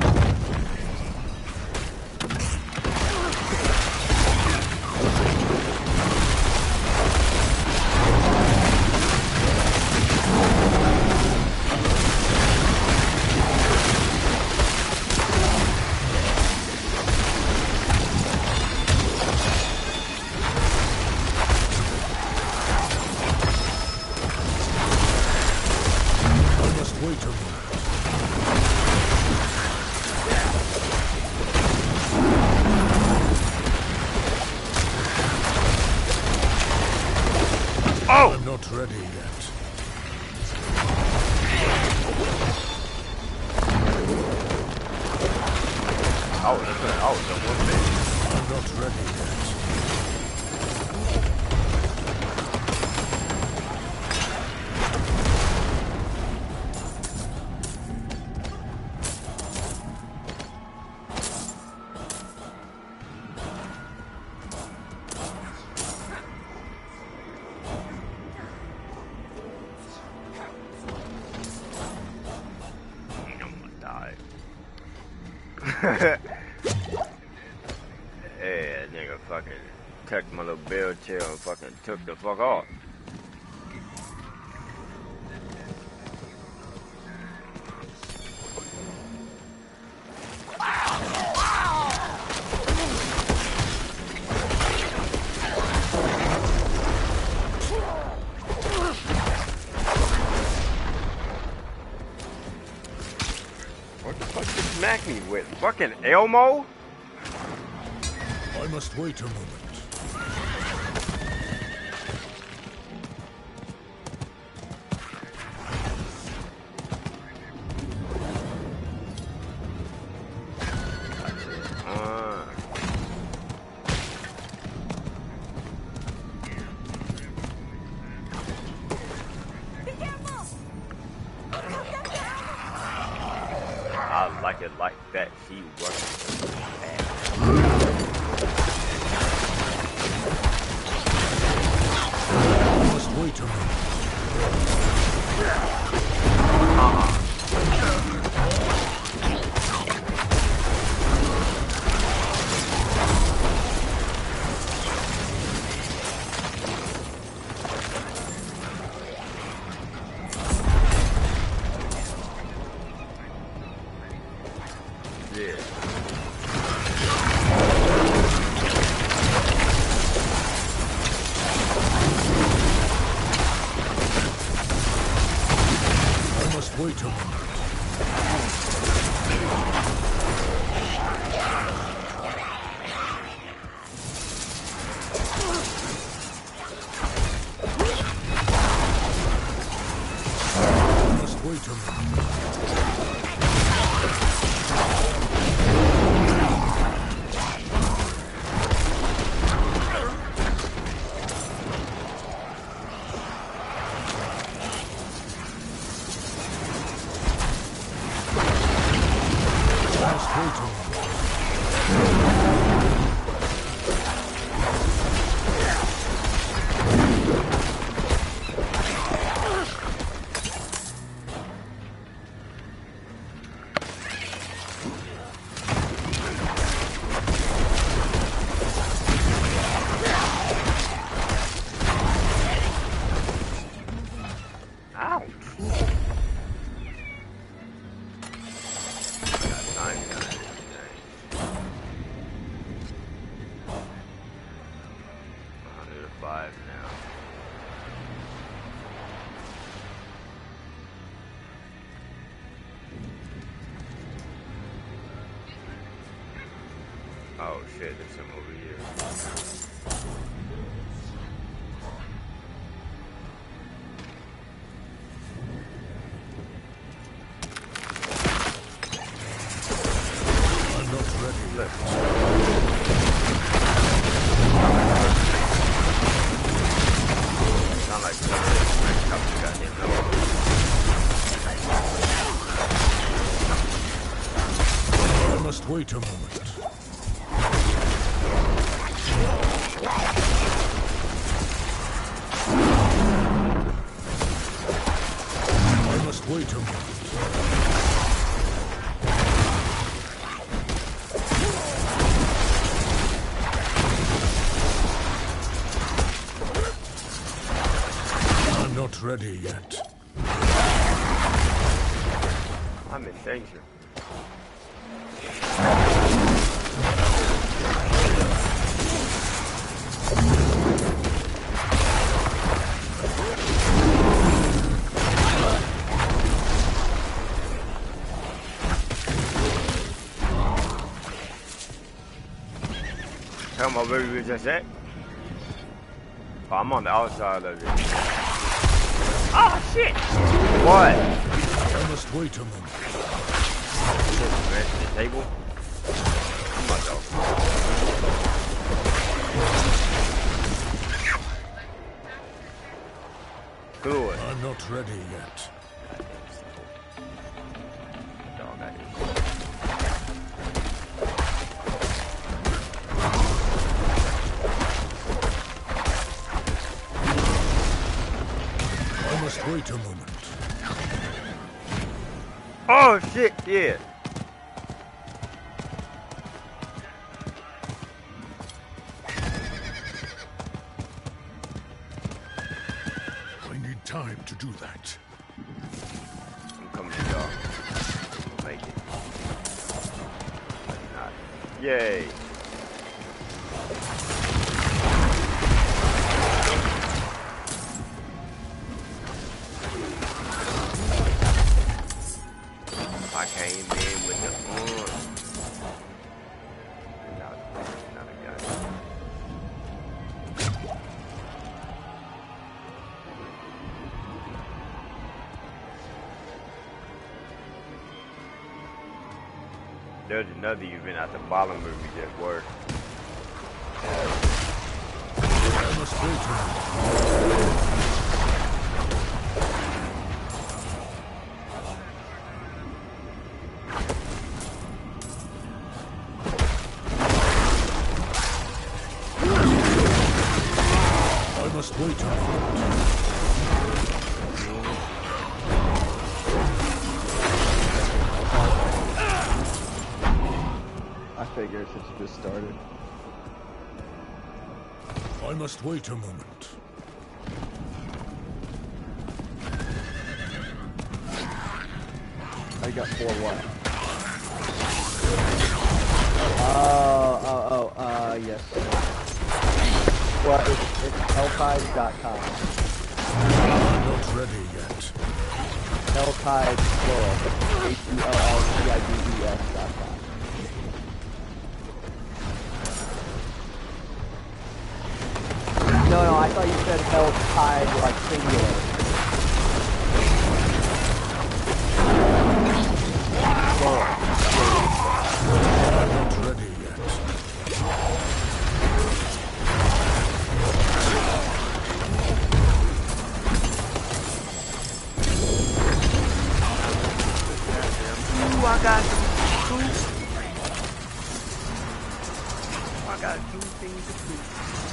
Wait a minute. Oh! I'm not ready yet. I'm not ready yet. That nigga fucking tucked my little bell tail and fucking took the fuck off. What the fuck did you smack me with? Fucking Elmo? I must wait a moment. I like it like that. She working. Wait a minute. Wait a moment. Just wait a moment. Oh shit, there's some over here. I'm not ready. Look. Sound like something goddamn I must wait a moment. I must wait a moment. I'm not ready yet. I'm in danger. Tell my baby was just at. Oh, I'm on the outside of it. Oh shit! What? I must wait a moment. The table. I'm about to. Good. I'm not ready yet. Dog, I need. I must wait a moment. Oh shit, yeah. time to do that. I'm coming to y'all. We'll make it. Maybe not. Yay! I came in with the not a gun. There's another event at the bottom where we just worked. I must wait on I figured since it just started. I must wait a moment. I got 4 what? Yes. Well, it's helltide.com. I'm not ready yet. Helltide, plural. HELLTIDES.com. No, I thought you said helltide, like singular. I'm not ready yet. Ooh, I got two things to do.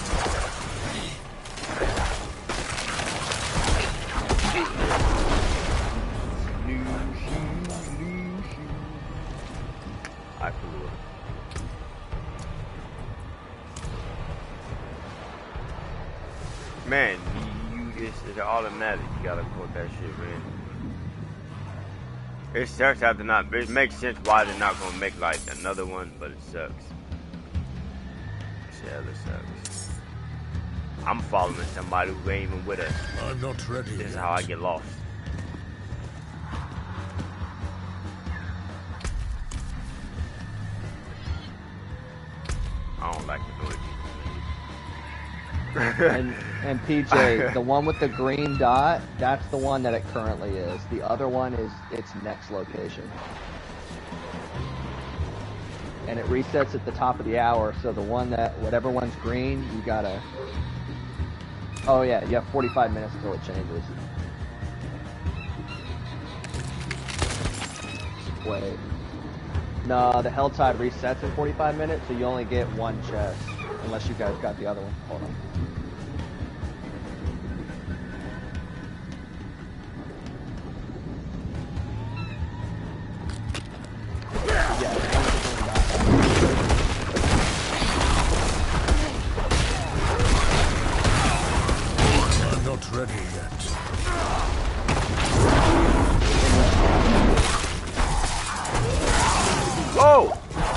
I flew it. Man, it's automatic. You gotta put that shit in. It sucks after not. It makes sense why they're not gonna make like another one, but it sucks. Yeah, it sucks. I'm following somebody who ain't even with us. I'm not ready. This is how I get lost. I don't like the noise. and PJ, the one with the green dot, that's the one that it currently is. The other one is its next location. And it resets at the top of the hour, so the one that, whatever one's green, you gotta... Oh yeah, you have 45 minutes until it changes. Wait. No, the Helltide resets in 45 minutes, so you only get one chest. Unless you guys got the other one. Hold on. I'm not ready yet. Oh!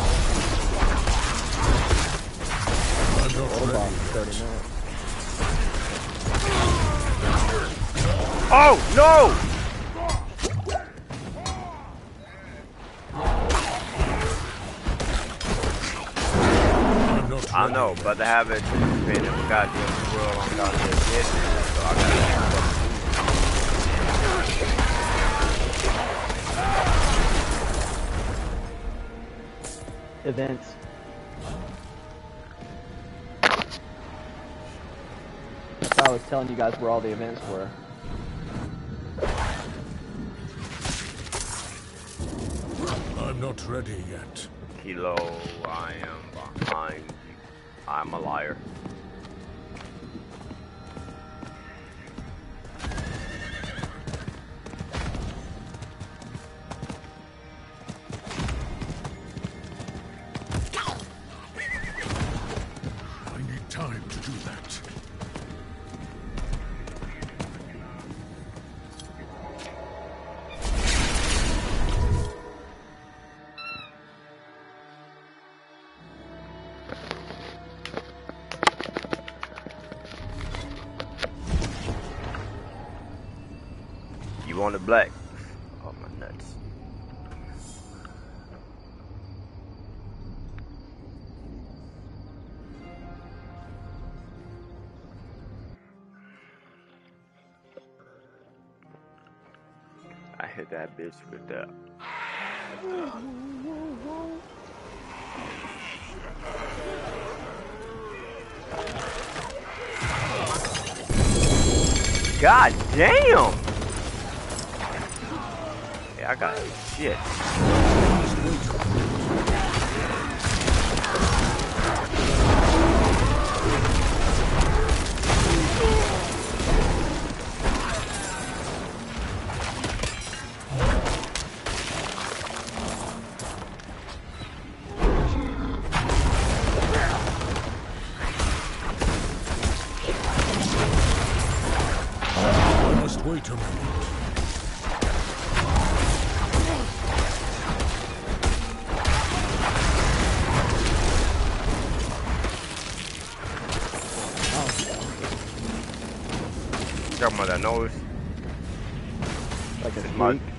Oh no! I know, but they have it participated in goddamn squirrel on goddamn shit, so I gotta Events. I was telling you guys where all the events were. I'm not ready yet. Kilo, I am behind you. I'm a liar. I need time to do that. You want it black? Oh my nuts. I hit that bitch with that. God damn! Yeah, I got shit. Wait a minute. Talking about that nose. Like a my, snake?